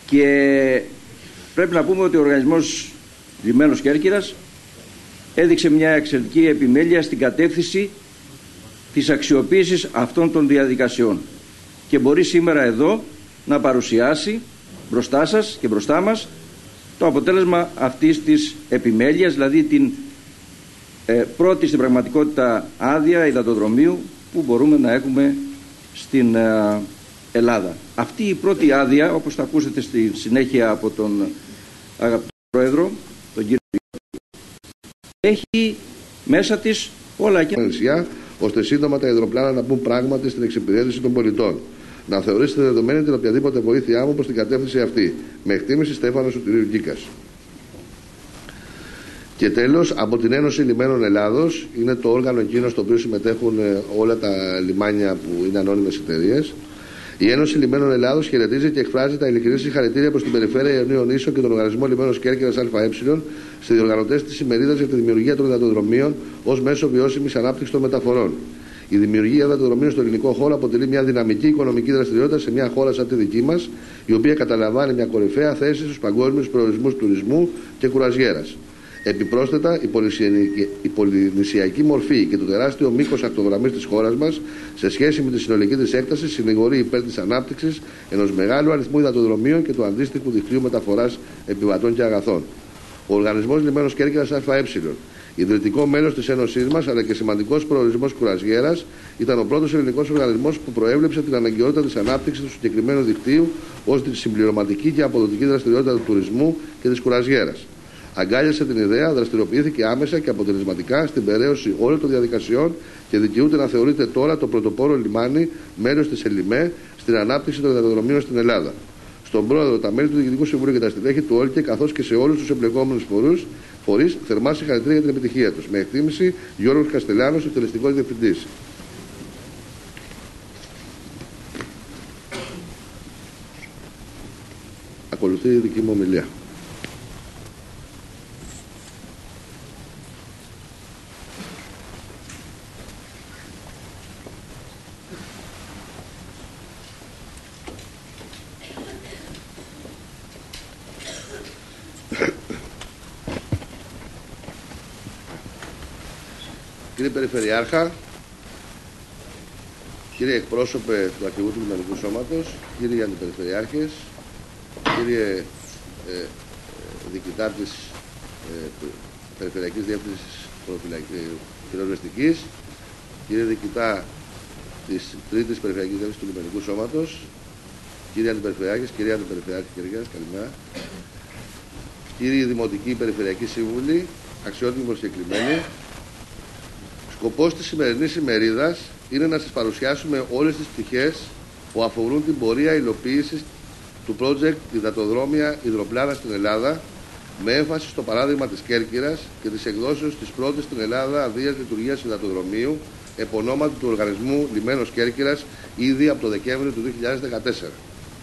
Και πρέπει να πούμε ότι ο Οργανισμός Λιμένος Κέρκυρας έδειξε μια εξαιρετική επιμέλεια στην κατεύθυνση της αξιοποίησης αυτών των διαδικασιών και μπορεί σήμερα εδώ να παρουσιάσει μπροστά σας και μπροστά μας το αποτέλεσμα αυτής της επιμέλειας, δηλαδή την πρώτη στην πραγματικότητα άδεια υδατοδρομίου που μπορούμε να έχουμε στην Ελλάδα. Αυτή η πρώτη άδεια, όπως θα ακούσετε στη συνέχεια από τον αγαπητό Πρόεδρο, τον κύριο, έχει μέσα της όλα εκείνα ώστε σύντομα τα υδροπλάνα να μπουν πράγματι στην εξυπηρέτηση των πολιτών. Να θεωρήσετε δεδομένη την οποιαδήποτε βοήθειά μου προς την κατεύθυνση αυτή. Με εκτίμηση, Στέφανος Σωτηρίου Γκίκας. Και τέλος, από την Ένωση Λιμένων Ελλάδος, είναι το όργανο εκείνο στο οποίο συμμετέχουν όλα τα λιμάνια που είναι ανώνυμες εταιρείες. Η Ένωση Λιμένων Ελλάδος χαιρετίζει και εκφράζει τα ειλικρινή συγχαρητήρια προς την Περιφέρεια Ιωνίων Ίσων και τον Οργανισμό Λιμένος Κέρκυρας ΑΕ στις διοργανωτές της ημερίδας για τη δημιουργία των υδατοδρομίων ως μέσο βιώσιμης ανάπτυξης των μεταφορών. Η δημιουργία υδατοδρομίων στο ελληνικό χώρο αποτελεί μια δυναμική οικονομική δραστηριότητα σε μια χώρα σαν τη δική μας, η οποία καταλαμβάνει μια κορυφαία θέση στους παγκόσμιους προορισμούς τουρισμού και κουραζιέρας. Επιπρόσθετα, η πολυνησιακή μορφή και το τεράστιο μήκος ακτογραμμής της χώρας μας, σε σχέση με τη συνολική της έκταση, συνηγορεί υπέρ της ανάπτυξης ενός μεγάλου αριθμού υδατοδρομίων και του αντίστοιχου δικτύου μεταφοράς επιβατών και αγαθών. Ο Οργανισμός Λιμένος Κέρκυρας ΑΕ, ιδρυτικό μέλος της Ένωσής μας αλλά και σημαντικός προορισμός κουραζιέρας, ήταν ο πρώτος ελληνικός οργανισμός που προέβλεψε την αναγκαιότητα της ανάπτυξης του συγκεκριμένου δικτύου ως τη συμπληρωματική και αποδοτική δραστηριότητα του τουρισμού και της κουραζιέρας. Αγκάλιασε την ιδέα, δραστηριοποιήθηκε άμεσα και αποτελεσματικά στην περαίωση όλων των διαδικασιών και δικαιούται να θεωρείται τώρα το πρωτοπόρο λιμάνι μέλος της ΕΛΙΜΕ στην ανάπτυξη των υδατοδρομίων στην Ελλάδα. Στον Πρόεδρο, τα μέλη του Διοικητικού Συμβουλίου και τα στελέχη του ΟΛΚΕ, καθώς και σε όλους τους εμπλεκόμενους φορείς, θερμά συγχαρητήρια για την επιτυχία τους. Με εκτίμηση, Γιώργος Καστελάνος, εκτελεστικός διευθυντής. Ακολουθεί η δική μου ομιλία. Κύριε Περιφερειάρχα, κύριε εκπρόσωπε του Αρχηγού του Λιμενικού Σώματος, κύριοι Αντιπεριφερειάρχες, κύριε Διοικητά της Περιφερειακής Διεύθυνσης Πυροσβεστικής, κύριε Διοικητά της Τρίτης Περιφερειακής Διεύθυνσης του Λιμενικού Σώματος, κύριοι Αντιπεριφερειάρχες, κυρία Αντιπεριφερειάρχη, καλημέρα, κύριοι Δημοτικοί Περιφερειακοί Σύμβουλοι, αξιότιμοι προσκεκλημένοι. Σκοπός της σημερινής ημερίδας είναι να σας παρουσιάσουμε όλες τις πτυχές που αφορούν την πορεία υλοποίησης του project υδατοδρόμια υδροπλάνα στην Ελλάδα, με έμφαση στο παράδειγμα της Κέρκυρας και της εκδόσεως της πρώτης στην Ελλάδα αδείας λειτουργίας υδατοδρομίου επωνόματου του Οργανισμού Λιμένος Κέρκυρας ήδη από το Δεκέμβριο του 2014.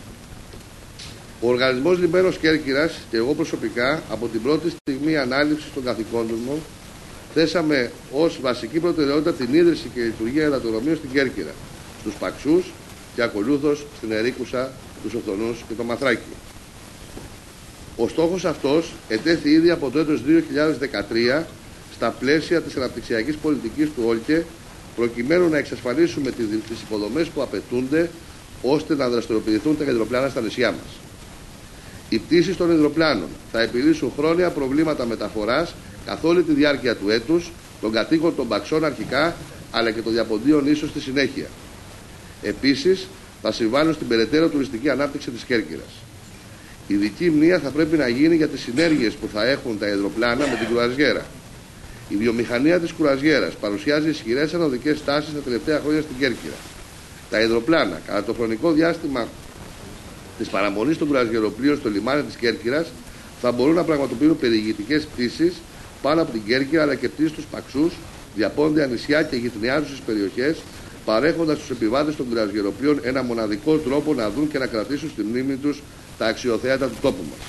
Ο Οργανισμός Λιμένος Κέρκυρας και εγώ προσωπικά από την πρώτη στιγμή ανάληψης των καθηκόντων μου θέσαμε ως βασική προτεραιότητα την ίδρυση και λειτουργία υδατοδρομίων στην Κέρκυρα, στους Παξούς και ακολούθως στην Ερίκουσα, τους Οφθονούς και το Μαθράκι. Ο στόχος αυτός ετέθη ήδη από το έτος 2013 στα πλαίσια της αναπτυξιακής πολιτικής του ΟΛΚΕ, προκειμένου να εξασφαλίσουμε τις υποδομές που απαιτούνται ώστε να δραστηριοποιηθούν τα υδροπλάνα στα νησιά μας. Οι πτήσεις των υδροπλάνων θα επιλύσουν χρόνια προβλήματα μεταφοράς καθ' όλη τη διάρκεια του έτους, των κατοίκων των Παξών αρχικά, αλλά και των διαποντίων ίσως στη συνέχεια. Επίσης, θα συμβάλλουν στην περαιτέρω τουριστική ανάπτυξη της Κέρκυρας. Η ειδική μνήα θα πρέπει να γίνει για τις συνέργειες που θα έχουν τα υδροπλάνα με την κουραζιέρα. Η βιομηχανία της κουραζιέρας παρουσιάζει ισχυρές ανωδικές τάσεις τα τελευταία χρόνια στην Κέρκυρα. Τα υδροπλάνα, κατά το χρονικό διάστημα της παραμονής των κουραζιεροπλοίων στο λιμάνι της Κέρκυρας, θα μπορούν να πραγματοποιούν περιηγητικές πτήσεις πάνω από την Κέρκυρα, αλλά και πτήσεις στους Παξούς, διαπόντια νησιά και γειτονιάζουσες περιοχές, παρέχοντας στους επιβάτες των κουραζιεροπλοίων ένα μοναδικό τρόπο να δουν και να κρατήσουν στη μνήμη τους τα αξιοθέατα του τόπου μας.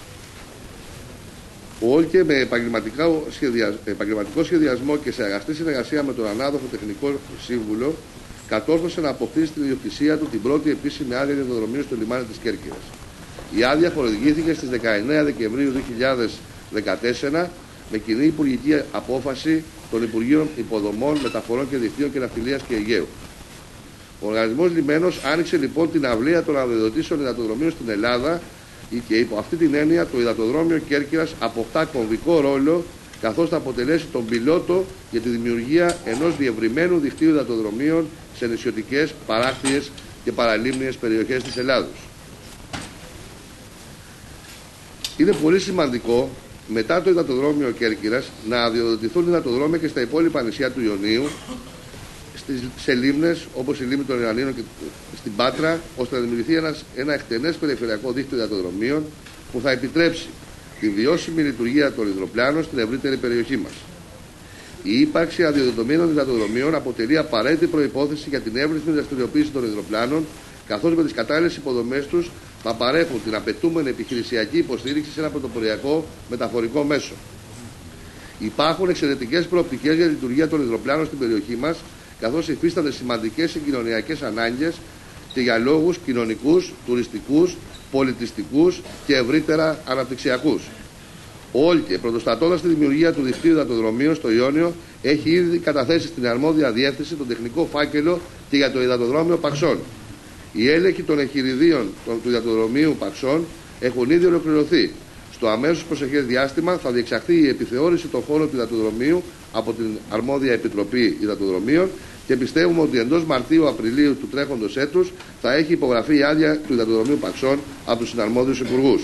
Ο ΟΛΚΕ με επαγγελματικό σχεδιασμό και σε αγαστή συνεργασία με τον ανάδοχο τεχνικό σύμβουλο κατόρθωσε να αποκτήσει στην ιδιοκτησία του την πρώτη επίσημη άδεια υδατοδρομίου στο λιμάνι της Κέρκυρας. Η άδεια χορηγήθηκε στις 19 Δεκεμβρίου 2014 με κοινή υπουργική απόφαση των Υπουργείων Υποδομών, Μεταφορών και Δικτύων και Ναυτιλίας και Αιγαίου. Ο οργανισμός Λιμένος άνοιξε λοιπόν την αυλαία των αδειοδοτήσεων υδατοδρομίων στην Ελλάδα και υπό αυτή την έννοια το υδατοδρόμιο Κέρκυρας αποκτά κομβικό ρόλο, καθώς θα αποτελέσει τον πιλότο για τη δημιουργία ενός διευρυμένου δικτύου υδατοδρομίων σε νησιωτικές, παράκτιες και παραλίμνιες περιοχές της Ελλάδος. Είναι πολύ σημαντικό μετά το υδατοδρόμιο Κέρκυρας να αδειοδοτηθούν υδατοδρόμια και στα υπόλοιπα νησιά του Ιωνίου, σε λίμνες όπως η λίμνη των Ιωαννίνων και στην Πάτρα, ώστε να δημιουργηθεί ένα εκτενές περιφερειακό δίκτυο υδατοδρομίων που θα επιτρέψει τη βιώσιμη λειτουργία των υδροπλάνων στην ευρύτερη περιοχή μας. Η ύπαρξη αδειοδοτημένων υδατοδρομίων αποτελεί απαραίτητη προϋπόθεση για την εύρυθμη δραστηριοποίηση των υδροπλάνων, καθώς με τις κατάλληλες υποδομές τους θα παρέχουν την απαιτούμενη επιχειρησιακή υποστήριξη σε ένα πρωτοποριακό μεταφορικό μέσο. Υπάρχουν εξαιρετικές προοπτικές για τη λειτουργία των υδροπλάνων στην περιοχή μας, καθώς υφίστανται σημαντικές συγκοινωνιακές ανάγκες και για λόγους κοινωνικούς, τουριστικούς, πολιτιστικούς και ευρύτερα αναπτυξιακούς. Ο ΟΛΚΕ, πρωτοστατώντας τη δημιουργία του δικτύου υδατοδρομίων στο Ιόνιο, έχει ήδη καταθέσει στην αρμόδια διεύθυνση τον τεχνικό φάκελο και για το υδατοδρόμιο Παξών. Οι έλεγχοι των εγχειριδίων του υδατοδρομίου Παξών έχουν ήδη ολοκληρωθεί. Στο αμέσως προσεχές διάστημα θα διεξαχθεί η επιθεώρηση των χώρων του υδατοδρομίου από την αρμόδια Επιτροπή Υδατοδρομίων και πιστεύουμε ότι εντός Μαρτίου-Απριλίου του τρέχοντος έτους θα έχει υπογραφεί η άδεια του υδατοδρομίου Παξών από τους συναρμόδιους υπουργούς.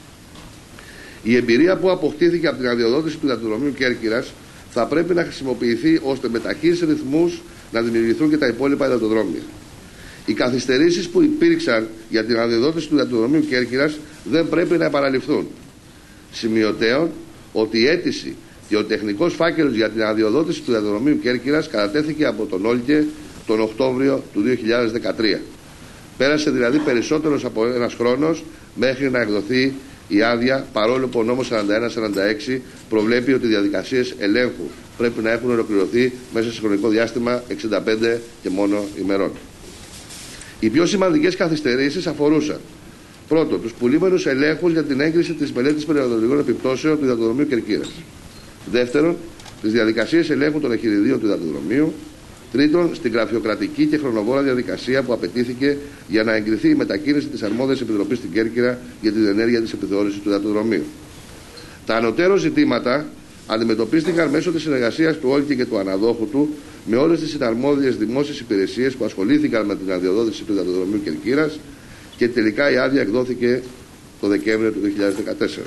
Η εμπειρία που αποκτήθηκε από την αδειοδότηση του υδατοδρομίου Κέρκυρας θα πρέπει να χρησιμοποιηθεί ώστε με ταχύς ρυθμούς να δημιουργηθούν και τα υπόλοιπα υδατοδρόμια. Οι καθυστερήσεις που υπήρξαν για την αδειοδότηση του υδατοδρομίου Κέρκυρας δεν πρέπει να επαναληφθούν. Σημειωτέων ότι η αίτηση και ο τεχνικός φάκελος για την αδειοδότηση του υδατοδρομίου Κέρκυρας κατατέθηκε από τον ΟΛΚΕ τον Οκτώβριο του 2013. Πέρασε δηλαδή περισσότερος από ένας χρόνος μέχρι να εκδοθεί η άδεια, παρόλο που ο νόμος 41-46 προβλέπει ότι οι διαδικασίες ελέγχου πρέπει να έχουν ολοκληρωθεί μέσα σε χρονικό διάστημα 65 και μόνο ημερών. Οι πιο σημαντικές καθυστερήσεις αφορούσαν: πρώτον, τους πουλήμενους ελέγχους για την έγκριση της μελέτης περιβαλλοντικών επιπτώσεων του υδατοδρομίου Κερκύρας. Δεύτερον, τις διαδικασίες ελέγχου των εγχειριδίων του υδατοδρομίου. Τρίτον, στην γραφειοκρατική και χρονοβόρα διαδικασία που απαιτήθηκε για να εγκριθεί η μετακίνηση της αρμόδιας επιτροπής στην Κέρκυρα για την ενέργεια της επιθεώρησης του υδατοδρομίου. Τα ανωτέρω ζητήματα αντιμετωπίστηκαν μέσω της συνεργασίας του ΟΛΚΕ και του αναδόχου του με όλες τις συναρμόδιες δημόσιες υπηρεσίες που ασχολήθηκαν με την αδειοδότηση του υδατοδρομίου Κερκύρας και τελικά η άδεια εκδόθηκε το Δεκέμβριο του 2014.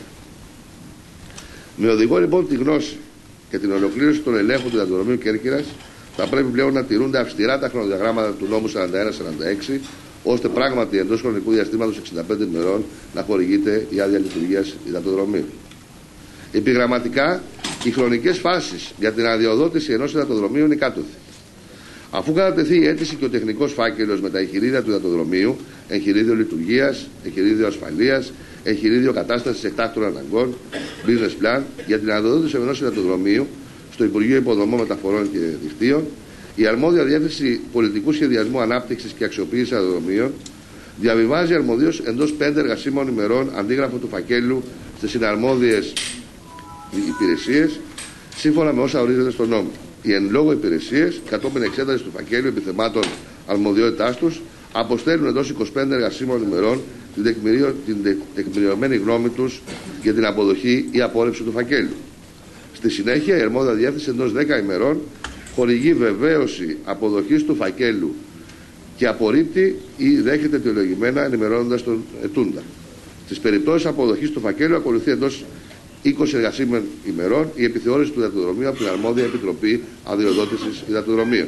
Με οδηγό λοιπόν τη γνώση και την ολοκλήρωση των ελέγχων του υδατοδρομίου Κέρκυρας, θα πρέπει πλέον να τηρούνται αυστηρά τα χρονοδιαγράμματα του νόμου 41-46, ώστε πράγματι εντός χρονικού διαστήματος 65 ημερών να χορηγείται η άδεια λειτουργίας υδατοδρομίου. Επιγραμματικά, οι χρονικές φάσεις για την αδειοδότηση ενός υδατοδρομίου είναι κάτωθι. Αφού κατατεθεί η αίτηση και ο τεχνικός φάκελος με τα εγχειρίδια του υδατοδρομίου, εγχειρίδιο λειτουργίας, εγχειρίδιο ασφαλείας, εγχειρίδιο κατάστασης εκτάκτων αναγκών, business plan, για την αδειοδότηση ενός υδατοδρομίου στο Υπουργείο Υποδομών, Μεταφορών και Δικτύων, η αρμόδια διεύθυνση πολιτικού σχεδιασμού, ανάπτυξης και αξιοποίησης αεροδρομίων διαβιβάζει αρμοδίως εντός 5 εργασίμων ημερών αντίγραφο του φακέλου στις συναρμόδιες υπηρεσίες, σύμφωνα με όσα ορίζεται στον νόμο. Οι εν λόγω υπηρεσίες, κατόπιν εξέταση του φακέλου επιθεμάτων αρμοδιότητάς τους, αποστέλνουν εντός 25 εργασίμων ημερών την τεκμηριωμένη γνώμη τους για την αποδοχή ή απόρριψη του φακέλου. Στη συνέχεια, η αρμόδια διεύθυνση εντός 10 ημερών χορηγεί βεβαίωση αποδοχής του φακέλου και απορρίπτει ή δέχεται αιτιολογημένα, ενημερώνοντας τον ετούντα. Στις περιπτώσεις αποδοχής του φακέλου ακολουθεί εντός 20 εργασίμων ημερών η επιθεώρηση του υδατοδρομίου από την αρμόδια Επιτροπή Αδειοδότησης Υδατοδρομίων.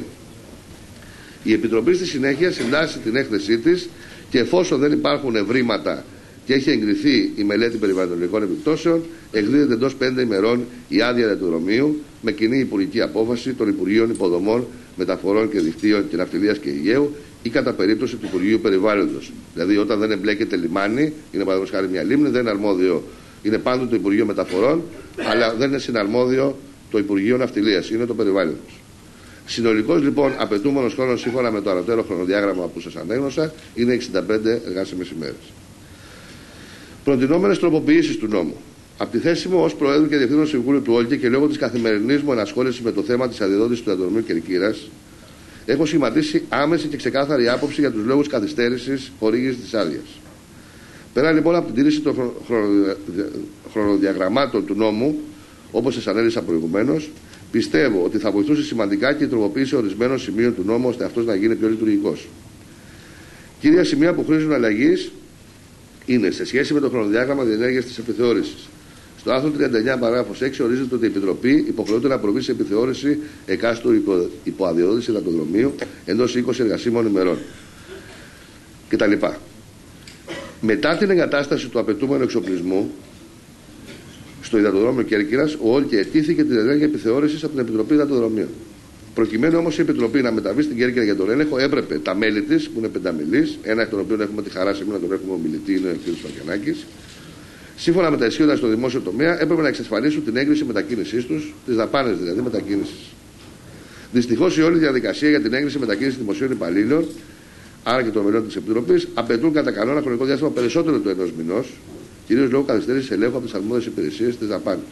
Η Επιτροπή στη συνέχεια συντάσσει την έκθεσή της και εφόσον δεν υπάρχουν ευρήματα και έχει εγκριθεί η μελέτη περιβαλλοντικών επιπτώσεων, εκδίδεται εντός 5 ημερών η άδεια υδατοδρομίου με κοινή υπουργική απόφαση των Υπουργείων Υποδομών, Μεταφορών και Δικτύων και Ναυτιλίας και Αιγαίου ή κατά περίπτωση του Υπουργείου Περιβάλλοντος. Δηλαδή, όταν δεν εμπλέκεται λιμάνι, είναι παραδείγματος χάρη μια λίμνη, δεν είναι αρμόδιο, είναι πάντοτε το Υπουργείο Μεταφορών, αλλά δεν είναι συναρμόδιο το Υπουργείο Ναυτιλίας, είναι το Περιβάλλοντος. Συνολικός λοιπόν απαιτούμενος χρόνος σύμφωνα με το ανωτέρω χρονοδιάγραμμα που σας ανέγνωσα είναι 65 εργάσιμες ημέρες. Προτινόμενες τροποποιήσεις του νόμου. Από τη θέση μου ως Προέδρου και Διευθύνων Συμβούλου του ΟΛΚΕ και λόγω της καθημερινής μου ενασχόλησης με το θέμα της αδειοδότησης του υδατοδρομίου Κερκύρας, έχω σχηματίσει άμεση και ξεκάθαρη άποψη για τους λόγους καθυστέρησης χορήγησης της άδειας. Πέρα λοιπόν από την τήρηση των χρονοδιαγραμμάτων του νόμου, όπως σας ανέλησα προηγουμένως, πιστεύω ότι θα βοηθούσε σημαντικά και η τροποποίηση ορισμένων σημείων του νόμου ώστε αυτός να γίνει πιο λειτουργικός. Κύρια σημεία που χρήζουν αλλαγής είναι σε σχέση με το χρονοδιάγραμμα διενέργειας της επιθεώρησης. Στο άρθρο 39 παράγραφος 6 ορίζεται ότι η Επιτροπή υποχρεούται να προβεί σε επιθεώρηση εκάστοτε υποαδειοδότηση υδατοδρομίου εντός 20 εργασίμων ημερών κτλ. Μετά την εγκατάσταση του απαιτούμενου εξοπλισμού στο υδατοδρόμιο Κέρκυρας, ο ΟΛΚΕ αιτήθηκε την ενέργεια επιθεώρησης από την Επιτροπή Υδατοδρομίων. Προκειμένου όμως η Επιτροπή να μεταβεί στην Κέρκυρα για τον έλεγχο, έπρεπε τα μέλη της, που είναι πενταμελής, ένα εκ των οποίων έχουμε τη χαρά σήμερα να τον έχουμε ομιλητή, είναι ο κ. Φακιανάκης, σύμφωνα με τα ισχύοντα στο δημόσιο τομέα, έπρεπε να εξασφαλίσουν την έγκριση μετακίνησής τους, τις δαπάνες δηλαδή μετακίνησης. Δυστυχώς η όλη διαδικασία για την έγκριση μετακίνησης δημοσίων υπαλλήλων, άρα και των μελών της Επιτροπής, απαιτούν κατά κανόνα χρονικό διάστημα περισσότερο του ενός μηνός, κυρίως λόγω καθυστέρησης ελέγχου από τις αρμόδιες υπηρεσίες της δαπάνης.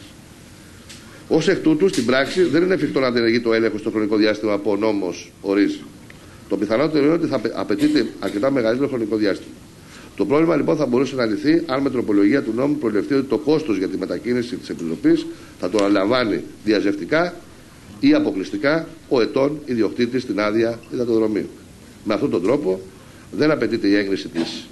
Ως εκ τούτου, στην πράξη δεν είναι εφικτό να διενεργεί το έλεγχο στο χρονικό διάστημα που ο νόμος ορίζει. Το πιθανότερο είναι ότι θα απαιτείται αρκετά μεγαλύτερο χρονικό διάστημα. Το πρόβλημα λοιπόν θα μπορούσε να λυθεί αν με τροπολογία του νόμου προβλεφθεί ότι το κόστος για τη μετακίνηση της Επιτροπής θα το αναλαμβάνει διαζευτικά ή αποκλειστικά ο ετών ιδιοκτήτης στην άδεια υδατοδρομίου. Με αυτόν τον τρόπο δεν απαιτείται η έγκριση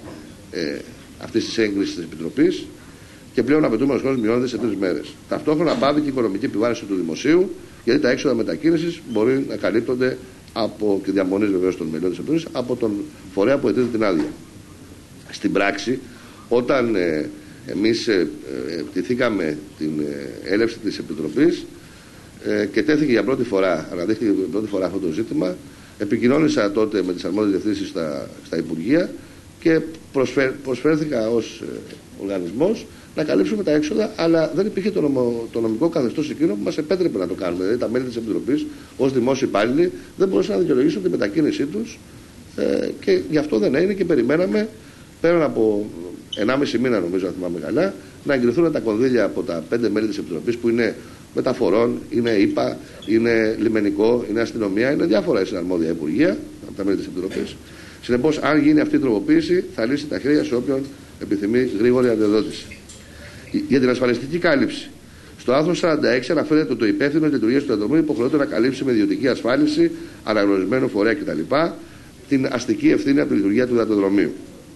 αυτής της έγκρισης της Επιτροπής και πλέον απαιτούμενος χρόνος μειώνεται σε 3 μέρες. Ταυτόχρονα πάβει και η οικονομική επιβάρυνση του δημοσίου, γιατί τα έξοδα μετακίνησης μπορεί να καλύπτονται και διαμονής βεβαίως των μελών της Επιτροπής από τον φορέα που αιτείται την άδεια. Στην πράξη, όταν εμείς πτηθήκαμε την έλευση της Επιτροπής και τέθηκε για πρώτη φορά, αναδείχθηκε για πρώτη φορά αυτό το ζήτημα, επικοινώνησα τότε με τις αρμόδιες διευθύνσεις στα Υπουργεία και προσφέρθηκα ως οργανισμός να καλύψουμε τα έξοδα, αλλά δεν υπήρχε το νομικό καθεστώς εκείνο που μας επέτρεπε να το κάνουμε. Δηλαδή, τα μέλη της Επιτροπής, ως δημόσιοι υπάλληλοι, δεν μπορούσαν να δικαιολογήσουν τη μετακίνησή τους και γι' αυτό δεν έγινε και περιμέναμε πέραν από 1,5 μήνα, νομίζω, αν θυμάμαι καλά, να εγκριθούν τα κονδύλια από τα 5 μέλη της Επιτροπής που είναι μεταφορών, είναι ΙΠΑ, είναι λιμενικό, είναι αστυνομία, είναι διάφορα συναρμόδια υπουργεία από τα μέλη της Επιτροπής. Συνεπώς, αν γίνει αυτή η τροποποίηση, θα λύσει τα χέρια σε όποιον επιθυμεί γρήγορη αδειοδότηση. Για την ασφαλιστική κάλυψη. Στο άρθρο 46 αναφέρεται ότι το υπεύθυνο λειτουργίας του υδατοδρομίου υποχρεώται να καλύψει με ιδιωτική ασφάλιση, αναγνωρισμένο φορέα κτλ. Την αστική ευθύνη από τη λειτουργία του υδατοδρομίου.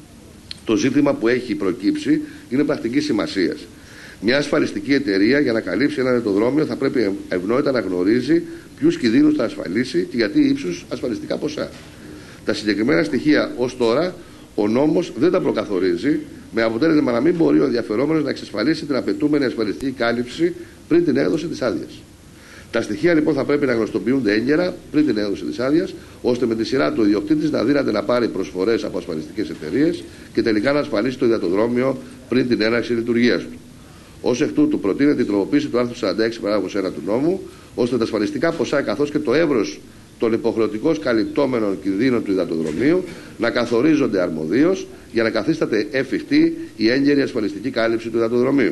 Το ζήτημα που έχει προκύψει είναι πρακτική σημασία. Μια ασφαλιστική εταιρεία για να καλύψει ένα υδατοδρόμιο θα πρέπει ευνόητα να γνωρίζει ποιους κινδύνους θα ασφαλίσει και γιατί ύψους ασφαλιστικά ποσά. Τα συγκεκριμένα στοιχεία ως τώρα ο νόμος δεν τα προκαθορίζει, με αποτέλεσμα να μην μπορεί ο ενδιαφερόμενος να εξασφαλίσει την απαιτούμενη ασφαλιστική κάλυψη πριν την έκδοση της άδειας. Τα στοιχεία λοιπόν θα πρέπει να γνωστοποιούνται έγκαιρα πριν την έκδοση της άδειας, ώστε με τη σειρά του ιδιοκτήτης να δύναται να πάρει προσφορές από ασφαλιστικές εταιρείες και τελικά να ασφαλίσει το υδατοδρόμιο πριν την έναρξη λειτουργίας του. Ως εκ τούτου, προτείνεται η τροποποίηση του άρθρου 46 παράγραφος 1 του νόμου, ώστε τα ασφαλιστικά ποσά καθώς και το εύρος των υποχρεωτικώς καλυπτόμενων κινδύνων του υδατοδρομίου να καθορίζονται αρμοδίως για να καθίσταται εφικτή η έγκαιρη ασφαλιστική κάλυψη του υδατοδρομίου.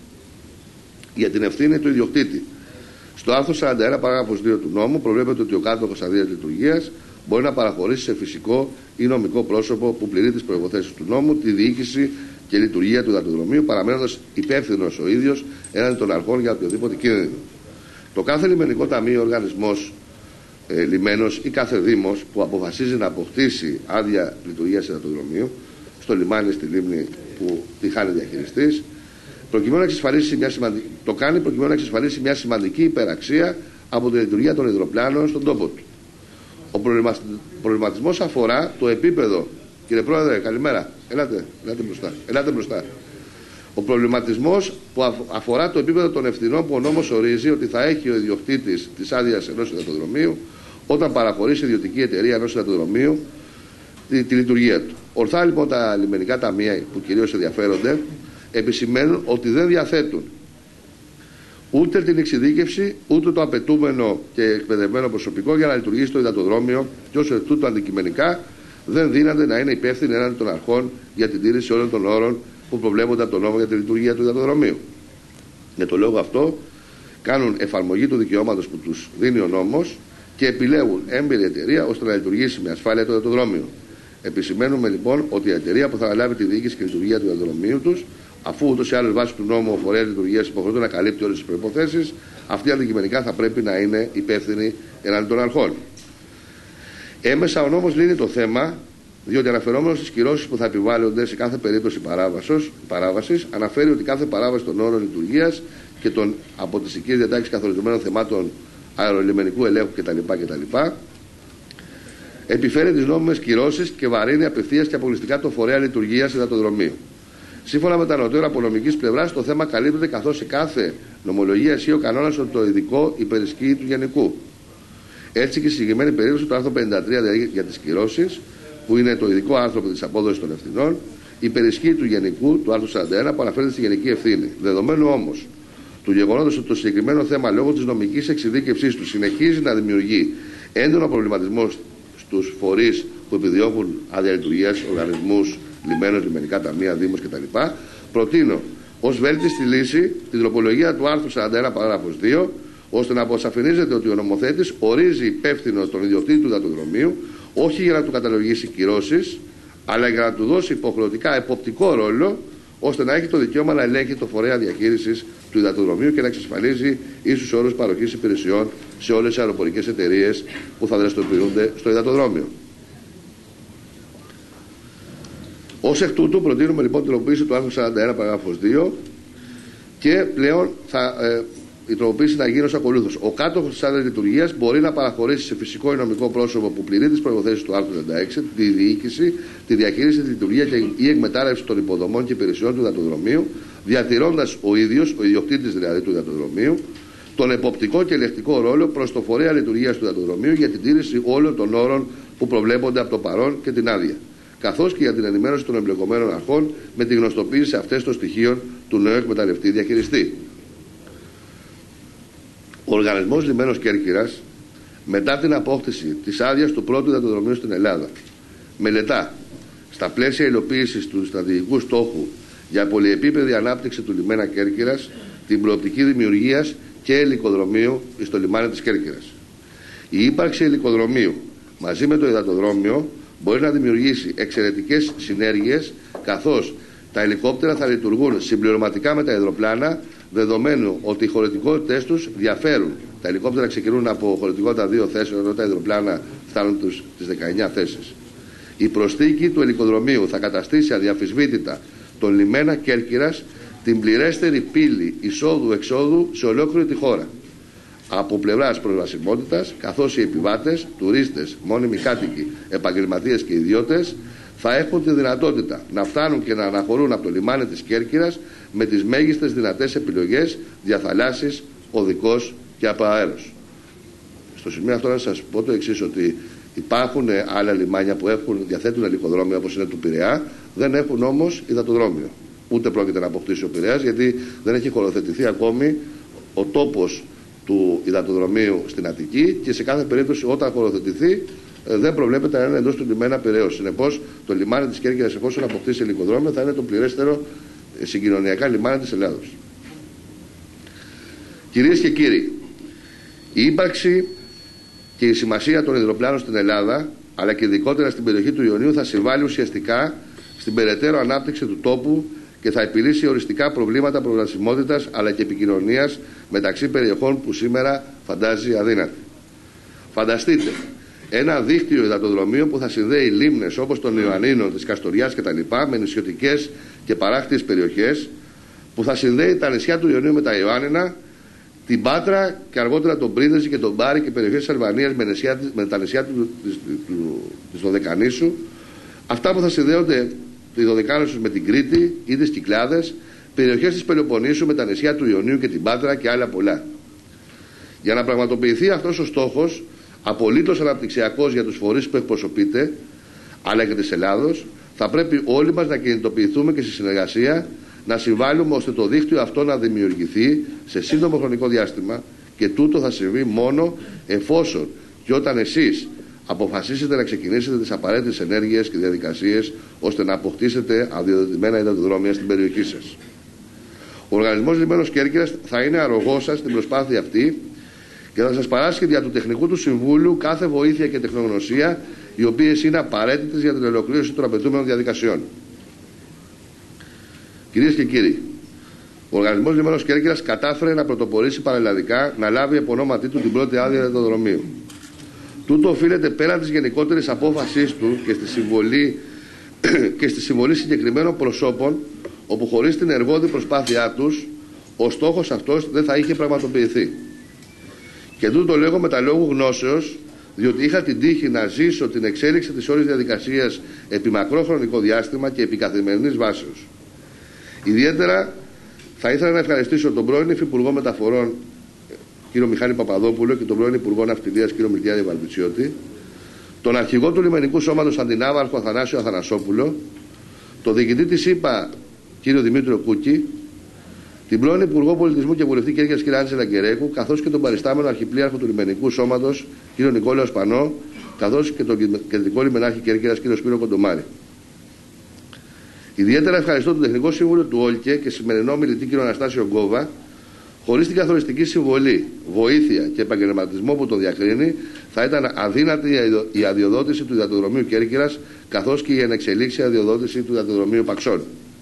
Για την ευθύνη του ιδιοκτήτη. Στο άρθρο 41 παράγραφος 2 του νόμου προβλέπεται ότι ο κάτοχος αδείας λειτουργίας μπορεί να παραχωρήσει σε φυσικό ή νομικό πρόσωπο που πληρεί τις προϋποθέσεις του νόμου τη διοίκηση και λειτουργία του υδατοδρομίου, παραμένοντας υπεύθυνος ο ίδιος έναντι των αρχών για οποιοδήποτε κίνδυνο. Το κάθε λιμενικό ταμείο, οργανισμός, λιμένος ή κάθε δήμος που αποφασίζει να αποκτήσει άδεια λειτουργίας υδατοδρομίου στο λιμάνι, στη λίμνη που τη χάνει διαχειριστής, το κάνει προκειμένου να εξασφαλίσει μια σημαντική υπεραξία από τη λειτουργία των υδροπλάνων στον τόπο του. Ο προβληματισμός αφορά το επίπεδο. Κύριε Πρόεδρε, καλημέρα. Ελάτε μπροστά. Ο προβληματισμός που αφορά το επίπεδο των ευθυνών που ο νόμος ορίζει ότι θα έχει ο ιδιοκτήτης της άδειας ενός υδατοδρομίου όταν παραχωρήσει ιδιωτική εταιρεία ενός υδατοδρομίου τη λειτουργία του. Ορθά λοιπόν τα λιμενικά ταμεία που κυρίως ενδιαφέρονται επισημαίνουν ότι δεν διαθέτουν ούτε την εξειδίκευση ούτε το απαιτούμενο και εκπαιδευμένο προσωπικό για να λειτουργήσει το υδατοδρόμιο και ως εκ τούτου αντικειμενικά δεν δύναται να είναι υπεύθυνοι έναντι των αρχών για την τήρηση όλων των όρων που προβλέπονται από τον νόμο για τη λειτουργία του υδατοδρομίου. Για τον λόγο αυτό, κάνουν εφαρμογή του δικαιώματος που τους δίνει ο νόμος και επιλέγουν έμπειρη εταιρεία ώστε να λειτουργήσει με ασφάλεια το υδατοδρόμιο. Επισημαίνουμε λοιπόν ότι η εταιρεία που θα αναλάβει τη διοίκηση και λειτουργία του υδατοδρομίου τους, αφού ούτως ή άλλως βάσει του νόμου ο φορέας λειτουργίας υποχρεούται να καλύπτει όλες τις προϋποθέσεις, αυτή αντικειμενικά θα πρέπει να είναι υπεύθυνη εναντί των αρχών. Έμεσα ο νόμος λύνει το θέμα, διότι αναφερόμενος στις κυρώσεις που θα επιβάλλονται σε κάθε περίπτωση παράβασης, αναφέρει ότι κάθε παράβαση των όρων λειτουργίας και των από τις οικίες διατάξεις καθορισμένων θεμάτων αερολιμενικού ελέγχου κτλ. Επιφέρει τις νόμιμες κυρώσεις και βαρύνει απευθείας και αποκλειστικά το φορέα λειτουργίας υδατοδρομίου. Σύμφωνα με τα ανωτέρα από νομικής πλευράς, το θέμα καλύπτεται καθώς σε κάθε νομολογία ισχύει ο κανόνας ότι το ειδικό υπερισχύει του γενικού. Έτσι και στη συγκεκριμένη περίπτωση, το άρθρο 53 για τις κυρώσεις, που είναι το ειδικό άρθρο της απόδοσης των ευθυνών, υπερισχύει του γενικού, του άρθρου 41, που αναφέρεται στη γενική ευθύνη. Δεδομένου όμως του γεγονότος ότι το συγκεκριμένο θέμα λόγω της νομικής εξειδίκευσής του συνεχίζει να δημιουργεί έντονο προβληματισμό στους φορείς που επιδιώκουν άδεια λειτουργίας, οργανισμούς, λιμένους, λιμενικά ταμεία, δήμους κτλ., προτείνω ως βέλτιστη λύση την τροπολογία του άρθρου 41 παράγραφος 2, ώστε να αποσαφηνίζεται ότι ο νομοθέτης ορίζει υπεύθυνο τον ιδιοκτήτη του υδατοδρομίου όχι για να του καταλογίσει κυρώσεις, αλλά για να του δώσει υποχρεωτικά εποπτικό ρόλο, ώστε να έχει το δικαίωμα να ελέγχει το φορέα διαχείρισης του υδατοδρομίου και να εξασφαλίζει ίσους όρους παροχής υπηρεσιών σε όλες τις αεροπορικές εταιρείες που θα δραστηριοποιούνται στο υδατοδρόμιο. Ως εκ τούτου, προτείνουμε λοιπόν την τροποποίηση του άρθρου 41 παράγραφος 2 και πλέον η τροποποίηση να γίνει ως ακολούθως. Ο κάτοχος της άδειας λειτουργίας μπορεί να παραχωρήσει σε φυσικό ή νομικό πρόσωπο που πληρεί τις προϋποθέσεις του άρθρου 36 τη διοίκηση, τη διαχείριση, τη λειτουργία και η εκμετάλλευση των υποδομών και υπηρεσιών του υδατοδρομίου, διατηρώντας ο ίδιος, ο ιδιοκτήτης δηλαδή του υδατοδρομίου, τον εποπτικό και ελεγκτικό ρόλο προς το φορέα λειτουργίας του υδατοδρομίου για την τήρηση όλων των όρων που προβλέπονται από το παρόν και την άδεια, καθώς και για την ενημέρωση των εμπλεκομένων αρχών με τη γνωστοποίηση αυτές των στοιχείων του νέου εκμεταλλευτή διαχειριστή. Ο Οργανισμός Λιμένος Κέρκυρας, μετά την απόκτηση της άδειας του πρώτου υδατοδρομίου στην Ελλάδα, μελετά στα πλαίσια υλοποίησης του στρατηγικού στόχου για πολυεπίπεδη ανάπτυξη του λιμένα Κέρκυρας την προοπτική δημιουργίας και ελικοδρομίου στο λιμάνι της Κέρκυρας. Η ύπαρξη ελικοδρομίου μαζί με το υδατοδρόμιο μπορεί να δημιουργήσει εξαιρετικές συνέργειες, καθώς τα ελικόπτερα θα λειτουργούν συμπληρωματικά με τα αεροπλάνα, δεδομένου ότι οι χωρητικότητες τους διαφέρουν. Τα ελικόπτερα ξεκινούν από χωρητικότητα 2 θέσεων, ενώ τα αεροπλάνα φτάνουν τις 19 θέσεις. Η προσθήκη του ελικοδρομίου θα καταστήσει αδιαμφισβήτητα τον λιμένα Κέρκυρας την πληρέστερη πύλη εισόδου-εξόδου σε ολόκληρη τη χώρα. Από πλευράς προσβασιμότητας, καθώς οι επιβάτες, τουρίστες, μόνιμοι κάτοικοι, επαγγελματίες και ιδιώτες θα έχουν τη δυνατότητα να φτάνουν και να αναχωρούν από το λιμάνι της Κέρκυρας με τις μέγιστες δυνατές επιλογές διαθαλάσσης, οδικός και από αέρος. Στο σημείο αυτό να σας πω το εξής, ότι υπάρχουν άλλα λιμάνια που διαθέτουν ελικοδρόμιο, όπως είναι του Πειραιά, δεν έχουν όμως υδατοδρόμιο. Ούτε πρόκειται να αποκτήσει ο Πειραιάς, γιατί δεν έχει χωροθετηθεί ακόμη ο τόπος του υδατοδρομίου στην Αττική και σε κάθε περίπτωση όταν χωροθετηθεί δεν προβλέπεται να είναι εντός του λιμένα Πειραιώς. Συνεπώς, το λιμάνι της Κέρκυρας, εφόσον αποκτήσει ελικοδρόμιο, θα είναι το πληρέστερο συγκοινωνιακά λιμάνι της Ελλάδος. Κυρίες και κύριοι, η ύπαρξη και η σημασία των υδροπλάνων στην Ελλάδα, αλλά και ειδικότερα στην περιοχή του Ιωνίου, θα συμβάλλει ουσιαστικά στην περαιτέρω ανάπτυξη του τόπου και θα επιλύσει οριστικά προβλήματα προσβασιμότητας αλλά και επικοινωνίας μεταξύ περιοχών που σήμερα φαντάζει αδύνατη. Φανταστείτε ένα δίκτυο υδατοδρομίου που θα συνδέει λίμνες όπως των Ιωαννίνων, της Καστοριάς κτλ. Με νησιωτικές και παράκτιες περιοχές, που θα συνδέει τα νησιά του Ιωνίου με τα Ιωάννινα, την Πάτρα και αργότερα τον Πρίδεση και τον Πάρη και περιοχές της Αλβανίας με τα νησιά της Δωδεκανήσου. Αυτά που θα συνδέονται τη Δωδεκάνησου με την Κρήτη ή τις Κυκλάδες, περιοχές της Πελοποννήσου με τα νησιά του Ιωνίου και την Πάτρα και άλλα πολλά. Για να πραγματοποιηθεί αυτός ο στόχος, απολύτως αναπτυξιακός για τους φορείς που εκπροσωπείται, αλλά και της Ελλάδος, θα πρέπει όλοι μας να κινητοποιηθούμε και στη συνεργασία να συμβάλλουμε ώστε το δίκτυο αυτό να δημιουργηθεί σε σύντομο χρονικό διάστημα, και τούτο θα συμβεί μόνο εφόσον και όταν εσείς αποφασίσετε να ξεκινήσετε τις απαραίτητες ενέργειες και διαδικασίες ώστε να αποκτήσετε αδειοδοτημένα υδατοδρόμια στην περιοχή σας. Ο Οργανισμός Λιμένος Κέρκυρας θα είναι αρρωγός σας στην προσπάθεια αυτή και θα σας παράσχει δια του τεχνικού του συμβούλου κάθε βοήθεια και τεχνογνωσία οι οποίες είναι απαραίτητες για την ολοκλήρωση των απαιτούμενων διαδικασιών. Κυρίες και κύριοι, ο Οργανισμός Λιμένος Κέρκυρας κατάφερε να πρωτοπορήσει πανελλαδικά να λάβει από ονόματί του την πρώτη άδεια υδατοδρομίου. Τούτο οφείλεται πέραν της γενικότερης απόφασής του και στη συμβολή συγκεκριμένων προσώπων, όπου χωρίς την εργόδη προσπάθειά τους ο στόχος αυτός δεν θα είχε πραγματοποιηθεί. Και τούτο λέγω με τα λόγου γνώσεως, διότι είχα την τύχη να ζήσω την εξέλιξη της όλης διαδικασίας επί μακρό χρονικό διάστημα και επί καθημερινής βάσεως. Ιδιαίτερα θα ήθελα να ευχαριστήσω τον πρώην Υφυπουργό Μεταφορών κύριο Μιχάλη Παπαδόπουλο και τον πρώην Υπουργό Ναυτιλίας κύριο Μιλτιάδη Βαλβιτσιώτη, τον αρχηγό του Λιμενικού Σώματος Αντινάβαρχο Αθανάσιο Αθανασόπουλο, τον διοικητή της ΥΠΑ κύριο Δημήτριο Κούκη, την πρώην Υπουργό Πολιτισμού και Βουλευτή Κέρκυρας κύριο Άντζελα Γκερέκου, καθώς και τον παριστάμενο Αρχιπλήρχο του Λιμενικού Σώματος κύριο Νικόλαο Σπανό, καθώς και τον κεντρικό λιμενάρχη Κέρκυρας κύριο Σπύρο Κοντομάρη. Ιδιαίτερα ευχαριστώ τον Τεχνικό Σύμβουλο του ΟΛΚΕ και σημερινό μιλητή κύριο Αναστάσιο Γκόβα. Χωρίς την καθοριστική συμβολή, βοήθεια και επαγγελματισμό που τον διακρίνει, θα ήταν αδύνατη η αδειοδότηση του υδατοδρομίου Κέρκυρας, καθώς και η ενεξελίξη αδειοδότηση του υδατοδρομίου Παξών.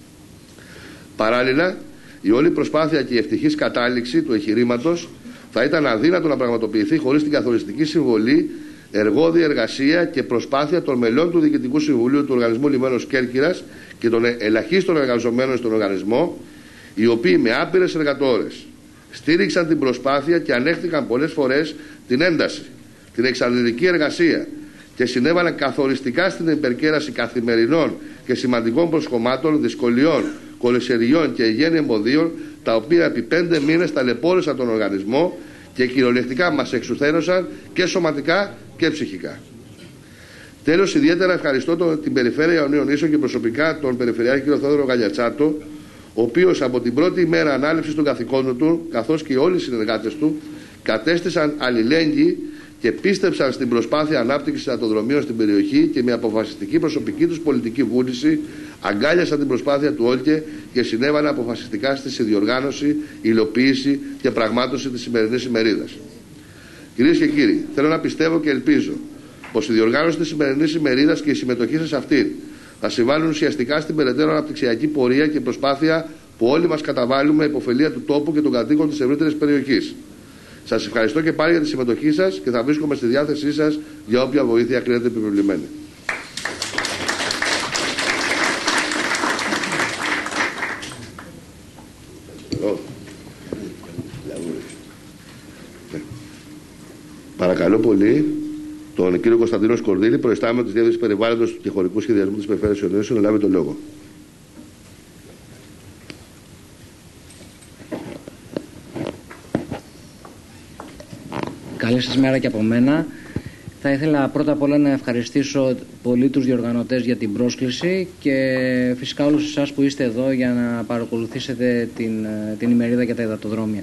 Παράλληλα, η όλη προσπάθεια και η ευτυχής κατάληξη του εγχειρήματος θα ήταν αδύνατο να πραγματοποιηθεί χωρίς την καθοριστική συμβολή, εργόδη εργασία και προσπάθεια των μελών του Διοικητικού Συμβουλίου του Οργανισμού Λιμένος Κέρκυρας και των ελαχίστων εργαζομένων στον οργανισμό, οι οποίοι με άπειρες εργατόρες στήριξαν την προσπάθεια και ανέχθηκαν πολλές φορές την ένταση, την εξαντλητική εργασία και συνέβαλαν καθοριστικά στην υπερκέραση καθημερινών και σημαντικών προσκομμάτων, δυσκολιών, κολυσιεργειών και γέννη εμποδίων, τα οποία επί 5 μήνες ταλαιπώρησαν τον οργανισμό και κυριολεκτικά μας εξουθένωσαν και σωματικά και ψυχικά. Τέλος, ιδιαίτερα ευχαριστώ την Περιφέρεια Ιωνίων Νήσων και προσωπικά τον Περιφερειάρχη κ. Θόδωρο Γαλιατσάτο, ο οποίος από την πρώτη ημέρα ανάληψης των καθηκόντων του, καθώς και όλοι οι συνεργάτες του, κατέστησαν αλληλέγγυοι και πίστεψαν στην προσπάθεια ανάπτυξης υδατοδρομίων στην περιοχή και με αποφασιστική προσωπική τους πολιτική βούληση αγκάλιασαν την προσπάθεια του ΟΛΚΕ και συνέβαλαν αποφασιστικά στη συνδιοργάνωση, υλοποίηση και πραγμάτωση της σημερινής ημερίδας. Κυρίες και κύριοι, θέλω να πιστεύω και ελπίζω πως η διοργάνωση της σημερινής ημερίδας και η συμμετοχή σας αυτήν θα συμβάλλουν ουσιαστικά στην περαιτέρω αναπτυξιακή πορεία και προσπάθεια που όλοι μας καταβάλουμε υποφελία του τόπου και των κατοίκων της ευρύτερης περιοχής. Σας ευχαριστώ και πάλι για τη συμμετοχή σας και θα βρίσκομαι στη διάθεσή σας για όποια βοήθεια κρίνετε επιβεβλημένη. Παρακαλώ πολύ τον κύριο Κωνσταντίνο Σκορδίλη, προϊστάμενο της Διεύθυνσης Περιβάλλοντος και Χωρικού Σχεδιασμού της Περιφέρειας Ιωνίων Νήσων, να λάβει τον λόγο. Καλή σας μέρα και από μένα. Θα ήθελα πρώτα απ' όλα να ευχαριστήσω πολύ τους διοργανωτές για την πρόσκληση και φυσικά όλους εσάς που είστε εδώ για να παρακολουθήσετε την ημερίδα για τα υδατοδρόμια.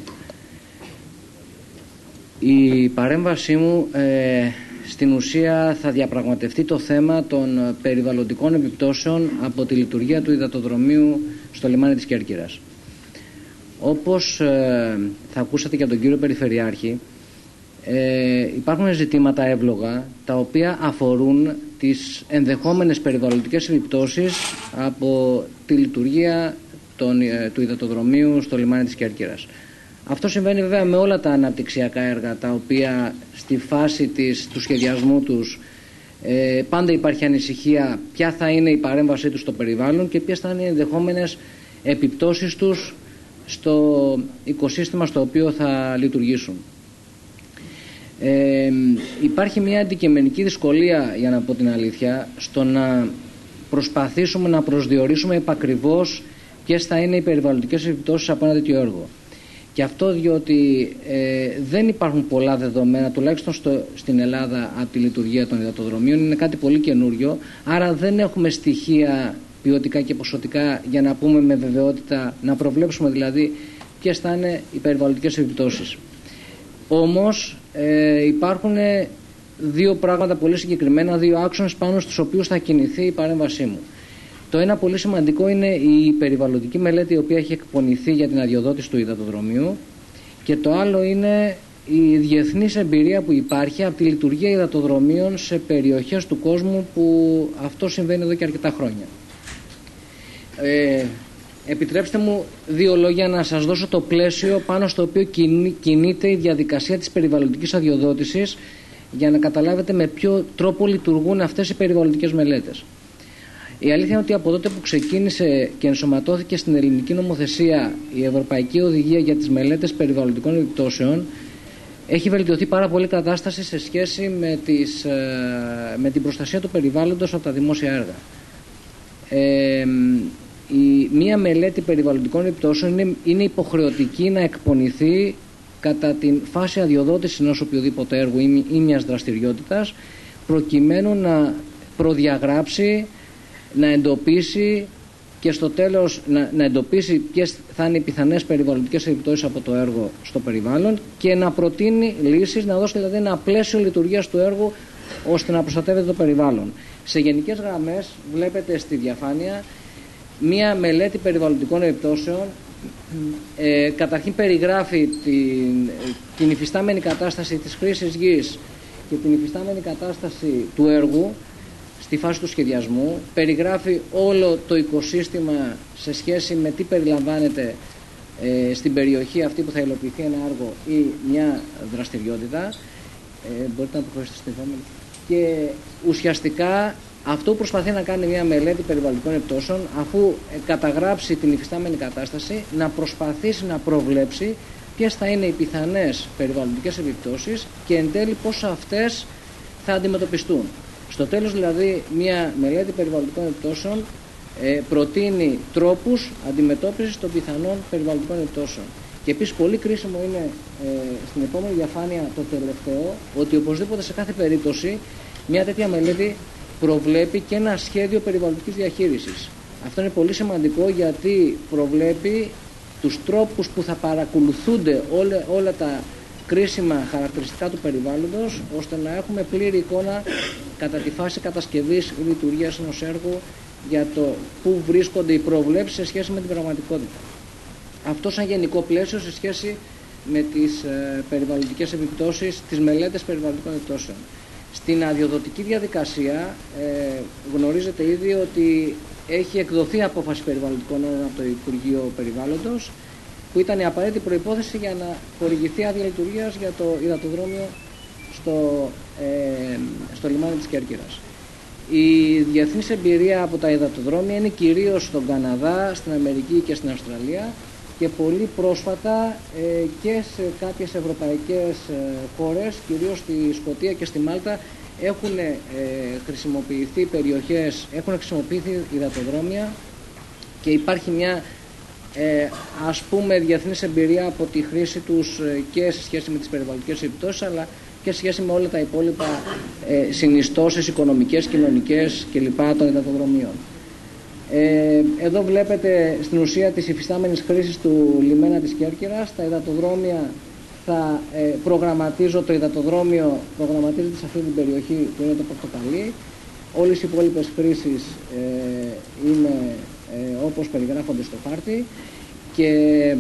Η παρέμβασή μου στην ουσία θα διαπραγματευτεί το θέμα των περιβαλλοντικών επιπτώσεων από τη λειτουργία του υδατοδρομίου στο λιμάνι της Κέρκυρας. Όπως θα ακούσατε και από τον κύριο Περιφερειάρχη, υπάρχουν ζητήματα εύλογα τα οποία αφορούν τις ενδεχόμενες περιβαλλοντικές επιπτώσεις από τη λειτουργία του υδατοδρομίου στο λιμάνι της Κέρκυρας. Αυτό συμβαίνει βέβαια με όλα τα αναπτυξιακά έργα τα οποία στη φάση του σχεδιασμού τους πάντα υπάρχει ανησυχία ποια θα είναι η παρέμβασή τους στο περιβάλλον και ποιες θα είναι οι ενδεχόμενες επιπτώσεις τους στο οικοσύστημα στο οποίο θα λειτουργήσουν. Υπάρχει μια αντικειμενική δυσκολία, για να πω την αλήθεια, στο να προσπαθήσουμε να προσδιορίσουμε επακριβώς ποιες θα είναι οι περιβαλλοντικές επιπτώσεις από ένα τέτοιο έργο. Και αυτό διότι δεν υπάρχουν πολλά δεδομένα, τουλάχιστον στην Ελλάδα, από τη λειτουργία των υδατοδρομίων. Είναι κάτι πολύ καινούριο, άρα δεν έχουμε στοιχεία ποιοτικά και ποσοτικά για να πούμε με βεβαιότητα, να προβλέψουμε δηλαδή ποιες θα είναι οι περιβαλλοντικές επιπτώσεις. Όμως υπάρχουν δύο πράγματα πολύ συγκεκριμένα, δύο άξονες πάνω στους οποίους θα κινηθεί η παρέμβασή μου. Το ένα πολύ σημαντικό είναι η περιβαλλοντική μελέτη η οποία έχει εκπονηθεί για την αδειοδότηση του υδατοδρομίου, και το άλλο είναι η διεθνής εμπειρία που υπάρχει από τη λειτουργία υδατοδρομίων σε περιοχές του κόσμου που αυτό συμβαίνει εδώ και αρκετά χρόνια. Επιτρέψτε μου δύο λόγια να σας δώσω το πλαίσιο πάνω στο οποίο κινείται η διαδικασία της περιβαλλοντικής αδειοδότησης, για να καταλάβετε με ποιο τρόπο λειτουργούν αυτές οι περιβαλλοντικές μελέτες. Η αλήθεια είναι ότι από τότε που ξεκίνησε και ενσωματώθηκε στην ελληνική νομοθεσία η Ευρωπαϊκή Οδηγία για τις μελέτες περιβαλλοντικών επιπτώσεων, έχει βελτιωθεί πάρα πολύ η κατάσταση σε σχέση με την προστασία του περιβάλλοντος από τα δημόσια έργα. Μία μελέτη περιβαλλοντικών επιπτώσεων είναι υποχρεωτική να εκπονηθεί κατά την φάση αδειοδότησης ενός οποιοδήποτε έργου ή μιας δραστηριότητας, προκειμένου να προδιαγράψει, να εντοπίσει και στο τέλος να εντοπίσει ποιες θα είναι οι πιθανές περιβαλλοντικές επιπτώσεις από το έργο στο περιβάλλον και να προτείνει λύσεις, να δώσει δηλαδή ένα πλαίσιο λειτουργίας του έργου ώστε να προστατεύεται το περιβάλλον. Σε γενικές γραμμές βλέπετε στη διαφάνεια μία μελέτη περιβαλλοντικών επιπτώσεων. Καταρχήν περιγράφει την υφιστάμενη κατάσταση της χρήσης γης και την υφιστάμενη κατάσταση του έργου στη φάση του σχεδιασμού, περιγράφει όλο το οικοσύστημα σε σχέση με τι περιλαμβάνεται στην περιοχή αυτή που θα υλοποιηθεί ένα έργο ή μια δραστηριότητα. Μπορείτε να προχωρήσετε στην επόμενη. Και ουσιαστικά αυτό που προσπαθεί να κάνει μια μελέτη περιβαλλοντικών επιπτώσεων, αφού καταγράψει την υφιστάμενη κατάσταση, να προσπαθήσει να προβλέψει ποιες θα είναι οι πιθανές περιβαλλοντικές επιπτώσεις και εν τέλει πώς αυτές θα αντιμετωπιστούν. Στο τέλος δηλαδή μια μελέτη περιβαλλοντικών επιπτώσεων προτείνει τρόπους αντιμετώπισης των πιθανών περιβαλλοντικών επιπτώσεων. Και επίσης πολύ κρίσιμο είναι στην επόμενη διαφάνεια το τελευταίο, ότι οπωσδήποτε σε κάθε περίπτωση μια τέτοια μελέτη προβλέπει και ένα σχέδιο περιβαλλοντικής διαχείρισης. Αυτό είναι πολύ σημαντικό γιατί προβλέπει τους τρόπους που θα παρακολουθούνται όλα τα κρίσιμα χαρακτηριστικά του περιβάλλοντος, ώστε να έχουμε πλήρη εικόνα κατά τη φάση κατασκευής λειτουργίας ενός έργου για το πού βρίσκονται οι προβλέψεις σε σχέση με την πραγματικότητα. Αυτό σαν γενικό πλαίσιο σε σχέση με τις περιβαλλοντικές επιπτώσεις, τις μελέτες περιβαλλοντικών επιπτώσεων. Στην αδειοδοτική διαδικασία γνωρίζετε ήδη ότι έχει εκδοθεί απόφαση περιβαλλοντικών όρων από το Υπουργείο Περιβάλλοντος, που ήταν η απαραίτητη προϋπόθεση για να χορηγηθεί άδεια λειτουργίας για το υδατοδρόμιο στο λιμάνι της Κέρκυρας. Η διεθνής εμπειρία από τα υδατοδρόμια είναι κυρίως στον Καναδά, στην Αμερική και στην Αυστραλία, και πολύ πρόσφατα και σε κάποιες ευρωπαϊκές χώρες, κυρίως στη Σκωτία και στη Μάλτα, έχουν χρησιμοποιηθεί περιοχές, έχουν χρησιμοποιηθεί υδατοδρόμια και υπάρχει μια ας πούμε διεθνής εμπειρία από τη χρήση τους και σε σχέση με τις περιβαλλοντικές επιπτώσεις, αλλά και σε σχέση με όλα τα υπόλοιπα συνιστώσεις οικονομικές, κοινωνικές κλπ. Των υδατοδρομίων. Εδώ βλέπετε στην ουσία της υφιστάμενης χρήσης του λιμένα της Κέρκυρας. Τα υδατοδρόμια το υδατοδρόμιο προγραμματίζεται σε αυτή την περιοχή που είναι το Πορτοκαλί. Όλες οι υπόλοιπες χρήσεις είναι όπως περιγράφονται στο χάρτη, και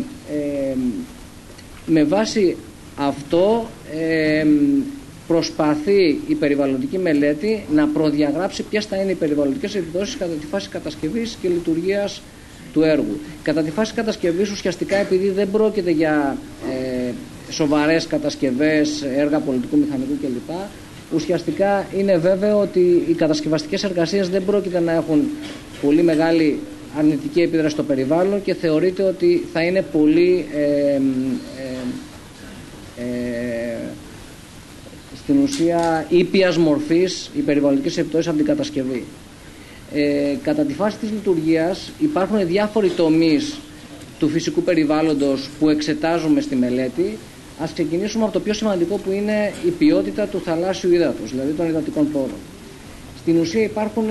με βάση αυτό προσπαθεί η περιβαλλοντική μελέτη να προδιαγράψει ποιες θα είναι οι περιβαλλοντικές επιπτώσεις κατά τη φάση κατασκευής και λειτουργίας του έργου. Κατά τη φάση κατασκευής ουσιαστικά, επειδή δεν πρόκειται για σοβαρές κατασκευές, έργα πολιτικού, μηχανικού κλπ, ουσιαστικά είναι βέβαιο ότι οι κατασκευαστικές εργασίες δεν πρόκειται να έχουν πολύ μεγάλη αρνητική επίδραση στο περιβάλλον και θεωρείται ότι θα είναι πολύ στην ουσία ήπιας μορφής οι περιβαλλοντικές επιπτώσεις από την κατασκευή. Κατά τη φάση της λειτουργίας υπάρχουν διάφοροι τομείς του φυσικού περιβάλλοντος που εξετάζουμε στη μελέτη. Ας ξεκινήσουμε από το πιο σημαντικό, που είναι η ποιότητα του θαλάσσιου ύδατος, δηλαδή των υδατικών πόρων. Στην ουσία υπάρχουν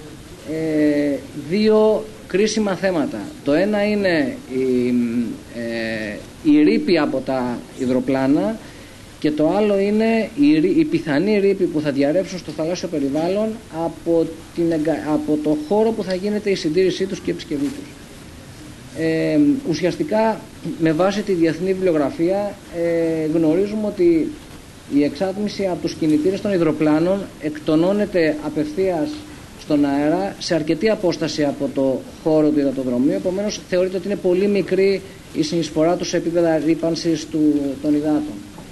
δύο κρίσιμα θέματα. Το ένα είναι η ρήπη από τα υδροπλάνα και το άλλο είναι οι πιθανοί ρήποι που θα διαρρεύσουν στο θαλάσσιο περιβάλλον από το χώρο που θα γίνεται η συντήρησή τους και η επισκευή τους. Ουσιαστικά, με βάση τη διεθνή βιβλιογραφία, γνωρίζουμε ότι η εξάτμιση από τους κινητήρες των υδροπλάνων εκτονώνεται απευθείας στον αέρα σε αρκετή απόσταση από το χώρο του υδατοδρομίου. Επομένως, θεωρείται ότι είναι πολύ μικρή η συνεισφορά τους σε επίπεδα ρύπανσης των υδάτων.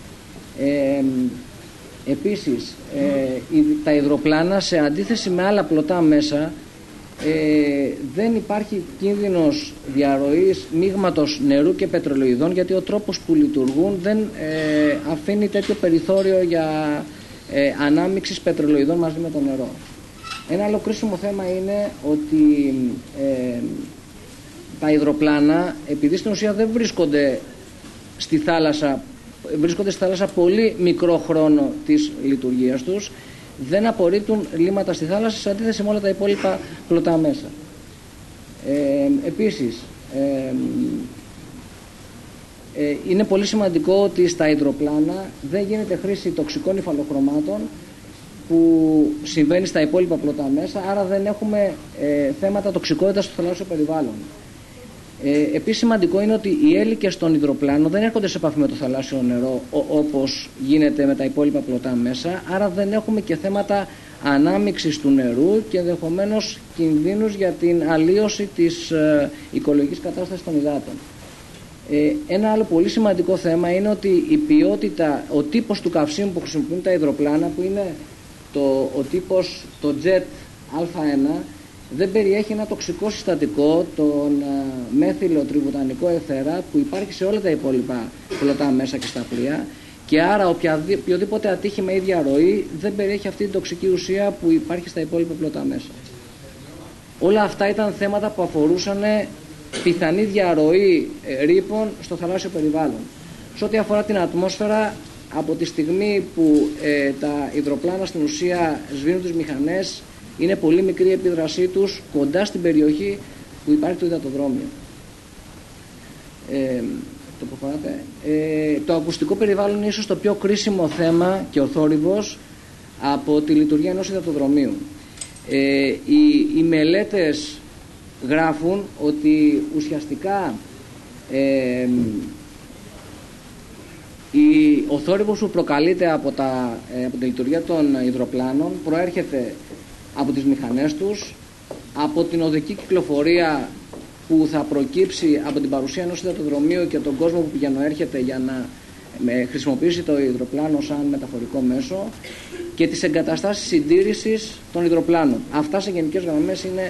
Επίσης, τα υδροπλάνα, σε αντίθεση με άλλα πλωτά μέσα, δεν υπάρχει κίνδυνος διαρροής μείγματος νερού και πετρελοειδών, γιατί ο τρόπος που λειτουργούν δεν αφήνει τέτοιο περιθώριο για ανάμειξης πετρελοειδών μαζί με το νερό. Ένα άλλο κρίσιμο θέμα είναι ότι τα υδροπλάνα, επειδή στην ουσία δεν βρίσκονται στη θάλασσα, πολύ μικρό χρόνο της λειτουργίας τους, δεν απορρίπτουν λίμματα στη θάλασσα σε αντίθεση με όλα τα υπόλοιπα πλωτά μέσα. Επίσης, είναι πολύ σημαντικό ότι στα υδροπλάνα δεν γίνεται χρήση τοξικών υφαλοχρωμάτων που συμβαίνει στα υπόλοιπα πλωτά μέσα, άρα δεν έχουμε θέματα τοξικότητας στο θαλάσσιο περιβάλλον. Επίσης, σημαντικό είναι ότι οι έλικες των υδροπλάνων δεν έρχονται σε επαφή με το θαλάσσιο νερό όπως γίνεται με τα υπόλοιπα πλωτά μέσα, άρα δεν έχουμε και θέματα ανάμειξης του νερού και ενδεχομένως κινδύνους για την αλλίωση της οικολογικής κατάστασης των υδάτων. Ένα άλλο πολύ σημαντικό θέμα είναι ότι η ποιότητα, ο τύπος του καυσίμου που χρησιμοποιούν τα υδροπλάνα, που είναι ο τύπος, το JET Α1, δεν περιέχει ένα τοξικό συστατικό, τον μέθυλο τριβουτανικό εθέρα, που υπάρχει σε όλα τα υπόλοιπα πλωτά μέσα και στα πλοία, και άρα οποιοδήποτε ατύχημα ή διαρροή δεν περιέχει αυτή την τοξική ουσία που υπάρχει στα υπόλοιπα πλωτά μέσα. Όλα αυτά ήταν θέματα που αφορούσαν πιθανή διαρροή ρήπων στο θαλάσσιο περιβάλλον. Σε ό,τι αφορά την ατμόσφαιρα, από τη στιγμή που τα υδροπλάνα στην ουσία σβήνουν τις μηχανές, είναι πολύ μικρή η επίδρασή τους κοντά στην περιοχή που υπάρχει το υδατοδρόμιο. Το ακουστικό περιβάλλον είναι ίσως το πιο κρίσιμο θέμα και ο θόρυβος από τη λειτουργία ενός υδατοδρομίου. Οι μελέτες γράφουν ότι ουσιαστικά ο θόρυβος που προκαλείται από τη λειτουργία των υδροπλάνων προέρχεται από τις μηχανές τους, από την οδική κυκλοφορία που θα προκύψει από την παρουσία ενός υδατοδρομίου και τον κόσμο που πηγαίνω-έρχεται για να χρησιμοποιήσει το υδροπλάνο σαν μεταφορικό μέσο, και τις εγκαταστάσεις συντήρησης των υδροπλάνων. Αυτά σε γενικές γραμμές είναι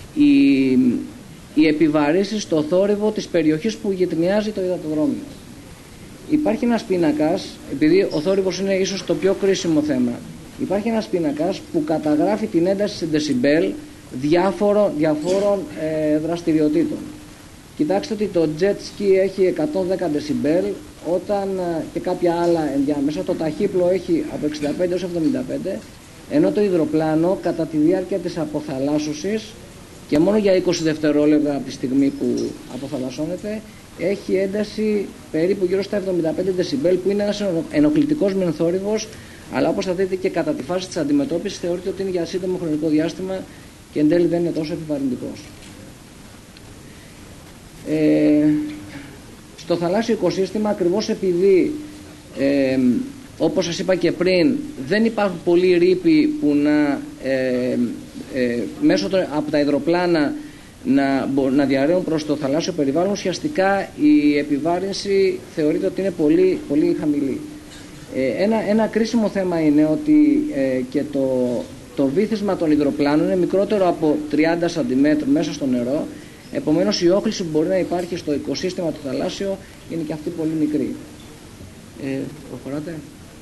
οι επιβαρύσεις στο θόρυβο της περιοχής που γειτονιάζει το υδατοδρόμιο. Υπάρχει ένας πίνακας, επειδή ο θόρυβος είναι ίσως το πιο κρίσιμο θέμα, υπάρχει ένας πίνακας που καταγράφει την ένταση σε δεσιμπέλ διαφόρων δραστηριοτήτων. Κοιτάξτε ότι το jet ski έχει 110 δεσιμπέλ, και κάποια άλλα ενδιάμεσα, το ταχύπλο έχει από 65 έως 75, ενώ το υδροπλάνο κατά τη διάρκεια της αποθαλάσσωσης και μόνο για 20 δευτερόλεπτα από τη στιγμή που αποθαλασσώνεται έχει ένταση περίπου γύρω στα 75 δεσιμπέλ, που είναι ένας ενοχλητικός μεν θόρυβος, αλλά όπως θα δείτε και κατά τη φάση της αντιμετώπισης θεωρείται ότι είναι για σύντομο χρονικό διάστημα και εν τέλει δεν είναι τόσο επιβαρυντικός. Στο θαλάσσιο οικοσύστημα, ακριβώς επειδή όπως σας είπα και πριν, δεν υπάρχουν πολλοί ρήποι που μέσω από τα υδροπλάνα να διαρρέουν προς το θαλάσσιο περιβάλλον, ουσιαστικά η επιβάρυνση θεωρείται ότι είναι πολύ, πολύ χαμηλή. Ένα κρίσιμο θέμα είναι ότι και το βύθισμα των υδροπλάνων είναι μικρότερο από 30 cm μέσα στο νερό, επομένως η όχληση που μπορεί να υπάρχει στο οικοσύστημα του θαλάσσιο είναι και αυτή πολύ μικρή. Προχωράτε.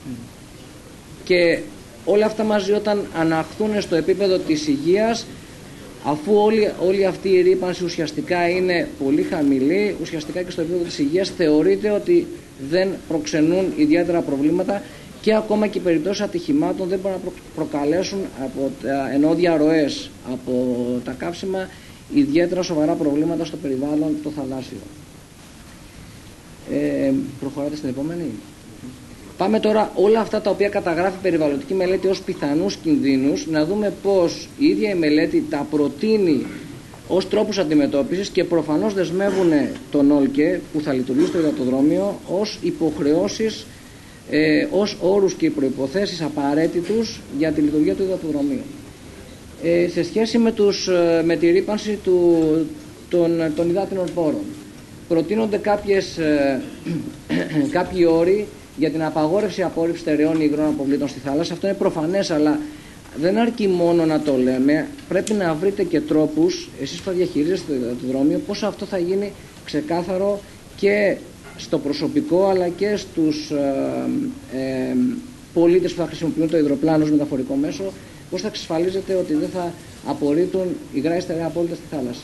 Και όλα αυτά μαζί, όταν αναχθούν στο επίπεδο της υγείας, αφού όλη αυτή η ρύπανση ουσιαστικά είναι πολύ χαμηλή, ουσιαστικά και στο επίπεδο της υγείας θεωρείται ότι δεν προξενούν ιδιαίτερα προβλήματα, και ακόμα και οι περιπτώσεις ατυχημάτων δεν μπορούν να προκαλέσουν ενώ διαρροές από τα καύσιμα ιδιαίτερα σοβαρά προβλήματα στο περιβάλλον το θαλάσσιο. Προχωράτε στην επόμενη. Πάμε τώρα όλα αυτά τα οποία καταγράφει η περιβαλλοντική μελέτη ως πιθανούς κινδύνους, να δούμε πώς η ίδια η μελέτη τα προτείνει ως τρόπους αντιμετώπισης και προφανώς δεσμεύουν τον ΟΛΚΕ που θα λειτουργεί στο υδατοδρόμιο ως υποχρεώσεις, ως όρους και προϋποθέσεις απαραίτητους για τη λειτουργία του υδατοδρομίου. Σε σχέση με τη ρύπανση των υδάτινων πόρων, προτείνονται κάποιοι όροι για την απαγόρευση απόρριψης στερεών ή υγρών αποβλήτων στη θάλασσα. Αυτό είναι προφανές, αλλά δεν αρκεί μόνο να το λέμε. Πρέπει να βρείτε και τρόπους, εσείς που θα διαχειρίζεστε το υδατοδρόμιο, πώς αυτό θα γίνει ξεκάθαρο και στο προσωπικό αλλά και στους πολίτες που θα χρησιμοποιούν το υδροπλάνο ως μεταφορικό μέσο, πώς θα εξασφαλίζετε ότι δεν θα απορρίπτουν υγρά ή στερεά απόβλητα στη θάλασσα.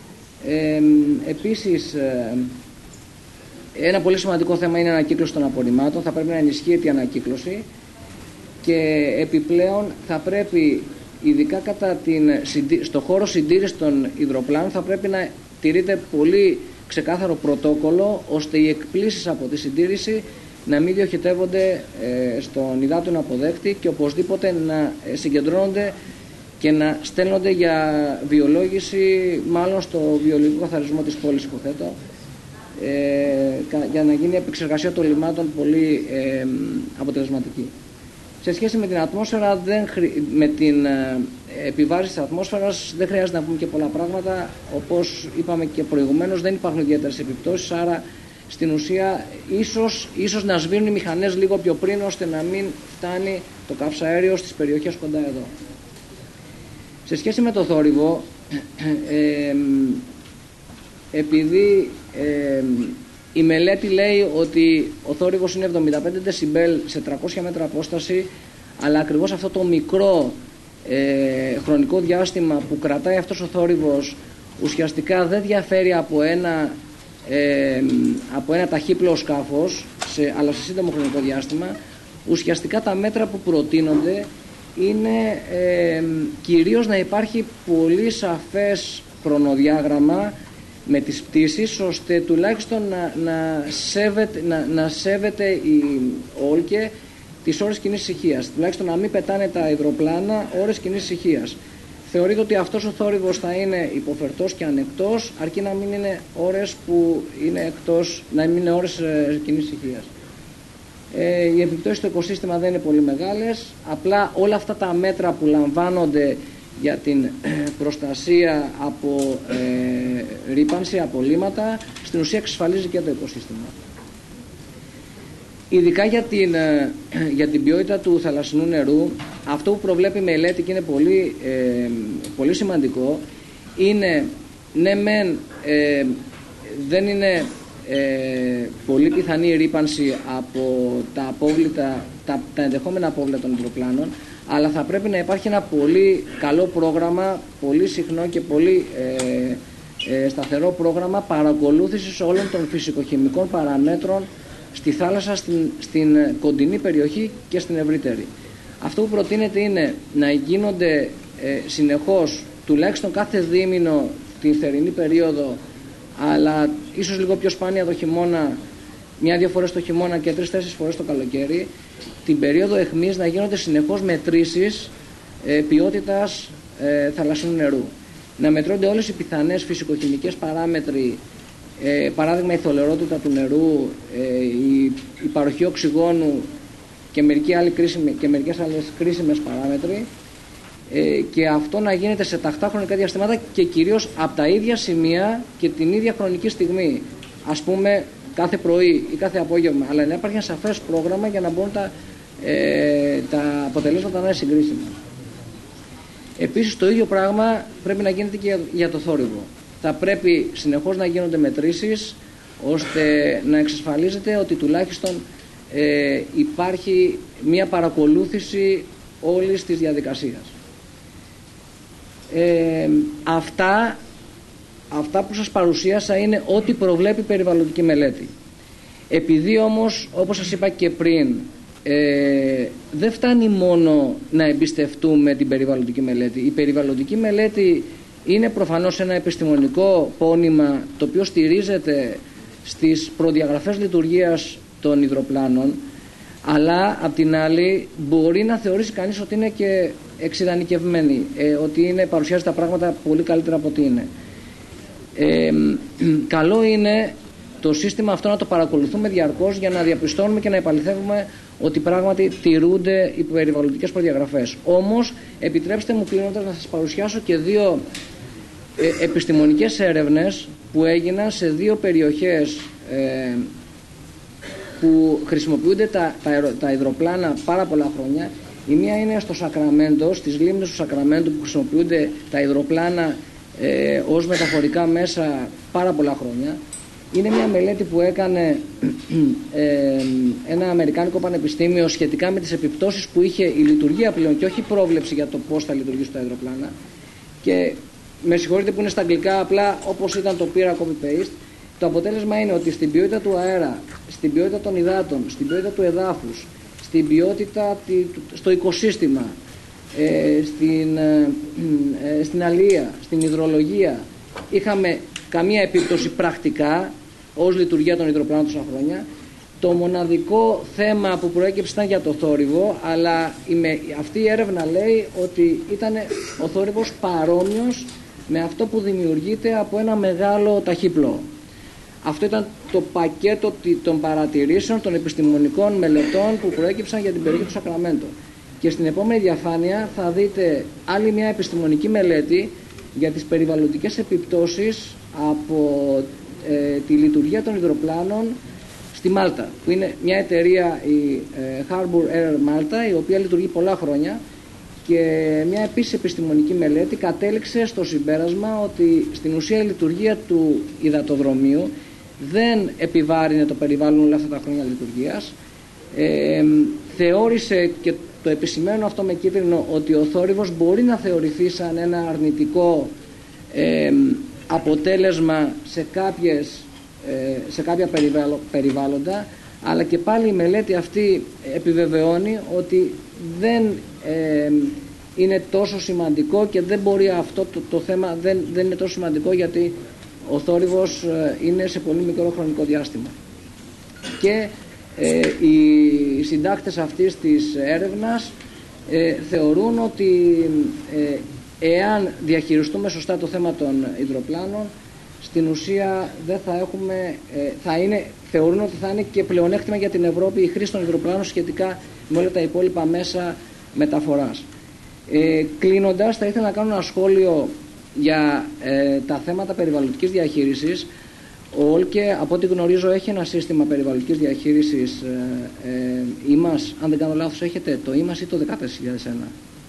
Επίσης, ένα πολύ σημαντικό θέμα είναι η ανακύκλωση των απορριμμάτων. Θα πρέπει να ενισχύεται η ανακύκλωση και επιπλέον θα πρέπει, ειδικά στο χώρο συντήρησης των υδροπλάνων, θα πρέπει να τηρείται πολύ ξεκάθαρο πρωτόκολλο, ώστε οι εκπλήσεις από τη συντήρηση να μην διοχετεύονται στον υδάτινο αποδέκτη και οπωσδήποτε να συγκεντρώνονται και να στέλνονται για βιολόγηση, μάλλον στο βιολογικό καθαρισμό της πόλης, υποθέτω, για να γίνει η επεξεργασία των λιμάτων πολύ αποτελεσματική. Σε σχέση με την ατμόσφαιρα, με την επιβάρυνση της ατμόσφαιρας δεν χρειάζεται να πούμε και πολλά πράγματα. Όπως είπαμε και προηγουμένως, δεν υπάρχουν ιδιαίτερες επιπτώσεις, άρα στην ουσία ίσως να σβήνουν οι μηχανές λίγο πιο πριν, ώστε να μην φτάνει το καυσαέριο στις περιοχές κοντά εδώ. Σε σχέση με το θόρυβο, επειδή η μελέτη λέει ότι ο θόρυβος είναι 75 δεσιμπέλ σε 300 μέτρα απόσταση, αλλά ακριβώς αυτό το μικρό χρονικό διάστημα που κρατάει αυτός ο θόρυβος ουσιαστικά δεν διαφέρει από ένα ταχύπλοο σκάφος, αλλά σε σύντομο χρονικό διάστημα. Ουσιαστικά τα μέτρα που προτείνονται είναι κυρίως να υπάρχει πολύ σαφές χρονοδιάγραμμα με τις πτήσεις, ώστε τουλάχιστον να σέβεται η ΟΛΚΕ τις ώρες κοινής ησυχίας. Τουλάχιστον να μην πετάνε τα υδροπλάνα ώρες κοινής ησυχίας. Θεωρείται ότι αυτός ο θόρυβος θα είναι υποφερτός και ανεκτός, αρκεί να μην είναι ώρες που είναι εκτός, να μην είναι ώρες κοινής ησυχίας. Οι επιπτώσεις στο οικοσύστημα δεν είναι πολύ μεγάλες, απλά όλα αυτά τα μέτρα που λαμβάνονται για την προστασία από ρύπανση, από λίμματα, στην ουσία εξασφαλίζει και το οικοσύστημα. Ειδικά για την ποιότητα του θαλασσινού νερού, αυτό που προβλέπει η μελέτη και είναι πολύ σημαντικό, είναι ναι μεν δεν είναι πολύ πιθανή η ρύπανση από τα απόβλητα, τα ενδεχόμενα απόβλητα των υδροπλάνων, αλλά θα πρέπει να υπάρχει ένα πολύ καλό πρόγραμμα, πολύ συχνό και πολύ σταθερό πρόγραμμα παρακολούθησης όλων των φυσικοχημικών παραμέτρων στη θάλασσα, στην κοντινή περιοχή και στην ευρύτερη. Αυτό που προτείνεται είναι να γίνονται συνεχώς, τουλάχιστον κάθε δίμηνο την θερινή περίοδο, αλλά ίσως λίγο πιο σπάνια το χειμώνα, 1-2 φορές το χειμώνα και 3-4 φορές το καλοκαίρι, την περίοδο αιχμής να γίνονται συνεχώς μετρήσεις ποιότητας θαλασσινού νερού. Να μετρώνται όλες οι πιθανές φυσικοχημικές παράμετροι, παράδειγμα η θολερότητα του νερού, η παροχή οξυγόνου και μερικές άλλες κρίσιμες παράμετροι, και αυτό να γίνεται σε τακτά χρονικά διαστήματα και κυρίως από τα ίδια σημεία και την ίδια χρονική στιγμή, ας πούμε κάθε πρωί ή κάθε απόγευμα, αλλά να υπάρχει ένα σαφές πρόγραμμα για να μπορούν τα αποτελέσματα να είναι συγκρίσιμα. Επίσης το ίδιο πράγμα πρέπει να γίνεται και για το θόρυβο. Θα πρέπει συνεχώς να γίνονται μετρήσεις, ώστε να εξασφαλίζεται ότι τουλάχιστον υπάρχει μια παρακολούθηση όλης της διαδικασίας. Αυτά που σας παρουσίασα είναι ό,τι προβλέπει η περιβαλλοντική μελέτη. Επειδή όμως, όπως σας είπα και πριν, δεν φτάνει μόνο να εμπιστευτούμε την περιβαλλοντική μελέτη. Η περιβαλλοντική μελέτη είναι προφανώς ένα επιστημονικό πόνημα, το οποίο στηρίζεται στις προδιαγραφές λειτουργίας των υδροπλάνων, Αλλά απ' την άλλη μπορεί να θεωρήσει κανείς ότι είναι και εξειδανικευμένη, ότι παρουσιάζει τα πράγματα πολύ καλύτερα από ό,τι είναι. Καλό είναι το σύστημα αυτό να το παρακολουθούμε διαρκώς για να διαπιστώνουμε και να επαληθεύουμε ότι πράγματι τηρούνται οι περιβαλλοντικές προδιαγραφές. Όμως, επιτρέψτε μου κλείνοντας να σας παρουσιάσω και δύο επιστημονικές έρευνες που έγιναν σε δύο περιοχές που χρησιμοποιούνται τα υδροπλάνα πάρα πολλά χρόνια. Η μία είναι στο Σακραμέντο, στις λίμνες του Σακραμέντο, που χρησιμοποιούνται τα υδροπλάνα ως μεταφορικά μέσα πάρα πολλά χρόνια. Είναι μια μελέτη που έκανε ένα αμερικάνικο πανεπιστήμιο σχετικά με τις επιπτώσεις που είχε η λειτουργία πλέον και όχι η πρόβλεψη για το πώς θα λειτουργήσουν τα υδροπλάνα. Και με συγχωρείτε που είναι στα αγγλικά, απλά όπως ήταν το πήρα copy-paste. Το αποτέλεσμα είναι ότι στην ποιότητα του αέρα, στην ποιότητα των υδάτων, στην ποιότητα του εδάφους, στην ποιότητα στο οικοσύστημα, στην αλεία, στην υδρολογία, είχαμε καμία επίπτωση πρακτικά ως λειτουργία των υδροπλάνων τόσα χρόνια. Το μοναδικό θέμα που προέκυψε ήταν για το θόρυβο, αλλά αυτή η έρευνα λέει ότι ήταν ο θόρυβος παρόμοιος με αυτό που δημιουργείται από ένα μεγάλο ταχύπλοο. Αυτό ήταν το πακέτο των παρατηρήσεων των επιστημονικών μελετών που προέκυψαν για την περιοχή του Σακραμέντο. Και στην επόμενη διαφάνεια θα δείτε άλλη μια επιστημονική μελέτη για τις περιβαλλοντικές επιπτώσεις από τη λειτουργία των υδροπλάνων στη Μάλτα, που είναι μια εταιρεία, η Harbour Air Malta, η οποία λειτουργεί πολλά χρόνια, και μια επίσης επιστημονική μελέτη κατέληξε στο συμπέρασμα ότι στην ουσία η λειτουργία του υδατοδρομίου δεν επιβάρυνε το περιβάλλον όλα αυτά τα χρόνια λειτουργίας. Θεώρησε, και το επισημαίνω αυτό με κίτρινο, ότι ο θόρυβος μπορεί να θεωρηθεί σαν ένα αρνητικό αποτέλεσμα σε κάποια περιβάλλοντα, αλλά και πάλι η μελέτη αυτή επιβεβαιώνει ότι δεν είναι τόσο σημαντικό και δεν μπορεί αυτό το θέμα δεν είναι τόσο σημαντικό, γιατί ο θόρυβος είναι σε πολύ μικρό χρονικό διάστημα. Και οι συντάκτες αυτής της έρευνας θεωρούν ότι εάν διαχειριστούμε σωστά το θέμα των υδροπλάνων, στην ουσία δεν θα έχουμε, θεωρούν ότι θα είναι και πλεονέκτημα για την Ευρώπη η χρήση των υδροπλάνων σχετικά με όλα τα υπόλοιπα μέσα μεταφοράς. Κλείνοντας, θα ήθελα να κάνω ένα σχόλιο για τα θέματα περιβαλλοντικής διαχείρισης. Ο ΟΛΚΕ, από ό,τι γνωρίζω, έχει ένα σύστημα περιβαλλοντικής διαχείρισης ΙΜΑΣ, αν δεν κάνω λάθος. Έχετε το ΙΜΑΣ ή το 14001?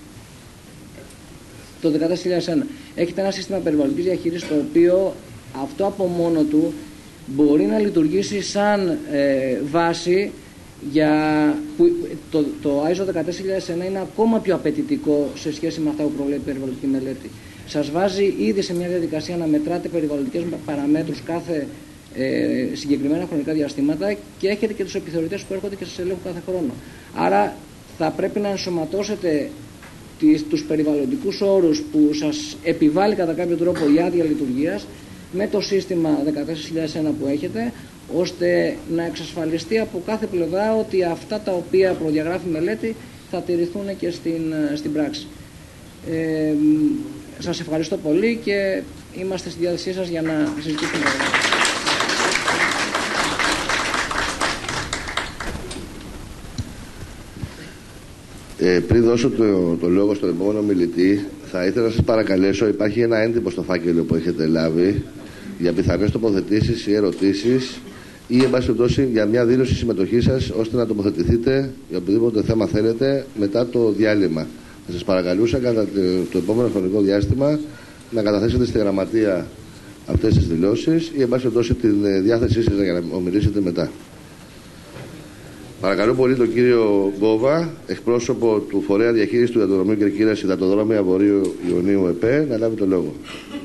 Το 14001. Έχετε ένα σύστημα περιβαλλοντικής διαχείρισης, το οποίο αυτό από μόνο του μπορεί να λειτουργήσει σαν βάση για το ISO 14001 είναι ακόμα πιο απαιτητικό σε σχέση με αυτά που προβλέπει η περιβαλλοντική μελέτη. Σας βάζει ήδη σε μια διαδικασία να μετράτε περιβαλλοντικές παραμέτρους κάθε συγκεκριμένα χρονικά διαστήματα, και έχετε και τους επιθεωρητές που έρχονται και σας ελέγχουν κάθε χρόνο. Άρα θα πρέπει να ενσωματώσετε τους περιβαλλοντικούς όρους που σας επιβάλλει κατά κάποιο τρόπο η άδεια λειτουργίας με το σύστημα 14001 που έχετε, ώστε να εξασφαλιστεί από κάθε πλευρά ότι αυτά τα οποία προδιαγράφει η μελέτη θα τηρηθούν και στην πράξη. Σας ευχαριστώ πολύ και είμαστε στη διάθεσή σας για να συζητήσουμε. Πριν δώσω το λόγο στον επόμενο μιλητή, θα ήθελα να σας παρακαλέσω, υπάρχει ένα έντυπο στο φάκελο που έχετε λάβει για πιθανές τοποθετήσεις ή ερωτήσεις, ή εν πάση περιπτώσει για μια δήλωση συμμετοχής σας, ώστε να τοποθετηθείτε για οποιοδήποτε θέμα θέλετε μετά το διάλειμμα. Θα σας παρακαλούσα κατά το επόμενο χρονικό διάστημα να καταθέσετε στη γραμματεία αυτές τις δηλώσεις, ή εν πάση περιπτώσει την διάθεσή σας για να ομιλήσετε μετά. Παρακαλώ πολύ τον κύριο Γκόβα, εκπρόσωπο του Φορέα Διαχείρισης του Υδατοδρομίου Κερκύρας Υδατοδρόμια Βορείου Ιωνίου ΕΠΕ, να λάβει το λόγο.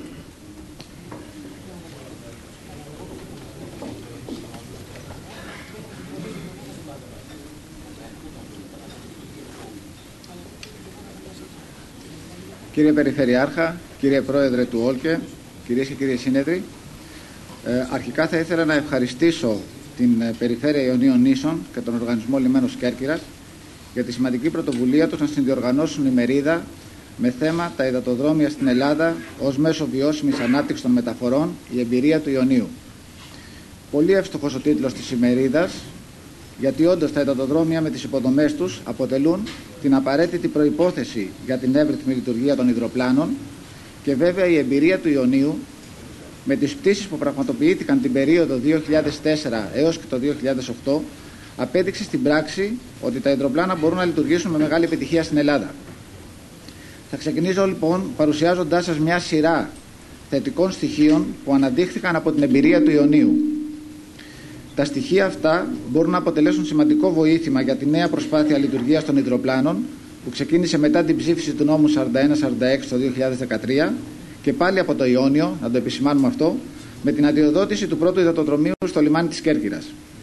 Κύριε Περιφερειάρχα, κύριε Πρόεδρε του ΟΛΚΕ, κυρίες και κύριοι σύνεδροι, αρχικά θα ήθελα να ευχαριστήσω την Περιφέρεια Ιωνίων Νήσων και τον Οργανισμό Λιμένος Κέρκυρας για τη σημαντική πρωτοβουλία τους να συνδιοργανώσουν ημερίδα με θέμα τα υδατοδρόμια στην Ελλάδα ως μέσο βιώσιμης ανάπτυξης των μεταφορών, η εμπειρία του Ιωνίου. Πολύ εύστοχος ο τίτλος της ημερίδας, γιατί όντως τα υδατοδρόμια με τις υποδομές τους αποτελούν την απαραίτητη προϋπόθεση για την εύρυθμη λειτουργία των υδροπλάνων και βέβαια η εμπειρία του Ιωνίου με τις πτήσεις που πραγματοποιήθηκαν την περίοδο 2004 έως και το 2008 απέδειξε στην πράξη ότι τα υδροπλάνα μπορούν να λειτουργήσουν με μεγάλη επιτυχία στην Ελλάδα. Θα ξεκινήσω λοιπόν παρουσιάζοντάς σας μια σειρά θετικών στοιχείων που αναδείχθηκαν από την εμπειρία του Ιωνίου. Τα στοιχεία αυτά μπορούν να αποτελέσουν σημαντικό βοήθημα για τη νέα προσπάθεια λειτουργίας των υδροπλάνων που ξεκίνησε μετά την ψήφιση του νόμου 41-46 το 2013 και πάλι από το Ιόνιο, να το επισημάνουμε αυτό, με την αδειοδότηση του πρώτου υδατοδρομίου στο λιμάνι της Κέρκυρας.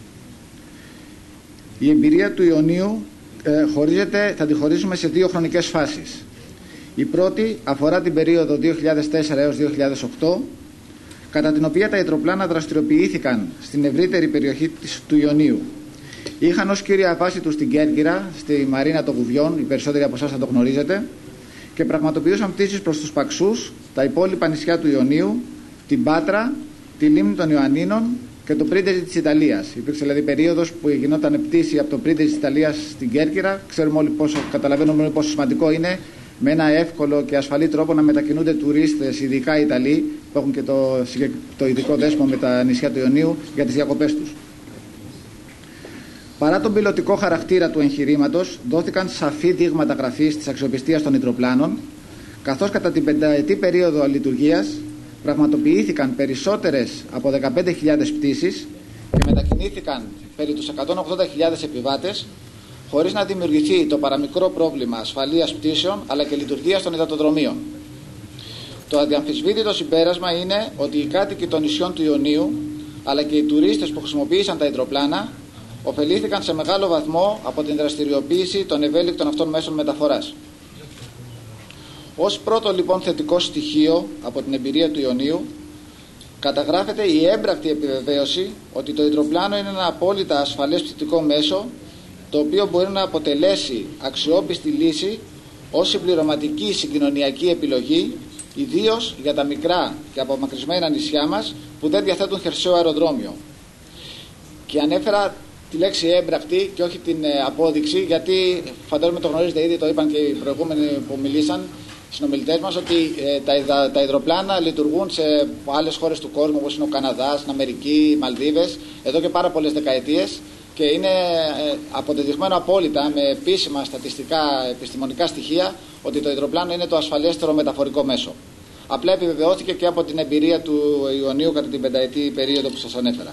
Η εμπειρία του Ιωνίου θα τη χωρίσουμε σε δύο χρονικές φάσεις. Η πρώτη αφορά την περίοδο 2004 έως 2008, κατά την οποία τα υδροπλάνα δραστηριοποιήθηκαν στην ευρύτερη περιοχή του Ιωνίου. Είχαν ως κύρια βάση τους την Κέρκυρα, στη Μαρίνα των Γουβιών, οι περισσότεροι από εσάς θα το γνωρίζετε, και πραγματοποιούσαν πτήσεις προς τους Παξούς, τα υπόλοιπα νησιά του Ιωνίου, την Πάτρα, τη λίμνη των Ιωαννίνων και το Πρίντεζι της Ιταλίας. Υπήρξε δηλαδή περίοδος που γινόταν πτήση από το Πρίντεζι της Ιταλίας στην Κέρκυρα. Καταλαβαίνουμε όλοι πόσο σημαντικό είναι με ένα εύκολο και ασφαλή τρόπο να μετακινούνται τουρίστες, ειδικά Ιταλοί, που έχουν και το ειδικό δέσμο με τα νησιά του Ιωνίου για τις διακοπές τους. Παρά τον πιλωτικό χαρακτήρα του εγχειρήματος, δόθηκαν σαφή δείγματα γραφής της αξιοπιστίας των υδροπλάνων, καθώς κατά την πενταετή περίοδο λειτουργίας πραγματοποιήθηκαν περισσότερες από 15.000 πτήσεις και μετακινήθηκαν περί τους 180.000 επιβάτες, χωρίς να δημιουργηθεί το παραμικρό πρόβλημα ασφαλείας πτήσεων αλλά και λειτουργίας των υδατοδρομίων. Το αδιαμφισβήτητο συμπέρασμα είναι ότι οι κάτοικοι των νησιών του Ιωνίου αλλά και οι τουρίστες που χρησιμοποίησαν τα υδροπλάνα ωφελήθηκαν σε μεγάλο βαθμό από την δραστηριοποίηση των ευέλικτων αυτών μέσων μεταφοράς. Ως πρώτο λοιπόν θετικό στοιχείο από την εμπειρία του Ιωνίου καταγράφεται η έμπρακτη επιβεβαίωση ότι το υδροπλάνο είναι ένα απόλυτα ασφαλές πτυτικό μέσο, το οποίο μπορεί να αποτελέσει αξιόπιστη λύση ως συμπληρωματική συγκοινωνιακή επιλογή, ιδίως για τα μικρά και απομακρυσμένα νησιά μας που δεν διαθέτουν χερσαίο αεροδρόμιο. Και ανέφερα τη λέξη έμπρακτη και όχι την απόδειξη, γιατί φαντάζομαι το γνωρίζετε ήδη, το είπαν και οι προηγούμενοι που μιλήσαν, οι συνομιλητές μας, ότι τα υδροπλάνα λειτουργούν σε άλλες χώρες του κόσμου, όπως είναι ο Καναδάς, η Αμερική, οι Μαλδίβες, εδώ και πάρα πολλές δεκαετίες, και είναι αποδεδειγμένο απόλυτα με επίσημα στατιστικά επιστημονικά στοιχεία ότι το υδροπλάνο είναι το ασφαλέστερο μεταφορικό μέσο. Απλά επιβεβαιώθηκε και από την εμπειρία του Ιωνίου κατά την πενταετή περίοδο που σας ανέφερα.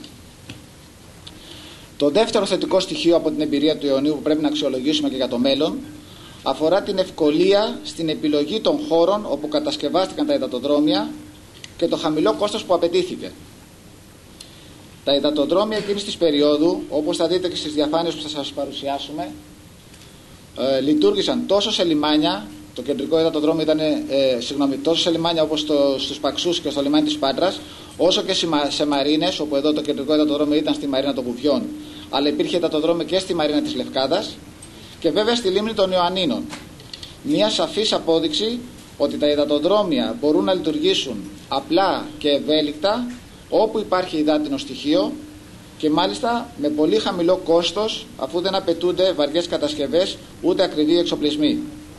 Το δεύτερο θετικό στοιχείο από την εμπειρία του Ιωνίου που πρέπει να αξιολογήσουμε και για το μέλλον αφορά την ευκολία στην επιλογή των χώρων όπου κατασκευάστηκαν τα υδατοδρόμια και το χαμηλό κόστος που απαιτήθηκε. Τα υδατοδρόμια εκείνης της περίοδου, όπως θα δείτε και στις διαφάνειες που θα σας παρουσιάσουμε, λειτουργήσαν τόσο σε λιμάνια, το κεντρικό υδατοδρόμιο ήταν τόσο σε λιμάνια όπως στους Παξούς και στο λιμάνι της Πάτρας, όσο και σε μαρίνες, όπου εδώ το κεντρικό υδατοδρόμιο ήταν στη Μαρίνα των Γουβιών, αλλά υπήρχε υδατοδρόμιο και στη Μαρίνα της Λευκάδας και βέβαια στη λίμνη των Ιωαννίνων. Μια σαφής απόδειξη ότι τα υδατοδρόμια μπορούν να λειτουργήσουν απλά και ευέλικτα όπου υπάρχει υδάτινο στοιχείο και μάλιστα με πολύ χαμηλό κόστος, αφού δεν απαιτούνται βαριές κατασκευές ούτε ακριβοί εξοπλισμοί.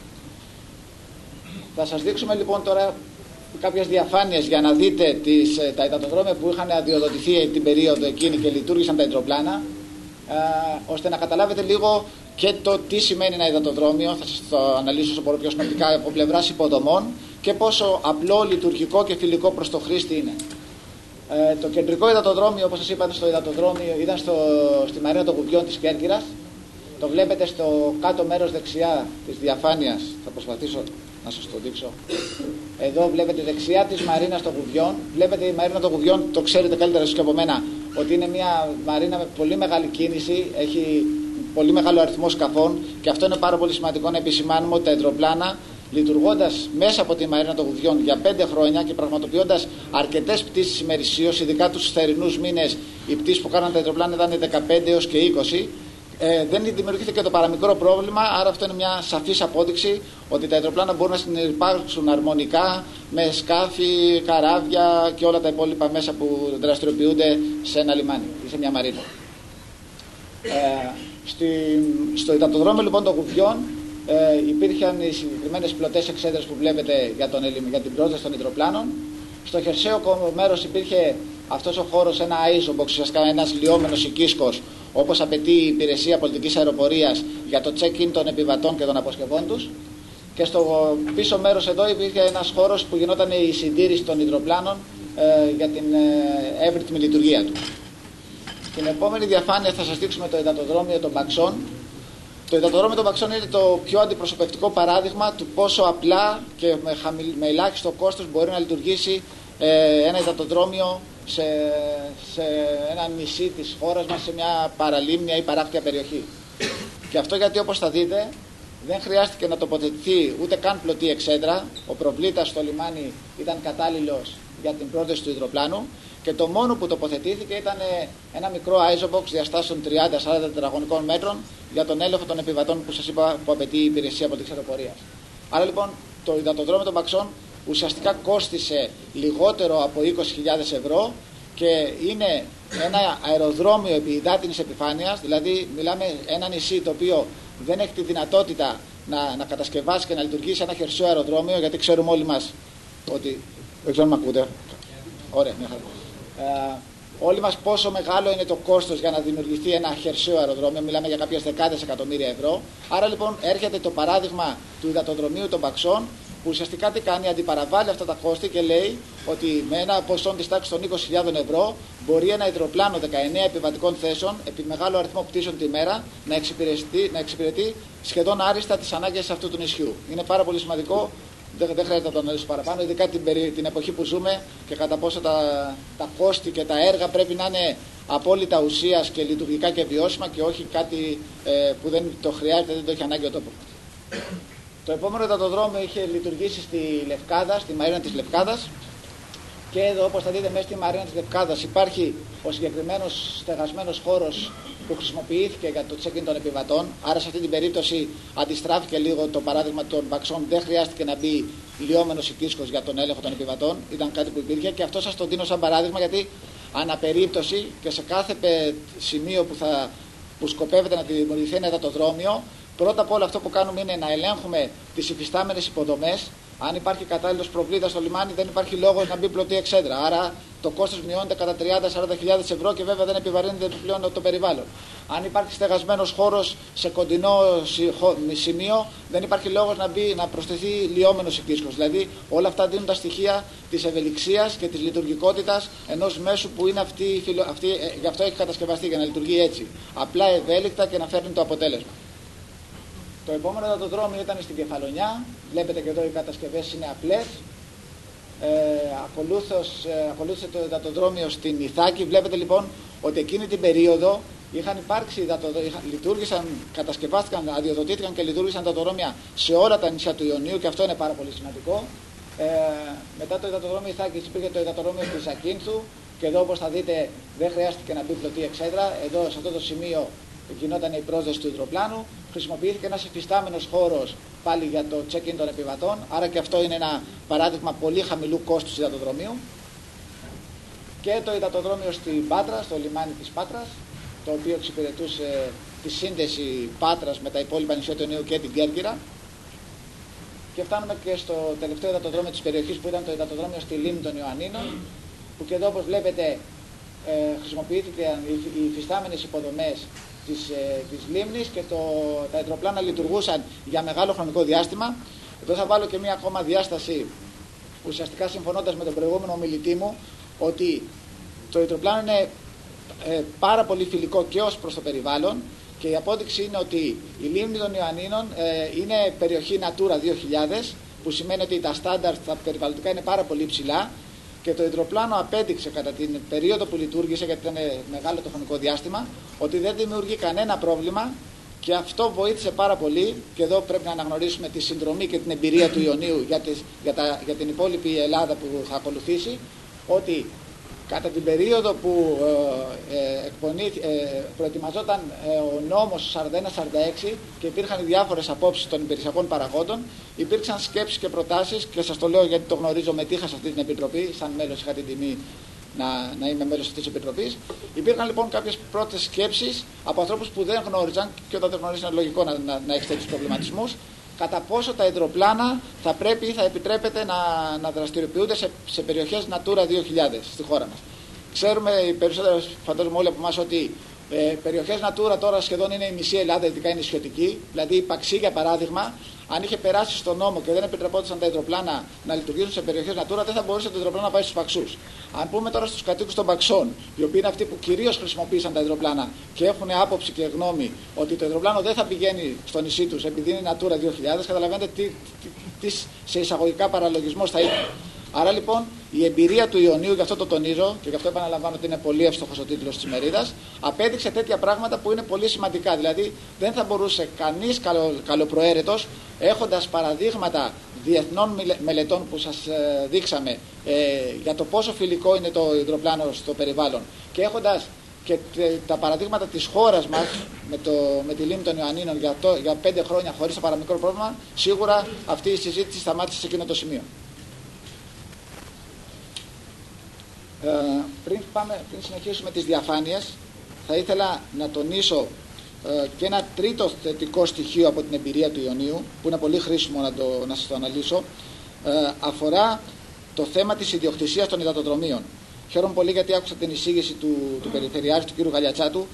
Θα σας δείξουμε λοιπόν τώρα κάποιες διαφάνειες για να δείτε τα υδατοδρόμια που είχαν αδειοδοτηθεί την περίοδο εκείνη και λειτουργήσαν τα υδροπλάνα, ώστε να καταλάβετε λίγο και το τι σημαίνει ένα υδατοδρόμιο. Θα σας το αναλύσω όσο μπορώ πιο συνοπτικά από πλευράς υποδομών και πόσο απλό, λειτουργικό και φιλικό προς το χρήστη είναι. Το κεντρικό υδατοδρόμιο, όπως σας είπατε, στο υδατοδρόμιο ήταν στη Μαρίνα των Γουβιών της Κέρκυρας. Το βλέπετε στο κάτω μέρος δεξιά της διαφάνειας. Θα προσπαθήσω να σας το δείξω. Εδώ βλέπετε δεξιά της Μαρίνας των Γουβιών. Βλέπετε η Μαρίνα των Γουβιών, το ξέρετε καλύτερα εσείς και από μένα, ότι είναι μια μαρίνα με πολύ μεγάλη κίνηση, έχει πολύ μεγάλο αριθμό σκαφών και αυτό είναι πάρα πολύ σημαντικό να επισημάνουμε ότι τα υδροπλάνα λειτουργώντας μέσα από τη Μαρίνα των Γουδιών για 5 χρόνια και πραγματοποιώντας αρκετές πτήσεις ημερησίως, ειδικά τους θερινούς μήνες, οι πτήσεις που κάναν τα αεροπλάνα ήταν 15 έως και 20. Δεν δημιουργήθηκε το παραμικρό πρόβλημα, άρα αυτό είναι μια σαφής απόδειξη ότι τα αεροπλάνα μπορούν να συνυπάρξουν αρμονικά με σκάφη, καράβια και όλα τα υπόλοιπα μέσα που δραστηριοποιούνται σε ένα λιμάνι ή σε μια μαρίνα. Στο υδατοδρόμιο λοιπόν των Γουδιών υπήρχαν οι συγκεκριμένες πλωτές εξέδρες που βλέπετε για την πρόσδεση των υδροπλάνων. Στο χερσαίο μέρος υπήρχε αυτός ο χώρος, ένα isobox, ουσιαστικά ένας λιώμενος οικίσκος, όπως απαιτεί η Υπηρεσία Πολιτικής Αεροπορίας για το check-in των επιβατών και των αποσκευών τους. Και στο πίσω μέρος εδώ υπήρχε ένας χώρος που γινόταν η συντήρηση των υδροπλάνων για την εύρυθμη λειτουργία του. Στην επόμενη διαφάνεια θα σας δείξουμε το υδατοδρόμιο των Παξών. Το υδατοδρόμιο των Παξών είναι το πιο αντιπροσωπευτικό παράδειγμα του πόσο απλά και με ελάχιστο κόστος μπορεί να λειτουργήσει ένα υδατοδρόμιο σε ένα νησί της χώρας μας, σε μια παραλίμνια ή παράκτια περιοχή. Και αυτό γιατί, όπως θα δείτε, δεν χρειάστηκε να τοποθετηθεί ούτε καν πλωτή εξέδρα. Ο προβλήτας στο λιμάνι ήταν κατάλληλος για την πρόσδεση του υδροπλάνου και το μόνο που τοποθετήθηκε ήταν ένα μικρό isobox διαστάσεων 30-40 τετραγωνικών μέτρων για τον έλεγχο των επιβατών που σας είπα που απαιτεί η Υπηρεσία Πολιτικής Αεροπορίας. Άρα λοιπόν το υδατοδρόμιο των Παξών ουσιαστικά κόστισε λιγότερο από 20.000 ευρώ και είναι ένα αεροδρόμιο επί υδάτινης επιφάνειας, δηλαδή μιλάμε ένα νησί το οποίο δεν έχει τη δυνατότητα να κατασκευάσει και να λειτουργήσει ένα χερσαίο αεροδρόμιο, γιατί ξέρουμε όλοι μας ότι... Δεν ξέρω αν με ακούτε. Ωραία, μια χαρά. Όλοι μας πόσο μεγάλο είναι το κόστος για να δημιουργηθεί ένα χερσαίο αεροδρόμιο, μιλάμε για κάποιες δεκάδες εκατομμύρια ευρώ. Άρα λοιπόν έρχεται το παράδειγμα του υδατοδρομίου των Παξών, που ουσιαστικά τι κάνει, αντιπαραβάλλει αυτά τα κόστη και λέει ότι με ένα ποσό της τάξης των 20.000 ευρώ μπορεί ένα υδροπλάνο 19 επιβατικών θέσεων επί μεγάλο αριθμό πτήσεων τη μέρα να εξυπηρετεί σχεδόν άριστα τις ανάγκες αυτού του νησιού. Είναι πάρα πολύ σημαντικό, δεν χρειάζεται να το αναλύσω παραπάνω, ειδικά την εποχή που ζούμε και κατά πόσο τα κόστη και τα έργα πρέπει να είναι απόλυτα ουσίας και λειτουργικά και βιώσιμα και όχι κάτι που δεν το χρειάζεται, δεν το έχει ανάγκη ο τόπος. Το επόμενο υδατοδρόμιο είχε λειτουργήσει στη Λευκάδα, στη Μαρίνα της Λευκάδας. Και εδώ, όπως θα δείτε, μέσα στη Μαρίνα της Λευκάδας υπάρχει ο συγκεκριμένος στεγασμένος χώρος που χρησιμοποιήθηκε για το check-in των επιβατών. Άρα, σε αυτή την περίπτωση, αντιστράφηκε λίγο το παράδειγμα των Παξών. Δεν χρειάστηκε να μπει λιώμενος οικίσκος για τον έλεγχο των επιβατών. Ήταν κάτι που υπήρχε και αυτό σας το δίνω σαν παράδειγμα, γιατί αναπερίπτωση και σε κάθε σημείο που σκοπεύετε να δημιουργηθεί ένα υδατοδρόμιο, πρώτα απ' όλα αυτό που κάνουμε είναι να ελέγχουμε τις υφιστάμενες υποδομές. Αν υπάρχει κατάλληλος προβλήτας στο λιμάνι, δεν υπάρχει λόγος να μπει πλωτή εξέδρα. Άρα το κόστος μειώνεται κατά 30-40.000 ευρώ και βέβαια δεν επιβαρύνεται πλέον το περιβάλλον. Αν υπάρχει στεγασμένος χώρος σε κοντινό σημείο, δεν υπάρχει λόγος να προσθεθεί λιώμενος οικίσκος. Δηλαδή όλα αυτά δίνουν τα στοιχεία της ευελιξίας και της λειτουργικότητας ενός μέσου που είναι γι' αυτό έχει κατασκευαστεί, για να λειτουργεί έτσι. Απλά ευέλικτα και να φέρνει το αποτέλεσμα. Το επόμενο υδατοδρόμιο ήταν στην Κεφαλονιά. Βλέπετε και εδώ οι κατασκευές είναι απλές. Ακολούθησε το υδατοδρόμιο στην Ιθάκη. Βλέπετε λοιπόν ότι εκείνη την περίοδο λειτουργήσαν, κατασκευάστηκαν, αδειοδοτήθηκαν και λειτουργήσαν υδατοδρόμια σε όλα τα νησιά του Ιωνίου και αυτό είναι πάρα πολύ σημαντικό. Μετά το υδατοδρόμιο Ιθάκης υπήρχε το υδατοδρόμιο της Ζακίνθου και εδώ, όπως θα δείτε, δεν χρειάστηκε να μπει πλωτή εξέδρα. Εδώ σε αυτό το σημείο γινόταν η πρόσδεση του υδροπλάνου. Χρησιμοποιήθηκε ένας υφιστάμενος χώρος πάλι για το check-in των επιβατών. Άρα και αυτό είναι ένα παράδειγμα πολύ χαμηλού κόστους υδατοδρομίου. Και το υδατοδρόμιο στην Πάτρα, στο λιμάνι της Πάτρας, το οποίο εξυπηρετούσε τη σύνδεση Πάτρας με τα υπόλοιπα νησιά του Ιωνίου και την Κέρκυρα. Και φτάνουμε και στο τελευταίο υδατοδρόμιο της περιοχής, που ήταν το υδατοδρόμιο στη λίμνη των Ιωαννίνων, που και εδώ, όπως βλέπετε, χρησιμοποιήθηκαν οι υφιστάμενες υποδομές της λίμνης και τα υδροπλάνα λειτουργούσαν για μεγάλο χρονικό διάστημα. Εδώ θα βάλω και μία ακόμα διάσταση, ουσιαστικά συμφωνώντας με τον προηγούμενο ομιλητή μου, ότι το υδροπλάνο είναι πάρα πολύ φιλικό και ως προς το περιβάλλον, και η απόδειξη είναι ότι η λίμνη των Ιωαννίνων είναι περιοχή Natura 2000, που σημαίνει ότι τα στάνταρτ τα περιβαλλοντικά είναι πάρα πολύ ψηλά. Και το υδροπλάνο απέδειξε κατά την περίοδο που λειτουργήσε, γιατί ήταν μεγάλο το χρονικό διάστημα, ότι δεν δημιουργεί κανένα πρόβλημα Και αυτό βοήθησε πάρα πολύ, και εδώ πρέπει να αναγνωρίσουμε τη συνδρομή και την εμπειρία του Ιωνίου για την υπόλοιπη Ελλάδα που θα ακολουθήσει, ότι κατά την περίοδο που προετοιμαζόταν ο νόμος 41-46 και υπήρχαν οι διάφορες απόψεις των υπηρεσιακών παραγόντων, υπήρξαν σκέψεις και προτάσεις, και σας το λέω γιατί το γνωρίζω, μετήχα σε αυτή την επιτροπή, σαν μέλος είχα την τιμή να είμαι μέλος αυτής της επιτροπής. Υπήρχαν λοιπόν κάποιες πρώτες σκέψεις από ανθρώπους που δεν γνώριζαν, και όταν δεν γνωρίζουν είναι λογικό να έχει τέτοιους προβληματισμούς, κατά πόσο τα υδροπλάνα θα πρέπει ή θα επιτρέπεται να δραστηριοποιούνται σε περιοχές Natura 2000 στη χώρα μας. Ξέρουμε οι περισσότεροι, φαντάζομαι όλοι από εμάς, ότι περιοχές Natura τώρα σχεδόν είναι η μισή Ελλάδα, ειδικά η νησιωτική. Δηλαδή η Παξί, για παράδειγμα, αν είχε περάσει στον νόμο και δεν επιτρεπόταν τα υδροπλάνα να λειτουργήσουν σε περιοχές Natura, δεν θα μπορούσε το υδροπλάνο να πάει στους Παξούς. Αν πούμε τώρα στους κατοίκους των Παξών, οι οποίοι είναι αυτοί που κυρίως χρησιμοποίησαν τα υδροπλάνα και έχουν άποψη και γνώμη ότι το υδροπλάνο δεν θα πηγαίνει στο νησί τους επειδή είναι Natura 2000, καταλαβαίνετε τι σε εισαγωγικά παραλογισμός θα ήταν. Άρα λοιπόν η εμπειρία του Ιωνίου, γι' αυτό το τονίζω και γι' αυτό επαναλαμβάνω ότι είναι πολύ εύστοχος ο τίτλος της ημερίδας, απέδειξε τέτοια πράγματα που είναι πολύ σημαντικά. Δηλαδή δεν θα μπορούσε κανείς καλοπροαίρετος, έχοντας παραδείγματα διεθνών μελετών που σας δείξαμε για το πόσο φιλικό είναι το υδροπλάνο στο περιβάλλον, και έχοντας και τα παραδείγματα της χώρας μας με τη λίμνη των Ιωαννίνων για 5 χρόνια χωρίς το παραμικρό πρόβλημα, σίγουρα αυτή η συζήτηση σταμάτησε σε εκείνο το σημείο. Πριν συνεχίσουμε τις διαφάνειες, θα ήθελα να τονίσω και ένα τρίτο θετικό στοιχείο από την εμπειρία του Ιωνίου, που είναι πολύ χρήσιμο να σας το αναλύσω. Αφορά το θέμα της ιδιοκτησίας των υδατοδρομίων. Χαίρομαι πολύ γιατί άκουσα την εισήγηση του Περιφερειάρχη, του κ. Γαλιατσάτου,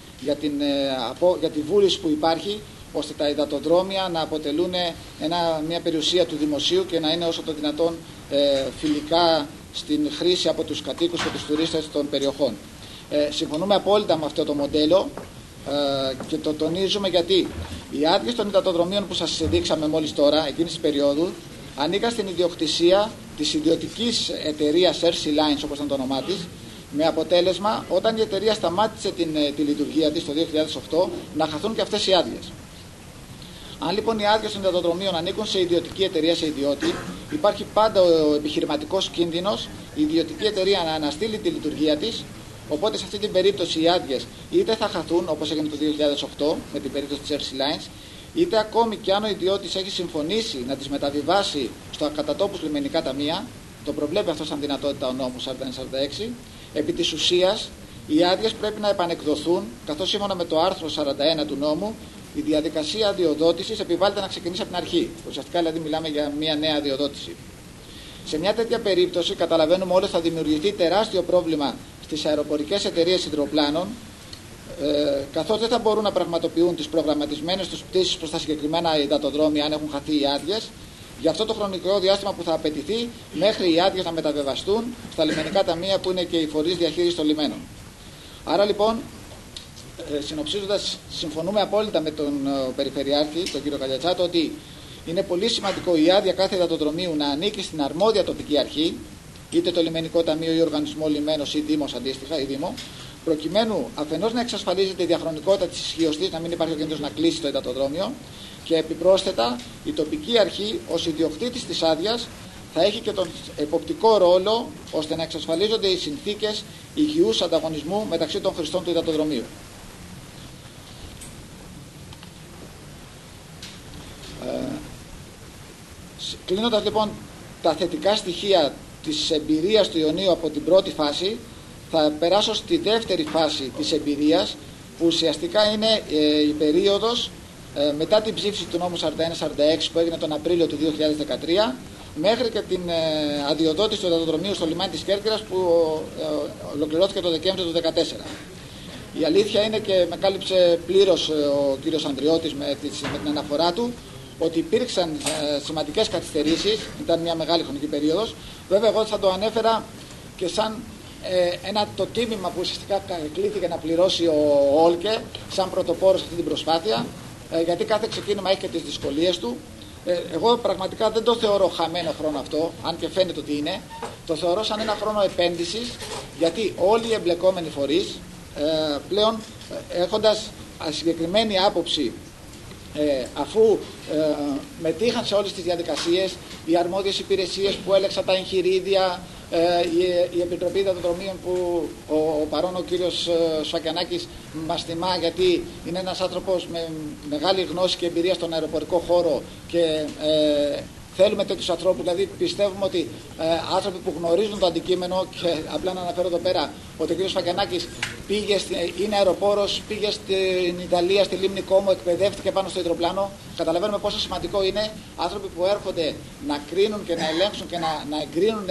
για τη βούληση που υπάρχει ώστε τα υδατοδρόμια να αποτελούν μια περιουσία του δημοσίου και να είναι όσο το δυνατόν φιλικά στην χρήση από τους κατοίκους και τους τουρίστες των περιοχών. Συμφωνούμε απόλυτα με αυτό το μοντέλο και το τονίζουμε γιατί οι άδειες των υδατοδρομίων που σας δείξαμε μόλις τώρα, εκείνης της περίοδου, ανήκαν στην ιδιοκτησία της ιδιωτικής εταιρείας Air Lines, όπως ήταν το όνομά της, με αποτέλεσμα όταν η εταιρεία σταμάτησε τη λειτουργία της το 2008 να χαθούν και αυτές οι άδειες. Αν λοιπόν οι άδειες των υδατοδρομίων ανήκουν σε ιδιωτική εταιρεία, σε ιδιώτη, υπάρχει πάντα ο επιχειρηματικός κίνδυνος η ιδιωτική εταιρεία να αναστείλει τη λειτουργία της. Οπότε σε αυτή την περίπτωση οι άδειες είτε θα χαθούν, όπως έγινε το 2008 με την περίπτωση της Air Lines, είτε ακόμη και αν ο ιδιώτης έχει συμφωνήσει να τις μεταβιβάσει στο κατατόπους λιμενικά ταμεία, το προβλέπει αυτό σαν δυνατότητα ο νόμος 41-46, επί της ουσίας οι άδειες πρέπει να επανεκδοθούν, καθώς σύμφωνα με το άρθρο 41 του νόμου η διαδικασία αδειοδότησης επιβάλλεται να ξεκινήσει από την αρχή. Ουσιαστικά δηλαδή μιλάμε για μια νέα αδειοδότηση. Σε μια τέτοια περίπτωση καταλαβαίνουμε όλοι θα δημιουργηθεί τεράστιο πρόβλημα στις αεροπορικές εταιρείες υδροπλάνων, καθώς δεν θα μπορούν να πραγματοποιούν τις προγραμματισμένες τους πτήσεις προς τα συγκεκριμένα υδατοδρόμια αν έχουν χαθεί οι άδειες, για αυτό το χρονικό διάστημα που θα απαιτηθεί μέχρι οι άδειες να μεταβεβαστούν στα λιμενικά ταμεία που είναι και οι φορείς διαχείρισης των λιμένων. Άρα λοιπόν, συνοψίζοντας, συμφωνούμε απόλυτα με τον Περιφερειάρχη, τον κύριο Καλιατσάτο, ότι είναι πολύ σημαντικό η άδεια κάθε υδατοδρομίου να ανήκει στην αρμόδια τοπική αρχή, είτε το λιμενικό ταμείο ή οργανισμό λιμένος ή δήμος αντίστοιχα, ή δήμο, προκειμένου αφενός να εξασφαλίζεται η διαχρονικότητα της ισχύως της, να μην υπάρχει ο κίνδυνος να κλείσει το υδατοδρόμιο, και επιπρόσθετα η τοπική αρχή ως ιδιοκτήτης της άδειας θα έχει και τον εποπτικό ρόλο ώστε να εξασφαλίζονται οι συνθήκες υγιούς ανταγωνισμού μεταξύ των χρηστών του υδατοδρομίου. Κλείνοντας λοιπόν τα θετικά στοιχεία της εμπειρίας του Ιωνίου από την πρώτη φάση, θα περάσω στη δεύτερη φάση της εμπειρίας, που ουσιαστικά είναι η περίοδος μετά την ψήφιση του νόμου 41-46 που έγινε τον Απρίλιο του 2013, μέχρι και την αδειοδότηση του υδατοδρομίου στο λιμάνι της Κέρκυρας που ολοκληρώθηκε το Δεκέμβριο του 2014. Η αλήθεια είναι, και με κάλυψε πλήρως ο κύριος Ανδριώτης με την αναφορά του, ότι υπήρξαν σημαντικές καθυστερήσεις, ήταν μια μεγάλη χρονική περίοδος. Βέβαια εγώ θα το ανέφερα και σαν το τίμημα που ουσιαστικά κλήθηκε να πληρώσει ο Όλκε σαν πρωτοπόρος σε αυτή την προσπάθεια, γιατί κάθε ξεκίνημα έχει και τις δυσκολίες του. Εγώ πραγματικά δεν το θεωρώ χαμένο χρόνο αυτό, αν και φαίνεται ότι είναι. Το θεωρώ σαν ένα χρόνο επένδυσης, γιατί όλοι οι εμπλεκόμενοι φορείς πλέον έχοντας συγκεκριμένη άποψη αφού μετήχαν σε όλες τις διαδικασίες οι αρμόδιες υπηρεσίες που έλεξαν τα εγχειρίδια, η Επιτροπή Υδατοδρομίων που ο παρόν ο κύριος Σφακιανάκης μας τιμά, γιατί είναι ένας άνθρωπος με μεγάλη γνώση και εμπειρία στον αεροπορικό χώρο και θέλουμε τέτοιους ανθρώπους. Δηλαδή πιστεύουμε ότι άνθρωποι που γνωρίζουν το αντικείμενο, και απλά να αναφέρω εδώ πέρα ότι ο κ. Σφακιανάκης είναι αεροπόρος, πήγε στην Ιταλία, στη λίμνη Κόμο, εκπαιδεύτηκε πάνω στο υδροπλάνο. Καταλαβαίνουμε πόσο σημαντικό είναι άνθρωποι που έρχονται να κρίνουν και να ελέγξουν και να εγκρίνουν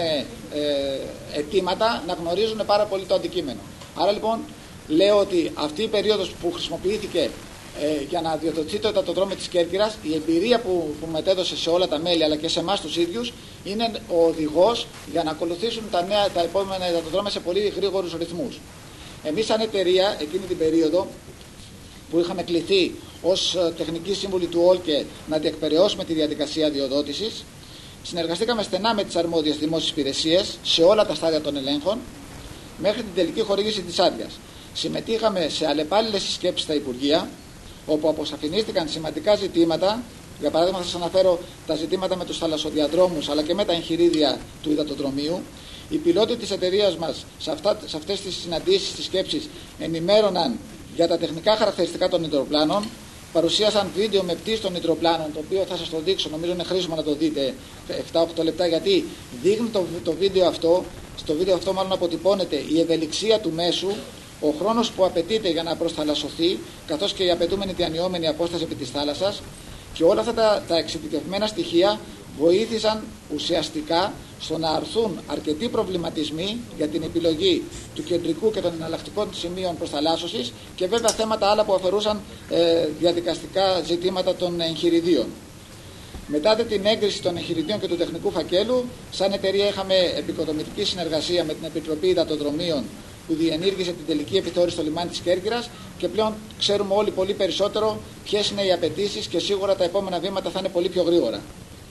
αιτήματα, να γνωρίζουν πάρα πολύ το αντικείμενο. Άρα λοιπόν λέω ότι αυτή η περίοδος που χρησιμοποιήθηκε για να διοδοτηθεί το υδατοδρόμιο της Κέρκυρας, η εμπειρία που μετέδωσε σε όλα τα μέλη αλλά και σε εμάς τους ίδιους, είναι ο οδηγός για να ακολουθήσουν τα επόμενα υδατοδρόμια σε πολύ γρήγορους ρυθμούς. Εμείς σαν εταιρεία εκείνη την περίοδο που είχαμε κληθεί ως τεχνικοί σύμβουλοι του ΟΛΚΕ να διεκπεραιώσουμε τη διαδικασία διοδότησης, συνεργαστήκαμε στενά με τις αρμόδιες δημόσιες υπηρεσίες σε όλα τα στάδια των ελέγχων μέχρι την τελική χορήγηση της άδειας. Συμμετείχαμε σε αλλεπάλληλες συσκέψεις στα Υπουργεία, όπου αποσαφηνίστηκαν σημαντικά ζητήματα. Για παράδειγμα, θα σας αναφέρω τα ζητήματα με τους θαλασσοδιαδρόμους αλλά και με τα εγχειρίδια του υδατοδρομίου. Οι πιλότοι της εταιρείας μας σε αυτές τις συναντήσεις, τις σκέψεις, ενημέρωναν για τα τεχνικά χαρακτηριστικά των υδροπλάνων, παρουσίασαν βίντεο με πτήσεις των υδροπλάνων, το οποίο θα σας το δείξω, νομίζω είναι χρήσιμο να το δείτε 7-8 λεπτά, γιατί δείχνει το βίντεο αυτό, στο βίντεο αυτό μάλλον αποτυπώνεται η ευελιξία του μέσου, ο χρόνος που απαιτείται για να προσθαλασσωθεί, καθώς και η απαιτούμενη διανυόμενη απόσταση επί της θάλασσας, και όλα αυτά τα εξειδικευμένα στοιχεία βοήθησαν ουσιαστικά στο να αρθούν αρκετοί προβληματισμοί για την επιλογή του κεντρικού και των εναλλακτικών σημείων προσθαλάσσωσης και βέβαια θέματα άλλα που αφορούσαν διαδικαστικά ζητήματα των εγχειριδίων. Μετά την έγκριση των εγχειριδίων και του τεχνικού φακέλου, σαν εταιρεία είχαμε επικοδομητική συνεργασία με την Επιτροπή Υδατοδρομίων που διενήργησε την τελική επιθεώρηση στο λιμάνι της Κέρκυρας, και πλέον ξέρουμε όλοι πολύ περισσότερο ποιες είναι οι απαιτήσεις και σίγουρα τα επόμενα βήματα θα είναι πολύ πιο γρήγορα.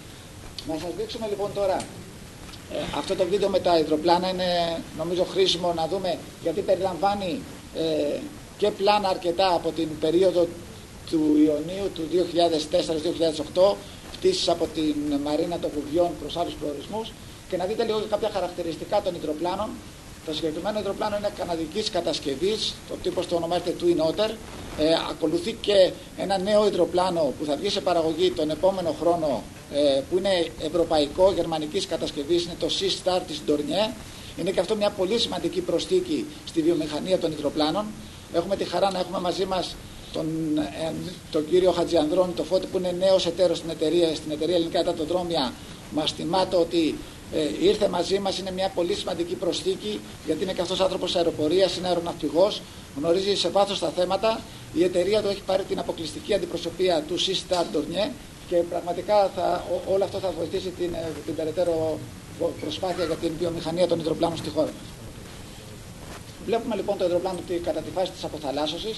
Να σας δείξουμε λοιπόν τώρα αυτό το βίντεο με τα υδροπλάνα. Είναι νομίζω χρήσιμο να δούμε, γιατί περιλαμβάνει και πλάνα αρκετά από την περίοδο του Ιωνίου του 2004-2008, πτήσεις από την Μαρίνα των Κουβιών προς άλλους προορισμούς, και να δείτε λίγο κάποια χαρακτηριστικά των υδροπλάνων. Το συγκεκριμένο υδροπλάνο είναι καναδικής κατασκευής, το τύπος το ονομάζεται Twin Otter. Ακολουθεί και ένα νέο υδροπλάνο που θα βγει σε παραγωγή τον επόμενο χρόνο, που είναι ευρωπαϊκό, γερμανικής κατασκευής, είναι το Sea Star της Dornier. Είναι και αυτό μια πολύ σημαντική προσθήκη στη βιομηχανία των υδροπλάνων. Έχουμε τη χαρά να έχουμε μαζί μας τον κύριο Χατζιανδρώνη, το Φώτη, που είναι νέος εταίρος στην εταιρεία Ελληνικά Υδατοδρόμια. Μας τιμάται ότι ήρθε μαζί μας, είναι μια πολύ σημαντική προσθήκη, γιατί είναι και αυτός άνθρωπος αεροπορίας, είναι αεροναυπηγός, γνωρίζει σε βάθος τα θέματα. Η εταιρεία του έχει πάρει την αποκλειστική αντιπροσωπεία του Sea Star Dornier και πραγματικά όλο αυτό θα βοηθήσει την περαιτέρω προσπάθεια για την βιομηχανία των υδροπλάνων στη χώρα. Βλέπουμε λοιπόν το υδροπλάνο κατά τη φάση της αποθαλάσσωσης.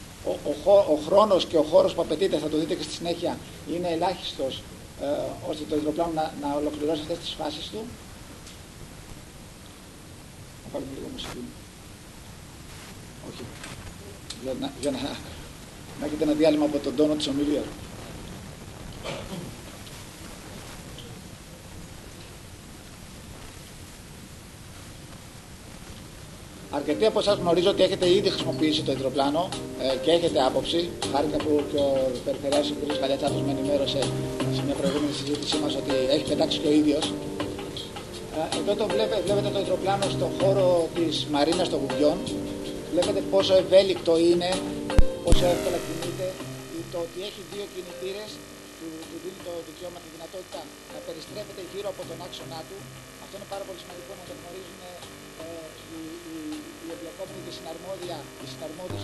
Ο χρόνος και ο χώρος που απαιτείται, θα το δείτε και στη συνέχεια, είναι ελάχιστος ώστε το υδροπλάνο να ολοκληρώσει αυτές τις φάσεις του. Να πάρουμε λίγο μουσική. Όχι. Για να έχετε ένα διάλειμμα από τον τόνο της ομιλίας. Αρκετοί από εσάς γνωρίζω ότι έχετε ήδη χρησιμοποιήσει το υδροπλάνο και έχετε άποψη. Χάρηκα που και ο Περιφερειάρχης ο κ. Καλιατσάτος με ενημέρωσε σε μια προηγούμενη συζήτησή μας ότι έχει πετάξει και ο ίδιος. Εδώ βλέπετε το υδροπλάνο στον χώρο της Μαρίνας των Κουβιών. Βλέπετε πόσο ευέλικτο είναι, πόσο εύκολα κινείται. Το ότι έχει δύο κινητήρες του δίνει το δικαίωμα, τη δυνατότητα να περιστρέφεται γύρω από τον άξονά του. Αυτό είναι πάρα πολύ σημαντικό να το γνωρίζουν οι εμπλεκόμενοι και οι συναρμόδιες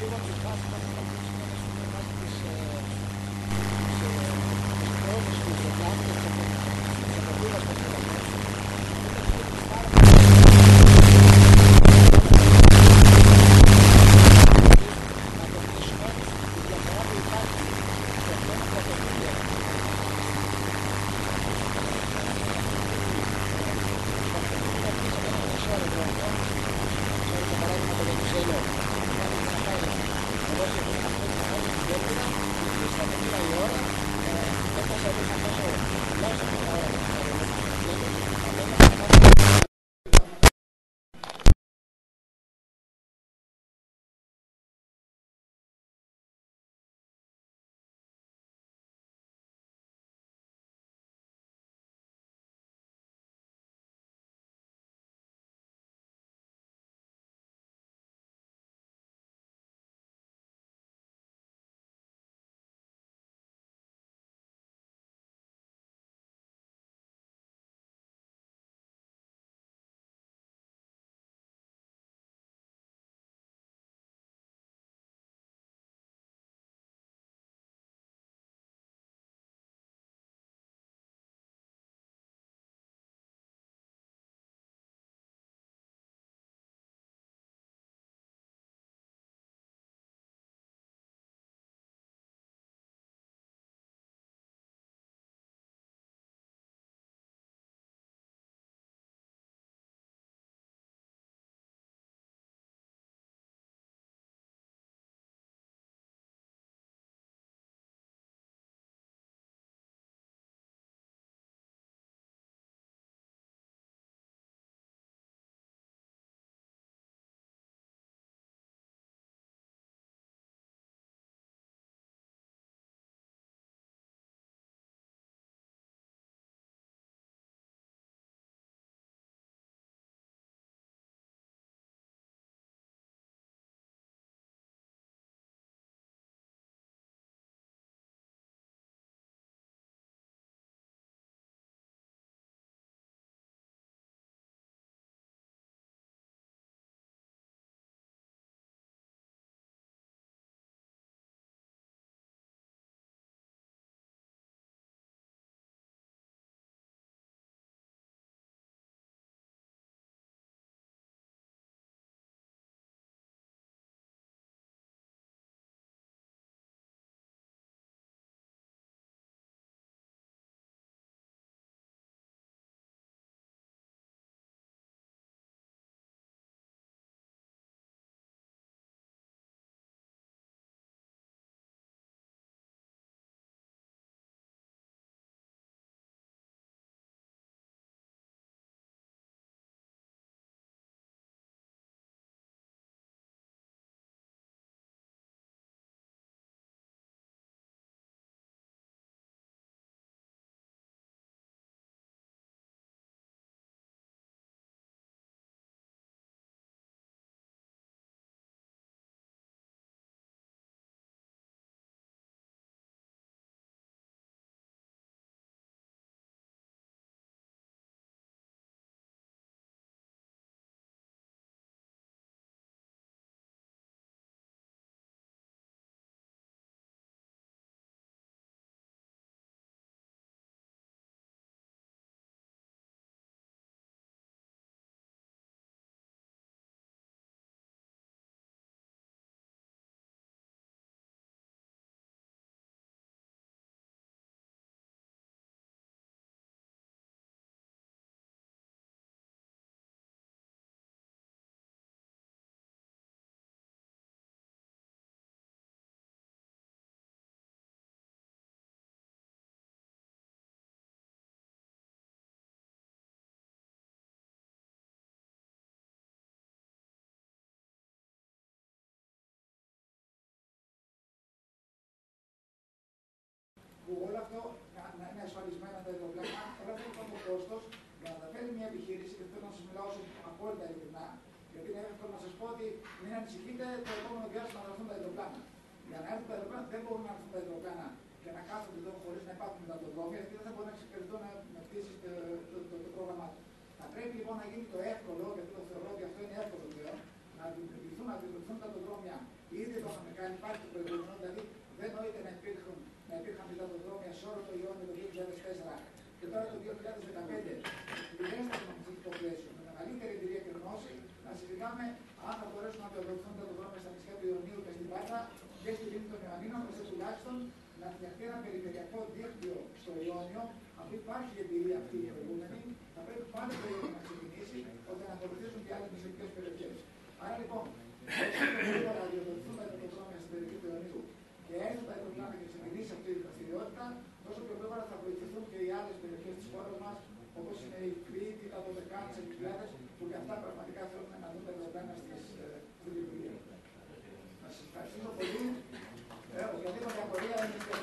που όλο αυτό να είναι ασφαλισμένα τα αεροπλάνα, όλο αυτό το κόστος για να τα φέρει μια επιχείρηση, και θέλω να σας μιλάω απόλυτα ειλικρινά, γιατί είναι εύκολο να σας πω ότι μην ανησυχείτε, το επόμενο διάστημα θα έρθουν τα αεροπλάνα. Για να έρθουν τα αεροπλάνα δεν μπορούν να έρθουν τα αεροπλάνα και να κάθονται εδώ χωρίς να υπάρχουν μεταδρομία, γιατί δεν θα μπορεί να εξυπηρετώ να πτήσει το πρόγραμμά του. Θα πρέπει λοιπόν να γίνει το εύκολο, γιατί το θεωρώ ότι αυτό είναι εύκολο πλέον, να δημιουργηθούν τα μεταδρόμια Ήδη το είχαμε κάνει, υπάρχει το προηγούμενο, δηλαδή δεν νοείται να υπήρχαν υδατοδρόμια σε όλο το Ιόνιο το 2004 και τώρα το 2015, πληρέστε το νομοθετικό πλαίσιο με μεγαλύτερη εμπειρία και γνώση, να συζητάμε αν θα μπορέσουν να διαδοθούν τα υδατοδρόμια στα νησιά του Ιωνίου και στην Πάτρα και στη λίμνη των Ιωαννίνων, ώστε τουλάχιστον να φτιαχτεί ένα περιφερειακό δίκτυο στο Ιόνιο, αφού υπάρχει εμπειρία αυτή η προηγούμενη, θα πρέπει πάλι το Ιόνιο να ξεκινήσει, ώστε να ακολουθήσουν και άλλες νησιωτικές περιοχές. Άρα λοιπόν, όσο πιο γρήγορα διαδοθούν τα υδατοδρόμια στην περιοχή του Ιωνίου και έρθουν τα αεροπλάνα και ξεκινήσει αυτή η δραστηριότητα, τόσο πιο γρήγορα θα βοηθηθούν και οι άλλες περιοχές της χώρας μας, όπως είναι η Κρήτη, τα Δωδεκάνησα, οι Κυκλάδες, που και αυτά πραγματικά θέλουν να δουν τα αεροπλάνα στη λειτουργία. Να σας ευχαριστήσω πολύ. Οποιαδήποτε απορία είναι και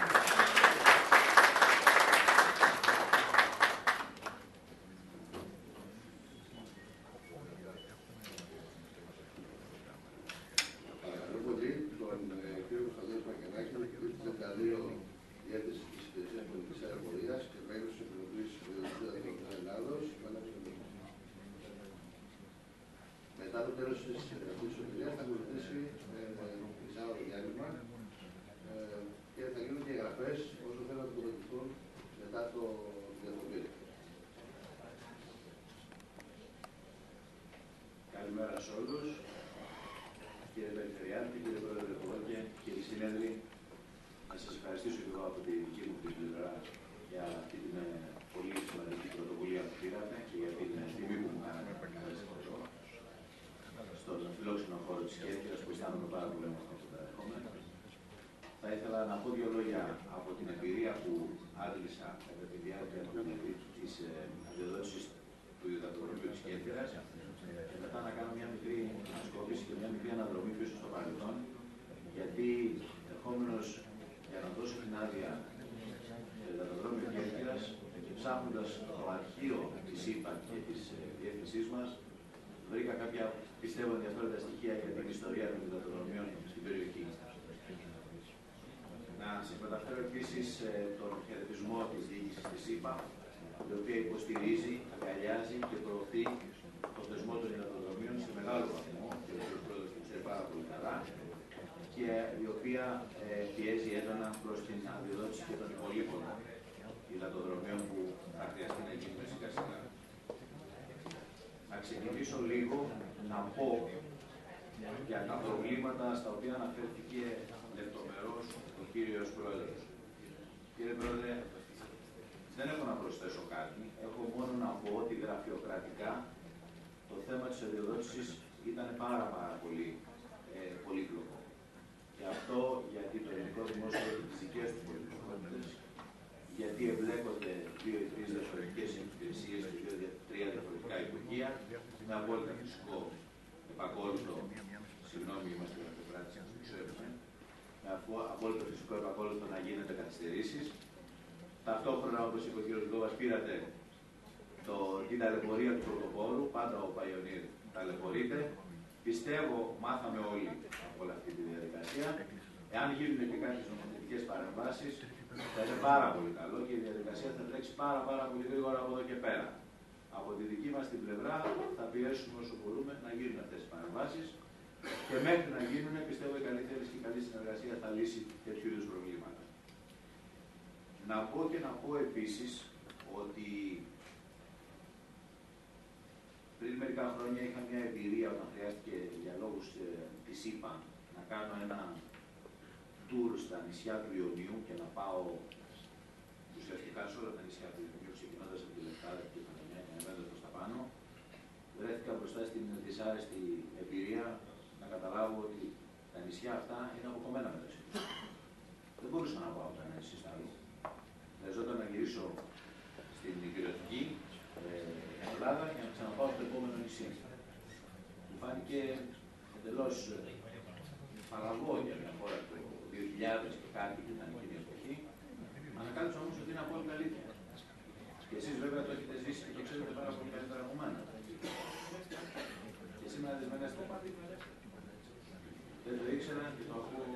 μετά το τέλος της ομιλίας θα ακολουθήσει εισάγωγο διάλειμμα και θα γίνουν και εγγραφές όσο θέλουν να τοποθετηθούν μετά το διακοπή. Καλημέρα σε όλους. Κύριε Περιφερειάρχη, κύριε Πρόεδρε Υπουργέ, κύριοι συνέδροι, να σας ευχαριστήσω και εγώ από τη δική μου την πλευρά για αυτή την πολύ σημαντική πρωτοβουλία που πήρατε και για την τιμή που μου κάνατε στον φιλόξενο χώρο της Κέρκυρας που αισθάνομαι πάρα πολύ με αυτό που τα ερχόμενα. Θα ήθελα να πω δύο λόγια από την εμπειρία που άντλησα κατά τη διάρκεια της αδειοδότησης του υδατοδρομίου της Κέρκυρας και μετά να κάνω μια μικρή ανασκόπηση και μια μικρή αναδρομή πίσω στο παρελθόν, γιατί ερχόμενος για να δώσω την άδεια στο υδατοδρόμιο Κέρκυρας και ψάχνοντας το αρχείο της ΥΠΑ και της διεύθυνσής μας, βρήκα κάποια πιστεύω ενδιαφέροντα στοιχεία για την ιστορία των υδατοδρομίων στην περιοχή. Να σας μεταφέρω επίσης τον χαιρετισμό της διοίκησης της ΥΠΑ, η οποία υποστηρίζει, αγκαλιάζει και προωθεί το θεσμό των υδατοδρομίων σε μεγάλο βαθμό, και ο κ. Πρόεδρος το ξέρει πάρα πολύ καλά, και η οποία πιέζει έντονα προς την αδειοδότηση και των υπολείπων υδατοδρομίων που θα χρειαστεί να γίνουν σιγά σιγά. Να ξεκινήσω λίγο να πω για τα προβλήματα στα οποία αναφέρθηκε λεπτομερώς ο κύριος Πρόεδρος. Κύριε Πρόεδρε, δεν έχω να προσθέσω κάτι. Έχω μόνο να πω ότι γραφειοκρατικά το θέμα της αδειοδότησης ήταν πάρα πολύ πολύπλοκο. Και αυτό γιατί το ελληνικό δημόσιο έχει τις δικές του πολυπλοκότητες, γιατί εμπλέκονται 2 ή 3 διαφορετικές υπηρεσίες και 2-3 διαφορετικά υπουργεία, με απόλυτα φυσικό επακόλουθο, συγγνώμη, είμαστε γραφειοκράτες, να το ξέρουμε, με απόλυτα φυσικό επακόλουθο να γίνεται καθυστερήσεις. Ταυτόχρονα, όπως είπε ο κ. Γκόβας, πήρατε την ταλαιπωρία του πρωτοπόρου, πάντα ο Pioneer ταλαιπωρείται. Πιστεύω, μάθαμε όλοι από όλη αυτή τη διαδικασία. Εάν γίνουν και κάποιες νομοθετικές παρεμβάσεις, θα είναι πάρα πολύ καλό και η διαδικασία θα τρέξει πάρα πολύ γρήγορα από εδώ και πέρα. Από τη δική μας την πλευρά θα πιέσουμε όσο μπορούμε να γίνουν αυτές οι παρεμβάσεις και μέχρι να γίνουν, πιστεύω, η καλή θέληση και η καλή συνεργασία θα λύσει τέτοιου είδους προβλήματα. Να πω και να πω επίσης ότι πριν μερικά χρόνια είχα μια εμπειρία όταν χρειάστηκε για λόγους της ΥΠΑ να κάνω ένα tour στα νησιά του Ιωνίου και να πάω ουσιαστικά σε όλα τα νησιά του Ιωνίου, ξεκινώντας από τη Λευκάδα και την Παναγία και ανεβαίνοντας προς τα πάνω. Βρέθηκα μπροστά στην δυσάρεστη εμπειρία να καταλάβω ότι τα νησιά αυτά είναι αποκομμένα μεταξύ τους. Δεν μπορούσα να πάω κανένα νησί στα άλλο. Χρειαζόταν να γυρίσω στην υπηρετική Ελλάδα για να ξαναπάω στο επόμενο νησί. Μου φάνηκε εντελώς παραγωγό για μια χώρα του 2000 και κάτι που ήταν εκείνη η εποχή. Ανακάλυψα όμως ότι είναι απόλυτα αλήθεια. Και εσείς βέβαια το έχετε ζήσει και το ξέρετε πάρα πολύ καλύτερα από μένα. Και σήμερα δεν με δεν το ήξερα και το ακούω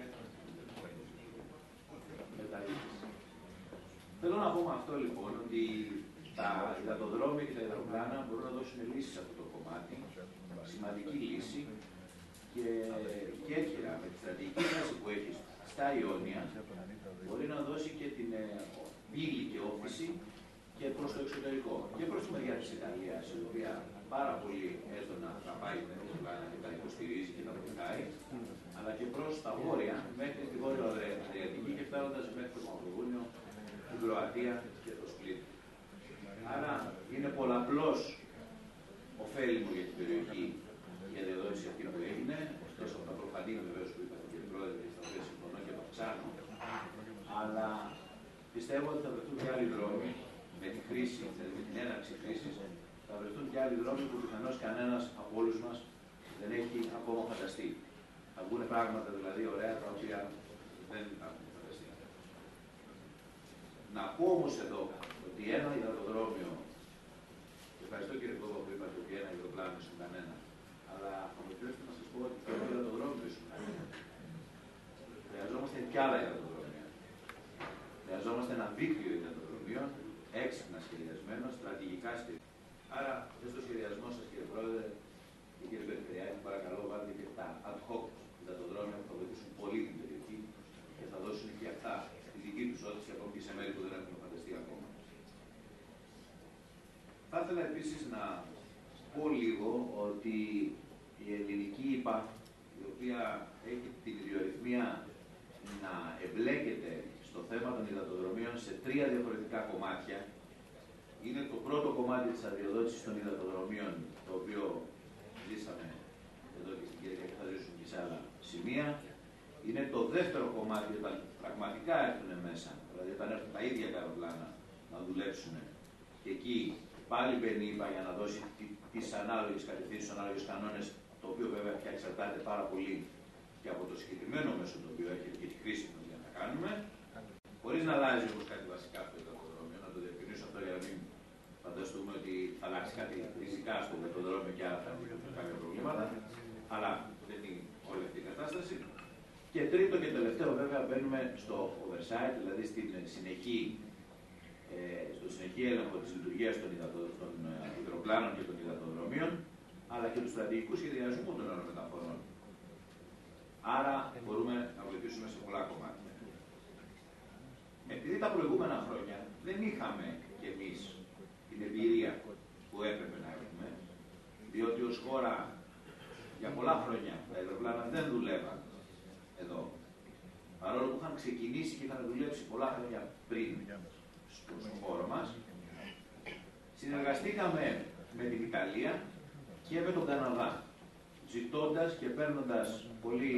μεταλήψεις. Θέλω να πω με αυτό λοιπόν ότι τα υδατοδρόμια και τα υδατοπλάνα μπορούν να δώσουν λύσεις σε αυτό το κομμάτι, σημαντική λύση, Και η Κέρκυρα με τη στρατηγική δράση που έχει στα Ιόνια μπορεί να δώσει και την πύλη και όθηση και προς το εξωτερικό. Και προς τη μεριά της Ιταλίας, η οποία πάρα πολύ έντονα θα πάει με την πλάνα και τα υποστηρίζει και τα βοηθάει, αλλά και προς τα βόρεια, μέχρι τη Βόρεια Αδριατική και φτάνοντας μέχρι το Μαυροβούνιο, την Κροατία και το Σπλίτ. Άρα είναι πολλαπλώς ωφέλιμο για την περιοχή η διαδότηση αυτή που έγινε, εκτός από τα προφανή βεβαίως που είπατε κύριε Πρόεδρε και στα οποία συμφωνώ και το αυξάνω, αλλά πιστεύω ότι θα βρεθούν και άλλοι δρόμοι με τη χρήση, δηλαδή με την έναρξη χρήσης, θα βρεθούν και άλλοι δρόμοι που πιθανώς κανένας από όλους μας δεν έχει ακόμα φανταστεί. Θα βγουν πράγματα δηλαδή ωραία τα οποία δεν έχουν φανταστεί. Να πω όμως εδώ ότι ένα υδατοδρόμιο, ευχαριστώ κύριε Κόβα που είπατε ότι ένα υδροπλάνο ήσουν κανένα, αλλά θα μου επιτρέψετε να σας πω ότι και ένα υδατοδρόμιο ήσουν κανένα. Χρειαζόμαστε κι άλλα υδατοδρόμια. Χρειαζόμαστε ένα δίκτυο υδατοδρομίων, έξυπνα σχεδιασμένο, στρατηγικά σχεδιασμένο. Άρα, στο σχεδιασμό σας κύριε Πρόεδρε και κύριε Περιφερειάρχη, παρακαλώ βάλτε και τα ad hoc υδατοδρόμια που θα βοηθήσουν πολύ την περιοχή και θα δώσουν και αυτά τη δική τους όθηση ακόμη και σε μέρη που δεν έχουμε φανταστεί ακόμα. Θα ήθελα επίσης να πω λίγο ότι η ελληνική ΥΠΑ, η οποία έχει την ιδιορυθμία να εμπλέκεται στο θέμα των υδατοδρομίων σε 3 διαφορετικά κομμάτια. Είναι το πρώτο κομμάτι της αδειοδότησης των υδατοδρομίων, το οποίο ζήσαμε εδώ και στην Κυριακή και θα ζήσουμε και σε άλλα σημεία. Είναι το δεύτερο κομμάτι όταν πραγματικά έρθουν μέσα, δηλαδή όταν έρθουν τα ίδια αεροπλάνα να δουλέψουν και εκεί πάλι μπαίνει η ΥΠΑ για να δώσει τις ανάλογες κατευθύνσεις, τους ανάλογες κανόνες, το οποίο βέβαια πια εξαρτάται πάρα πολύ και από το συγκεκριμένο μέσο το οποίο έχει και τη χρήση του για να κάνουμε, χωρίς να αλλάζει όμως κάτι βασικά στο υδατοδρόμιο. Να το διευκρινίσω αυτό για να μην φανταστούμε ότι θα αλλάξει κάτι ριζικά στο υδατοδρόμιο και άρα θα δημιουργηθούν κάποια προβλήματα. Αλλά δεν είναι όλη αυτή η κατάσταση. Και τρίτο και τελευταίο, βέβαια, μπαίνουμε στο oversight, δηλαδή στο συνεχή έλεγχο της λειτουργίας των υδροπλάνων και των υδατοδρομίων, αλλά και του στρατηγικού σχεδιασμού των αερομεταφορών. Άρα μπορούμε να βοηθήσουμε σε πολλά κομμάτια. Επειδή τα προηγούμενα χρόνια δεν είχαμε κι εμείς την εμπειρία που έπρεπε να έχουμε, διότι ως χώρα για πολλά χρόνια τα αεροπλάνα δεν δουλεύαν εδώ. Παρόλο που είχαν ξεκινήσει και είχαν δουλέψει πολλά χρόνια πριν στον χώρο μας, συνεργαστήκαμε με την Ιταλία και με τον Καναδά, ζητώντας και παίρνοντας πολύ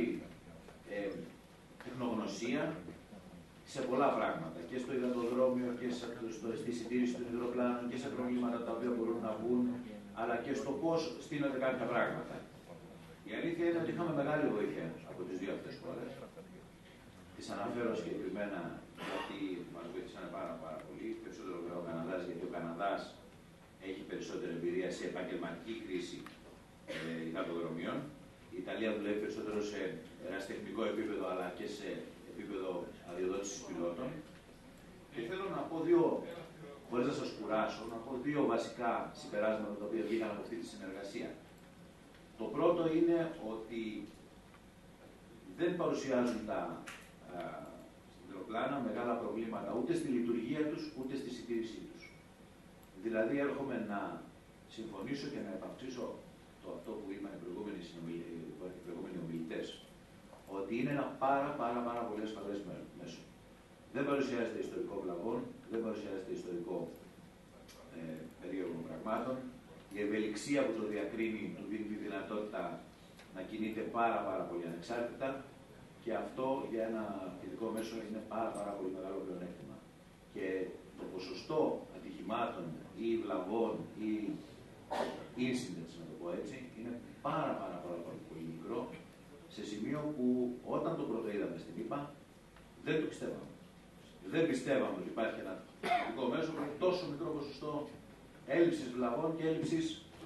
τεχνογνωσία σε πολλά πράγματα, και στο υδατοδρόμιο και στη συντήρηση των υδροπλάνων και σε προβλήματα τα οποία μπορούν να βγουν, αλλά και στο πώς στείνονται κάποια πράγματα. Η αλήθεια είναι ότι είχαμε μεγάλη βοήθεια από τις δύο αυτές χώρες. Τις αναφέρω συγκεκριμένα γιατί μας βοήθησαν πάρα πολύ. Περισσότερο βέβαια ο Καναδάς, γιατί ο Καναδάς έχει περισσότερη εμπειρία σε επαγγελματική κρίση υδατοδρομίων. Η Ιταλία δουλεύει περισσότερο σε ερασιτεχνικό επίπεδο, αλλά και σε επίπεδο αδειοδότησης πιλότων. Και θέλω να πω χωρίς να σας κουράσω, να πω δύο βασικά συμπεράσματα τα οποία βγήκαν από αυτή τη συνεργασία. Το πρώτο είναι ότι δεν παρουσιάζουν τα υδροπλάνα μεγάλα προβλήματα ούτε στη λειτουργία τους, ούτε στη συντήρησή τους. Δηλαδή έρχομαι να συμφωνήσω και να επαυτρίσω αυτό που είπαν οι προηγούμενοι ομιλητές, ότι είναι ένα πάρα πολύ ασφαλές μέσο. Δεν παρουσιάζεται ιστορικό βλαβών, δεν παρουσιάζεται ιστορικό περίεργων πραγμάτων. Η ευελιξία που το διακρίνει του δίνει τη δυνατότητα να κινείται πάρα πολύ ανεξάρτητα και αυτό για ένα ειδικό μέσο είναι πάρα πολύ μεγάλο πλεονέκτημα. Και το ποσοστό ατυχημάτων ή βλαβών ή incidents, να το πω έτσι, είναι πάρα πολύ μικρό, σε σημείο που όταν το πρώτο είδαμε στην ΥΠΑ δεν το πιστεύαμε. Δεν πιστεύαμε ότι υπάρχει ένα ειδικό μέσο που έχει τόσο μικρό ποσοστό έλλειψης βλαβών και έλλειψης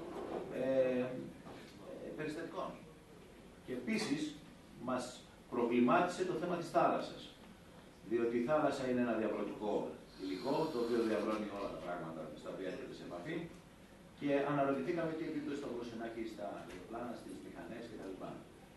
περιστατικών. Και επίσης μας προβλημάτισε το θέμα της θάλασσας. Διότι η θάλασσα είναι ένα διαβρωτικό υλικό, το οποίο διαβρώνει όλα τα πράγματα στα οποία έρχεται σε επαφή και αναρωτηθήκαμε τι επίπτωση θα μπορούσε να έχει στα αεροπλάνα, στις μηχανές κτλ.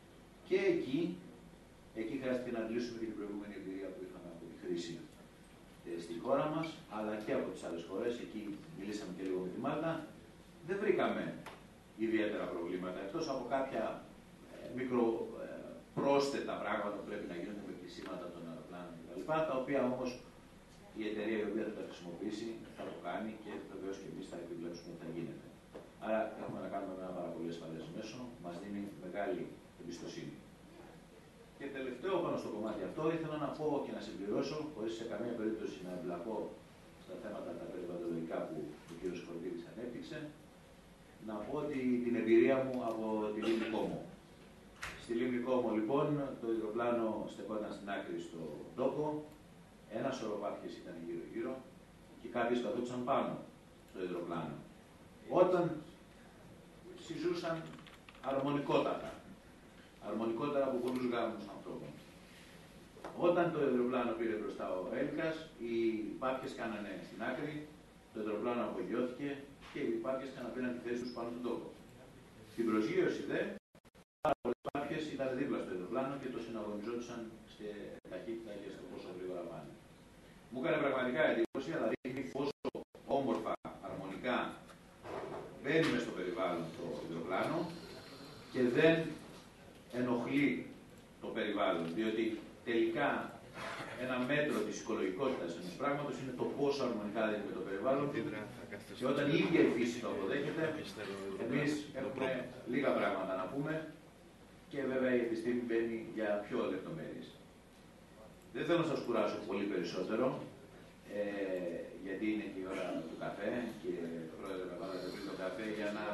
Και εκεί χρειάστηκε να αντλήσουμε την προηγούμενη εμπειρία που είχαμε από τη χρήση στη χώρα μας, αλλά και από τις άλλες χώρες. Εκεί μιλήσαμε και λίγο με τη Μάλτα. Δεν βρήκαμε ιδιαίτερα προβλήματα, εκτός από κάποια μικροπρόσθετα πράγματα που πρέπει να γίνονται με κλεισίματα των αεροπλάνων κτλ. Τα οποία όμως η εταιρεία η οποία θα τα χρησιμοποιήσει θα το κάνει και βεβαίως και εμείς θα επιβλέψουμε ότι θα γίνεται. Άρα έχουμε να κάνουμε ένα πάρα πολύ ασφαλές μέσο, μας δίνει μεγάλη εμπιστοσύνη. Και τελευταίο πάνω στο κομμάτι αυτό, ήθελα να πω και να συμπληρώσω, χωρίς σε καμία περίπτωση να εμπλακώ στα θέματα τα περιβαλλοντικά που ο κ. Σκορπίδης ανέπτυξε, να πω ότι την εμπειρία μου από τη Λίμνη Κόμο. Στη Λίμνη Κόμο, λοιπόν, το υδροπλάνο στεκόταν στην άκρη στο ντόκο, ένα σωρό πάπιες ήταν γύρω-γύρω και κάποιες καθόντουσαν πάνω στο υδροπλάνο. Όταν συζούσαν αρμονικότατα. Αρμονικότερα από πολλούς γάμους ανθρώπων. Όταν το υδροπλάνο πήρε μπροστά ο Έλικας, οι πάπιες κάνανε στην άκρη, το υδροπλάνο απογειώθηκε και οι πάπιες ξαναπήραν τη θέση τους πάνω στον τόπο. Στην προσγείωση δε, πάρα πολλές πάπιες ήταν δίπλα στο υδροπλάνο και το συναγωνιζόντουσαν σε ταχύτητα και στο πόσο γρήγορα πάνε. Μου έκανε πραγματικά εντύπωση, αλλά δείχνει πόσο όμορφα, αρμονικά μπαίνει μες στο περιβάλλον το υδροπλάνο και δεν ενοχλεί το περιβάλλον, διότι τελικά ένα μέτρο της οικολογικότητας ενός πράγματος είναι το πόσο αρμονικά δίνει με το περιβάλλον και όταν η ίδια η φύση το αποδέχεται, εμείς έχουμε λίγα πράγματα να πούμε και βέβαια η επιστήμη μπαίνει για πιο λεπτομέρειες. Δεν θέλω να σας κουράσω πολύ περισσότερο, γιατί είναι και η ώρα του καφέ και πρόεδρε με βάλατε πριν το καφέ για να...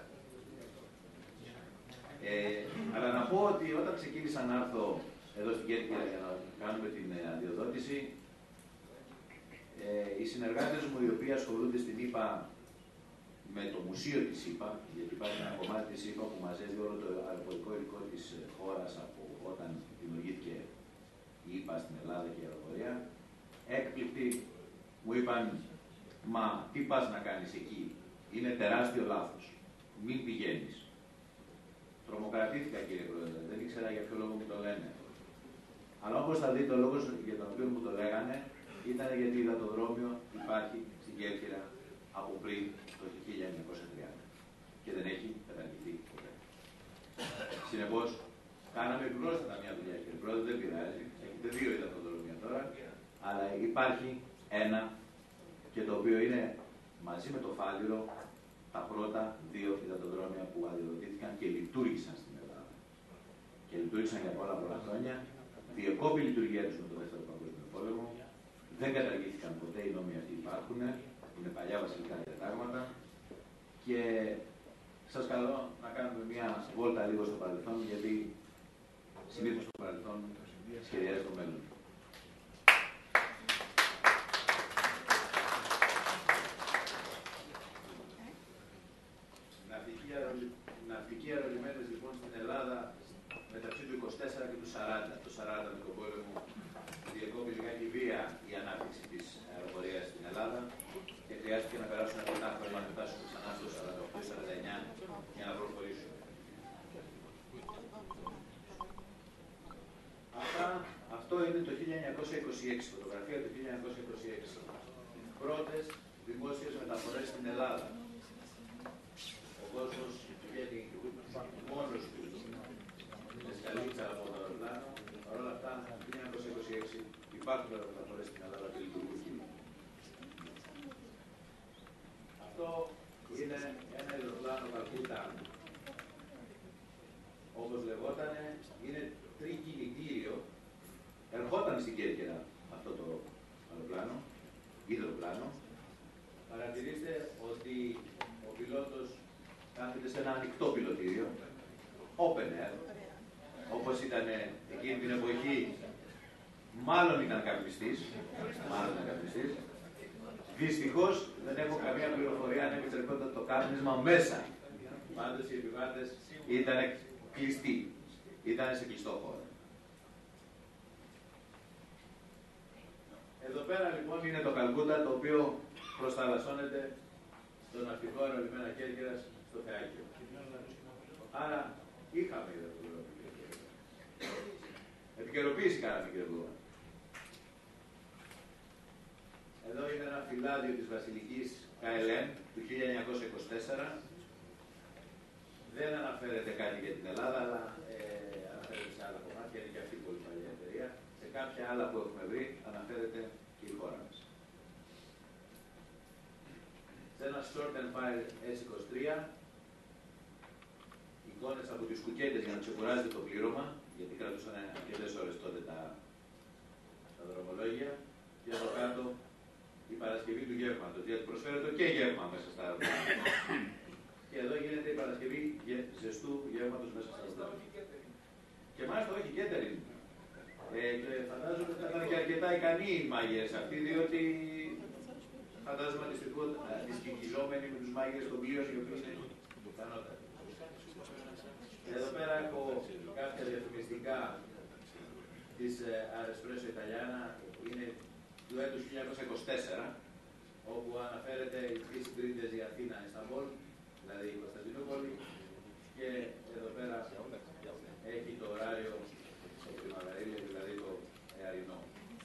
αλλά να πω ότι όταν ξεκίνησα να έρθω εδώ στην Κέρκυρα για να κάνουμε την αδειοδότηση, οι συνεργάτες μου οι οποίοι ασχολούνται στην ΙΠΑ με το μουσείο της ΙΠΑ, γιατί υπάρχει ένα κομμάτι της ΙΠΑ που μαζεύει όλο το αεροπορικό υλικό της χώρας από όταν δημιουργήθηκε η ΙΠΑ στην Ελλάδα και η αεροπορία, έκπληκτοι μου είπαν, μα τι πας να κάνεις εκεί, είναι τεράστιο λάθος, μην πηγαίνεις. Τρομοκρατήθηκα, κύριε Πρόεδρε, δεν ήξερα για ποιο λόγο μου το λένε. Αλλά όπως θα δείτε, ο λόγος για τον οποίο μου το λέγανε ήταν γιατί υδατοδρόμιο υπάρχει στην Κέρκυρα από πριν το 1930 και δεν έχει καταργηθεί ποτέ. Συνεπώς, κάναμε επιπρόσθετα μια δουλειά, κύριε Πρόεδρε, δεν πειράζει. Έχετε 2 υδατοδρόμια τώρα, αλλά υπάρχει ένα και το οποίο είναι μαζί με το Φάληρο τα πρώτα 2 υδατοδρόμια που αδειοδοτήθηκαν και λειτουργήσαν στην Ελλάδα. Και λειτουργήσαν για πολλά χρόνια. Διεκόπη η λειτουργία τους με το Δεύτερο Παγκόσμιο Πόλεμο. Δεν καταργήθηκαν ποτέ, οι νόμοι αυτοί υπάρχουν. Είναι παλιά βασιλικά διατάγματα. Και σας καλώ να κάνουμε μια βόλτα λίγο στο παρελθόν, γιατί συνήθως στο παρελθόν σχεδιάζει το μέλλον. Ναυτικοί αερολιμένες λοιπόν στην Ελλάδα μεταξύ του 24 και του 40. Το 40 με τον πόλεμο διεκόπη λιγάκι βία η ανάπτυξη της αεροπορίας στην Ελλάδα και χρειάστηκε να περάσουν αρκετά χρόνια να φτάσουν ξανά στο 48-49 για να προχωρήσουν. Αυτό είναι το 1926, φωτογραφία του 1926. Οι πρώτες δημόσιες μεταφορές στην Ελλάδα. Ο κόσμος βγαίνει μόνος του με σκαλίτσα από το αεροπλάνο. Παρ' όλα αυτά, το 1926 υπάρχουν μεταφορές στην Ελλάδα και λειτουργούν. Αυτό είναι ένα αεροπλάνο Καλκούτα. Όπως λεγότανε, είναι τρικινητήριο. Ερχόταν στην Κέρκυρα αυτό το αεροπλάνο, υδροπλάνο. Παρατηρήστε ότι ο πιλότος κάθεται σε ένα ανοιχτό πιλωτήριο, open air, όπως ήταν εκείνη την εποχή, μάλλον ήταν καπνιστής, Δυστυχώς δεν έχω καμία πληροφορία αν επιτρεπόταν το κάπνισμα μέσα. Πάντως οι επιβάτες ήταν κλειστοί, ήταν σε κλειστό χώρο. Εδώ πέρα λοιπόν είναι το Καλκούτα, το οποίο προσταλασσώνεται στο ναυτικό αερολιμένα Κέρκυρας στο Θεάκιο. Άρα είχαμε υδατοδρόμιο. Επικαιροποίηση κάναμε, κύριε Υπουργό. Εδώ είναι ένα φυλάδιο της Βασιλικής KLM του 1924. Δεν αναφέρεται κάτι για την Ελλάδα, αλλά αναφέρεται σε άλλα κομμάτια, είναι και αυτή η πολύ παλιά εταιρεία. Σε κάποια άλλα που έχουμε βρει αναφέρεται και η χώρα μας. Σε ένα short and file S23, εικόνες από τις κουκέτες για να ξεκουράζεται το πλήρωμα, γιατί κρατούσαν αρκετές ώρες τότε τα δρομολόγια, και εδώ κάτω η Παρασκευή του γεύματος, γιατί προσφέρεται και γεύμα μέσα στα αεροπλάνα. Και εδώ γίνεται η Παρασκευή ζεστού γεύματος μέσα στα αεροπλάνα. Και μάλιστα όχι catering. Και φαντάζομαι ότι θα ήταν και αρκετά ικανοί οι μάγειρες αυτοί, διότι φαντάζομαι αντιστοιχιζόμενοι με τους μάγειρες των πλοίων, οι οποίοι είναι πιθανότατοι. Εδώ πέρα έχω κάποια διαφημιστικά της Espresso Italiana, είναι του έτους 1924, όπου αναφέρεται οι τρεις συντρίτες η Αθήνα, Ισταμπόλ, δηλαδή η Κωνσταντινούπολη, και εδώ πέρα έχει το ωράριο στο Πριμαβερίλιο, δηλαδή το εαρινό.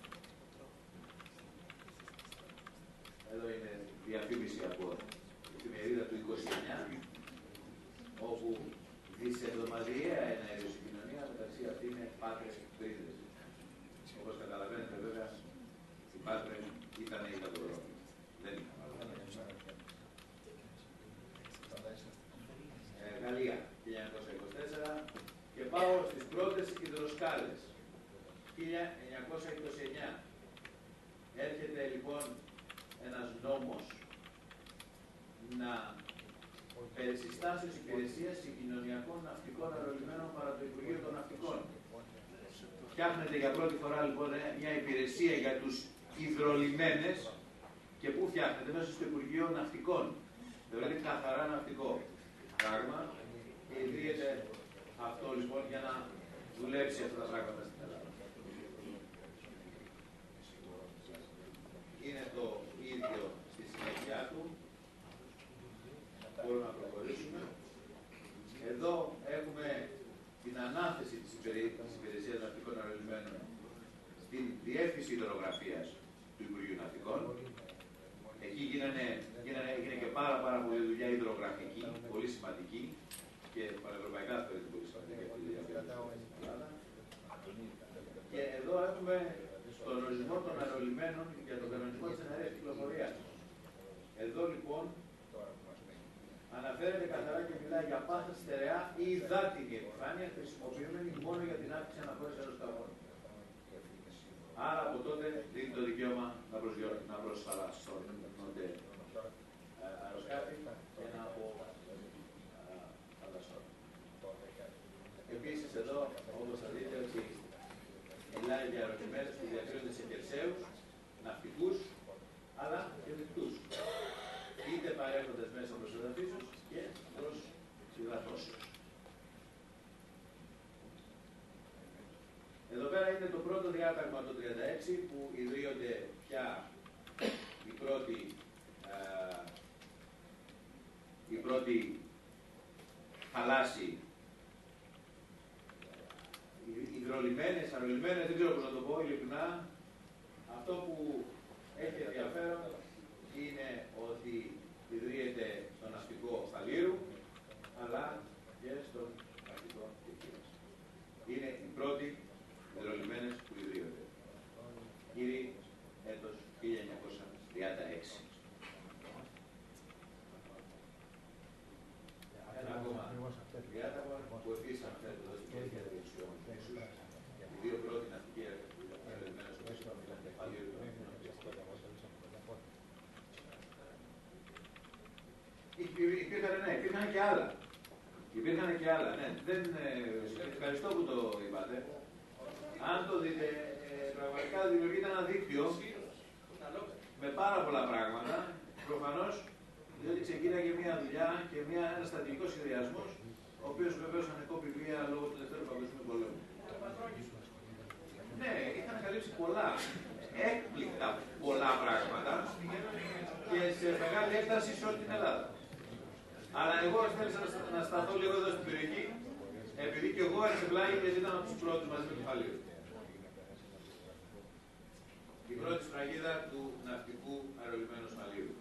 Εδώ είναι διαφήμιση από τη εφημερίδα του 29, όπου δισεβδομαδιαία εναεροσυγκοινωνία μεταξύ αυτή είναι Πάτρες και Τρίτες. Όπως καταλαβαίνετε, βέβαια, η Πάτρε ήταν η κατοδρόμη. Δεν ήταν άλλο. Γαλλία, 1924, και πάω στις πρώτες υδροσκάλες. 1929. Έρχεται λοιπόν ένας νόμος να περί συστάσεως υπηρεσίας συγκοινωνιακών ναυτικών αερολιμένων παρά το Υπουργείο των Ναυτικών. Φτιάχνεται για πρώτη φορά λοιπόν μια υπηρεσία για τους υδρολιμένες, και πού φτιάχνεται? Μέσα στο Υπουργείο Ναυτικών. Δηλαδή καθαρά ναυτικό πράγμα, και ιδρύεται αυτό λοιπόν για να δουλέψει αυτά τα πράγματα στην Ελλάδα. Είναι το ίδιο στη συνέχεια του. Μπορούμε να προχωρήσουμε. Εδώ έχουμε την ανάθεση της υπηρεσίας ναυτικών αερολιμένων στην διεύθυνση υδρογραφίας του Υπουργείου Ναυτικών. Εκεί έγινε και πάρα πολύ δουλειά υδρογραφική, πολύ σημαντική, και πανευρωπαϊκά θεωρείται πολύ σημαντική αυτή η δουλειά. Και εδώ έχουμε τον ορισμό των αερολιμένων για τον κανονισμό της εναέρειας κυκλοφορίας. Εδώ λοιπόν αναφέρεται καθαρά και μιλάει για πάσα στερεά ή υδάτινη επιφάνεια, χρησιμοποιούμενη μόνο για την άφηξη αναχώρησης αεροσκαφών. Άρα από τότε δίνει το δικαίωμα να προσφαλάσσονται αεροσκάφη ένα από θαλασσόν. Επίσης εδώ, όπως θα δείτε, ότι μιλάει για αερολιμένες που διακρίνονται σε χερσαίους, ναυτικούς, αλλά και μεικτούς. Είτε παρέχοντας μέσα προς εδαφίσεως και προς υδατώσεως. Εδώ πέρα είναι το πρώτο διάταγμα το 36 που ιδρύονται πια οι πρώτοι θαλάσσιοι, υδρολιμένες, αερολιμένες, δεν ξέρω πώς να το πω ειλικρινά. Αυτό που έχει ενδιαφέρον είναι ότι ιδρύεται στο ναυτικό Φαλήρου, αλλά και στον ναυτικό Κεκκίνας. Είναι οι πρώτοι υδρολιμένες που ιδρύονται. Ήδη έτος 1936. Ένα ακόμα διάταγμα που επίσης αναφέρεται εδώ στην πολιτική διεξιών. Οι δύο πρώτοι ναυτικοί αερολιμένες όπως ήταν Φαλήρου. Υπήρχαν και άλλα. Ναι. Ευχαριστώ που το είπατε. Αν το δείτε, πραγματικά δημιουργείται ένα δίκτυο με πάρα πολλά πράγματα. Προφανώς, διότι ξεκίνησε μια δουλειά και ένας στρατηγικός σχεδιασμός, ο οποίος βεβαίως ανεκόπη βία λόγω του Δευτέρου Παγκοσμίου Πολέμου. Ναι, είχαν καλύψει πολλά, έκπληκτα πολλά πράγματα και σε μεγάλη έκταση σε όλη την Ελλάδα. Αλλά εγώ θέλησα να σταθώ λίγο εδώ στην περιοχή, επειδή και εγώ εξεπλάγει γιατί ήταν από τους πρώτους μαζί με το Φαλήρο. σφραγίδα του ναυτικού αερολιμένου Σμαλίου.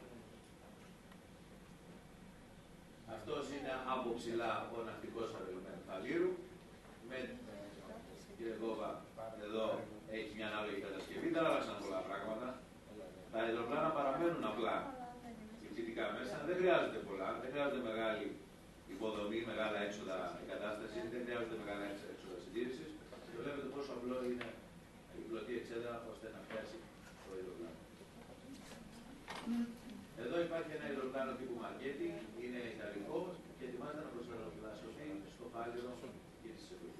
Αυτός είναι από ψηλά ο ναυτικός αερολιμένου Φαλήρου. Με, κύριε Κόβα, εδώ έχει μια ανάλογη κατασκευή, δεν άλλαξαν πολλά πράγματα. Τα αεροπλάνα παραμένουν απλά φυσικά μέσα, δεν χρειάζονται πολλά, δεν χρειάζονται μεγάλη υποδομή, μεγάλα έξοδα εγκατάσταση, δεν χρειάζονται μεγάλα έξοδα συντήρησης. Και βλέπετε πόσο απλό είναι η πλωτή εξέδρα ώστε να φτιάξει το αεροπλάνο. Εδώ υπάρχει ένα αεροπλάνο τύπου Μαρκέτη, είναι ιταλικό και ετοιμάζεται να προσαρμοστεί στο Φάληρο και τη εποχή.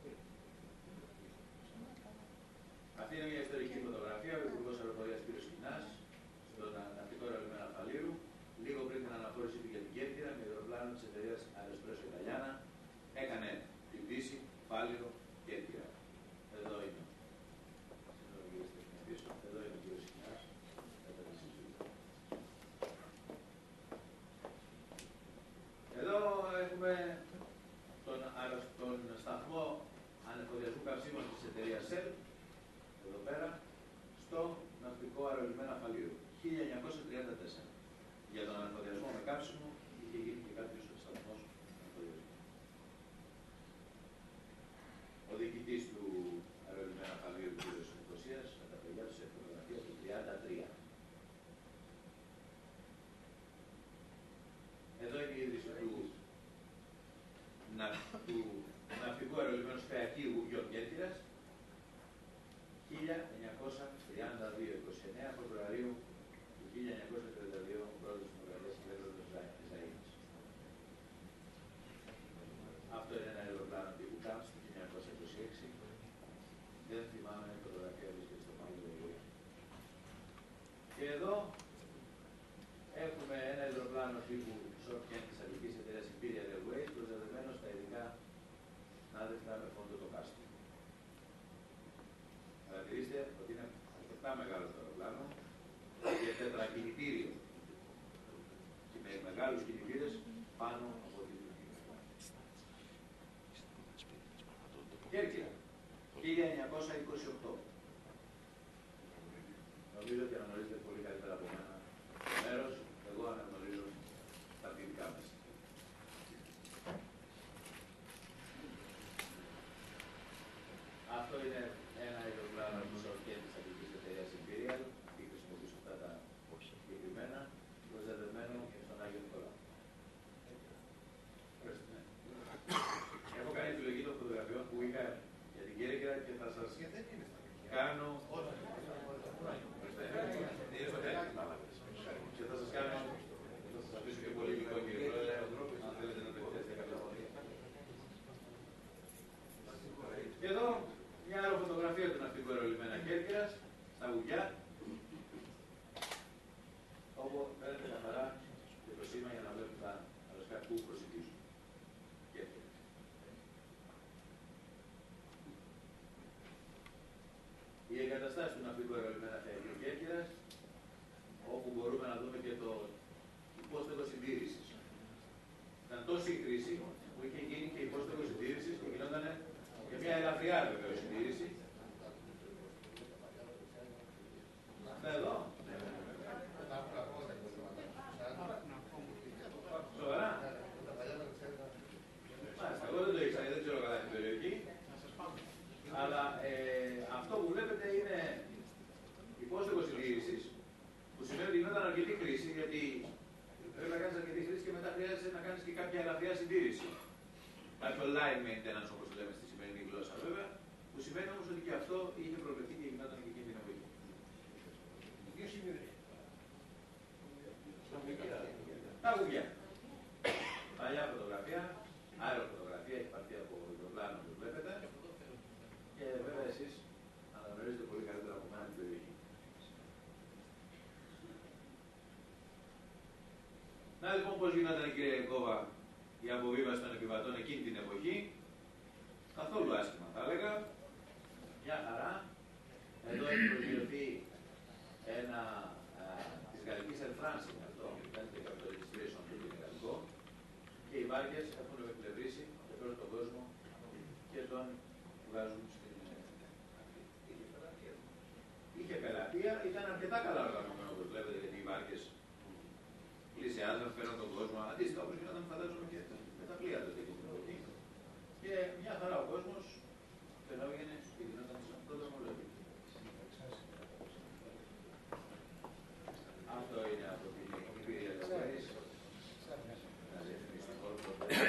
Αυτή είναι μια ιστορική φωτογραφία. Ο Υπουργός Αεροπορίας κ. Σκινάς στον ναυτικό αερολιμένα Φαλήρου, λίγο πριν την αναχώρηση του για την Κέρκυρα, με αεροπλάνο της εταιρείας Αεροσπρέσο Ιταλιάνα, έκανε την πτήση Φάληρο Κέρκυρα. Εδώ είναι. Εδώ είναι ο κ. Σκινάς. Εδώ έχουμε τον σταθμό ανεφοδιασμού καυσίμων της εταιρείας ΣΕΛ, εδώ πέρα, στο ναυτικό αερολιμένα Φαλήρου, 1934. Για τον ανεφοδιασμό με καύσιμο είχε γίνει και κάποιος σταθμός ανεφοδιασμού. Ο διοικητής του αερολιμένα Φαλήρου, κ. Νικοσίας, με τα παιδιά του σε φωτογραφία του 1933. Εδώ είναι η ίδρυση του ναυτικού αερολιμένου Σφαιακίου Γιώργου Κέρκυρας, 1932, 29 Φεβρουαρίου του 1932, ο πρόεδρος της Δημοκρατίας Ελεύθερος Ζαΐνης. Αυτό είναι ένα αεροπλάνο τύπου ΚΑΜΣ του 1926. Δεν θυμάμαι η φωτογραφία βρίσκεται στο πάνω του βιβλίου. Και εδώ έχουμε ένα αεροπλάνο τύπου Shortcan της αγγλικής εταιρείας Imperial Airways, προστατευμένο στα ειδικά ναύευτα με φόντο το κάστρο. Παρατηρήστε ότι είναι αρκετά μεγάλο το αεροπλάνο και τετρακινητήριο και με μεγάλους κινητήρες πάνω από την Κέρκυρα, 1928. Νομίζω ότι αναγνωρίζετε πολύ καλύτερα από μένα το μέρος, εγώ αναγνωρίζω τα δυτικά μας. Αυτό είναι ένα αεροπλάνο του Shortcan της αγγλικής εταιρείας Imperial, αυτή χρησιμοποιούσε αυτά τα συγκεκριμένα, προστατευμένο στον Άγιο Νικολάου. Έχω κάνει επιλογή των φωτογραφιών που είχα για την Κέρκυρα και θα σας κάνω. Και θα σας κάνω. Θα σας αφήσω και πολύ υλικό, κύριε Πρόεδρε, αν θέλετε να το εκτελέσετε κάποια φορά. Και εδώ μια άλλη φωτογραφία του ναυτικού αερολιμένα Κέρκυρας, στα Γουγιά, όπου φαίνεται καθαρά και το σήμα για να βλέπουν τα αεροσκάφη που προσεγγίζουν. Κέρκυρα. Οι εγκαταστάσεις του ναυτικού αερολιμένα Κέρκυρας, όπου μπορούμε να δούμε και το υπόστεγο συντήρησης. Ήταν τόση η κρίση που είχε γίνει και υπόστεγο συντήρησης και γινόταν και μια ελαφριά βεβαίως συντήρηση. Εδώ. Σοβαρά. Μάλιστα, εγώ δεν το ήξερα, δεν ξέρω καλά την περιοχή. Αλλά αυτό που βλέπετε είναι υπόστεγο συντήρησης, που σημαίνει ότι γινόταν αρκετή κρίση, γιατί πρέπει να κάνεις αρκετή κρίση και μετά χρειάζεται να κάνεις και κάποια ελαφριά συντήρηση. Κάποιο line maintenance, όπως το λέμε στη σημερινή γλώσσα, βέβαια, που σημαίνει όμως ότι και αυτό είχε προβλεφθεί και γινόταν και εκείνη την εποχή. Δύο σημεία. Τα Γουγιά. Παλιά φωτογραφία, αεροφωτογραφία, έχει πάρθει από το πλάνο που βλέπετε. Και βέβαια εσείς αναγνωρίζετε πολύ καλύτερα από μένα την περιοχή. Να λοιπόν πώς γινόταν, κύριε Κόβα, η αποβίβαση των επιβατών εκείνη την εποχή. Καθόλου άσχημα θα έλεγα. Μια χαρά. Εδώ έχει προσγειωθεί ένα της γαλλικής Air France, αυτό, φαίνεται από το registration του είναι γαλλικό, και οι βάρκες έχουν εκπλευρίσει και πέραν τον κόσμο και τον βγάζουν στην είχε πελατεία. ήταν αρκετά καλά οργανωμένο, όπως βλέπετε, γιατί οι βάρκες πλησιάζαν, φέραν τον κόσμο. Αντίστοιχα, όπως γινόταν, φαντάζομαι, και με τα πλοία τότε εκεί. Και μια χαρά ο κόσμος περνάγαινε και γινόταν σαν αυτό το δρομολόγιο. Αυτό είναι από την εμπειρία της Κέρκυρας. Να διευθυνήσει τον χώρο.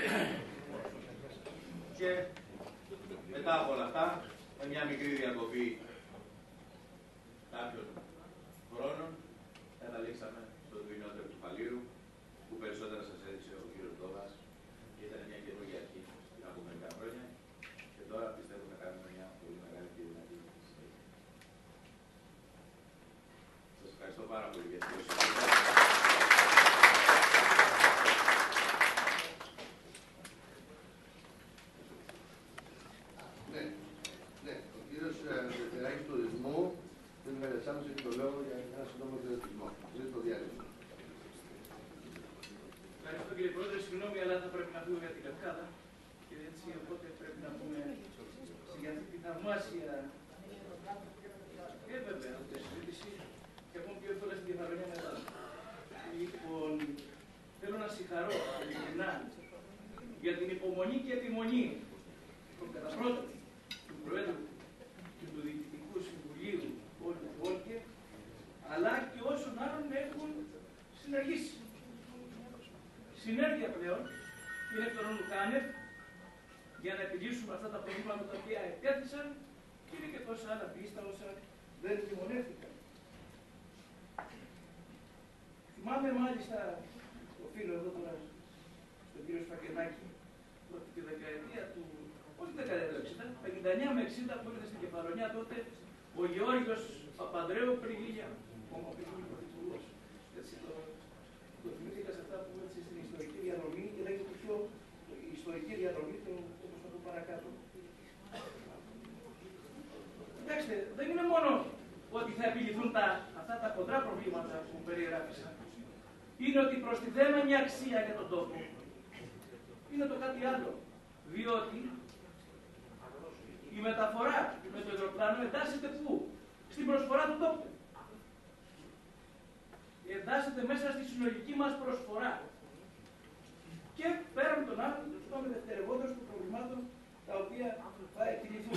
Και μετά από όλα αυτά, με μια μικρή διακοπή κάποιων χρόνων, καταλήξαμε στο Dwinotep του Φαλήρου, που περισσότερα σας έδειξε ο κ. Ντόβας, και ήταν μια καινούργια αρχή πριν από μερικά χρόνια, και τώρα πιστεύω να κάνουμε μια πολύ μεγάλη και δυνατή συνέχεια. Σας ευχαριστώ πάρα πολύ για την προσοχή. Ναι, ο κύριος Διευθυντάρχης Τουρισμού, κ. Μελεσάνος, έχει το λόγο για ένα σύντομο χαιρετισμό. Πριν το διάλειμμα. Ευχαριστώ, κύριε Πρόεδρε. Συγγνώμη, αλλά θα πρέπει να φύγω για την Λευκάδα. Και έτσι, οπότε πρέπει να πούμε για αυτή τη θαυμάσια. Βέβαια, αυτή τη συζήτηση και ακόμη πιο εύκολα στην Κεφαλονιά μετά. Λοιπόν, θέλω να συγχαρώ ειλικρινά για την υπομονή και επιμονή των κατά πρώτον του Προέδρου και του Διοικητικού Συμβουλίου του Βόλκε, αλλά και όσων άλλων έχουν συνεργήσει. Συνέργεια πλέον είναι εκ των όνων κάνευ για να επιλύσουμε αυτά τα προβλήματα τα οποία ετέθησαν και είναι και τόσα άλλα πίστα όσα δεν δημονεύτηκαν. Θυμάμαι μάλιστα, οφείλω εδώ τώρα στον κύριο Σφακενάκη, ότι τη δεκαετία του, όχι τη δεκαετία του 60, 59 με 60 που ήρθε στην Κεφαλονιά τότε ο Γεώργιος Παπανδρέου πριν λίγα, ακόμα πριν λίγο πρωθυπουργός. Έτσι το θυμήθηκα σε αυτά που έτσι στην ιστορική διαδρομή και λέγεται το πιο ιστορική διαδρομή, όπως θα το παρακάτω. Κοιτάξτε, δεν είναι μόνο ότι θα επιληθούν αυτά τα κοντρά προβλήματα που περιεγράφησα. Είναι ότι προστιθέμενη αξία για τον τόπο είναι το κάτι άλλο. Διότι η μεταφορά με το αεροπλάνο εντάσσεται πού? Στην προσφορά του τόπου. Εντάσσεται μέσα στη συνολική μας προσφορά. Και πέραν των άλλων, πάμε δευτερευόντως των προβλημάτων τα οποία θα εκκινηθούν.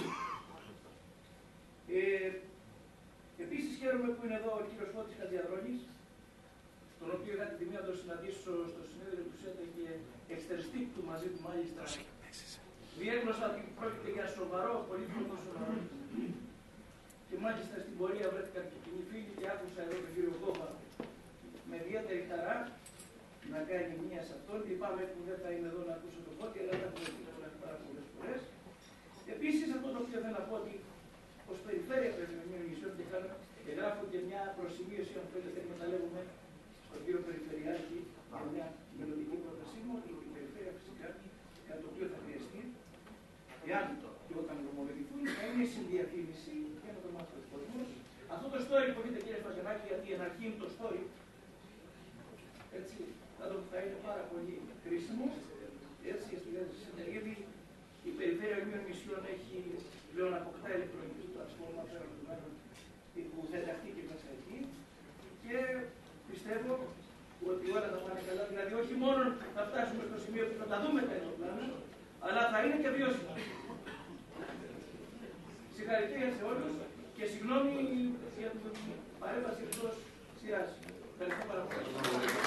Επίσης χαίρομαι που είναι εδώ ο κύριος Φώτης Χατζιαδρώνης, τον οποίο είχα την τιμή να τον συναντήσω στο συνέδριο του ΣΕΤΑ και εξτερστή του μαζί του μάλιστα. Διέγνωσα ότι πρόκειται για σοβαρό, πολύ σοβαρό. Και μάλιστα στην πορεία βρέθηκαν και κοινοί φίλοι και άκουσα εδώ τον κύριο Κόβα με ιδιαίτερη χαρά να κάνει μία σε αυτόν. Λυπάμαι που δεν θα είμαι εδώ να ακούσω το Φώτη, αλλά θα το πάρα πολλές φορές. Επίσης, αυτό το οποίο θέλω να πω ότι ως περιφέρεια των νησιών και γράφω και μια προσημείωση, αν θέλετε, εκμεταλλεύομαι στον κύριο Περιφερειάρχη για μια μελλοντική πρότασή μου, ότι η περιφέρεια φυσικά, για το οποίο θα χρειαστεί, εάν και όταν δρομολογηθούν, θα είναι συνδιαφήμιση για να το μάθει ο κόσμος. Αυτό το story που δείτε, κύριε Φαγενάκη, γιατί εν αρχή είναι το story, έτσι, θα είναι πάρα πολύ χρήσιμο. Έτσι, ήδη η περιφέρεια των νησιών έχει πλέον αποκτά ηλεκτρονική πλατφόρμα πέραν του μέλλον που θα ενταχθεί και μέσα εκεί. Και πιστεύω ότι όλα θα πάνε καλά. Δηλαδή, όχι μόνο θα φτάσουμε στο σημείο που θα τα δούμε τα αεροπλάνα, αλλά θα είναι και βιώσιμα. Συγχαρητήρια σε όλους και συγγνώμη για την παρέμβαση εκτός σειράς. Ευχαριστώ πάρα πολύ.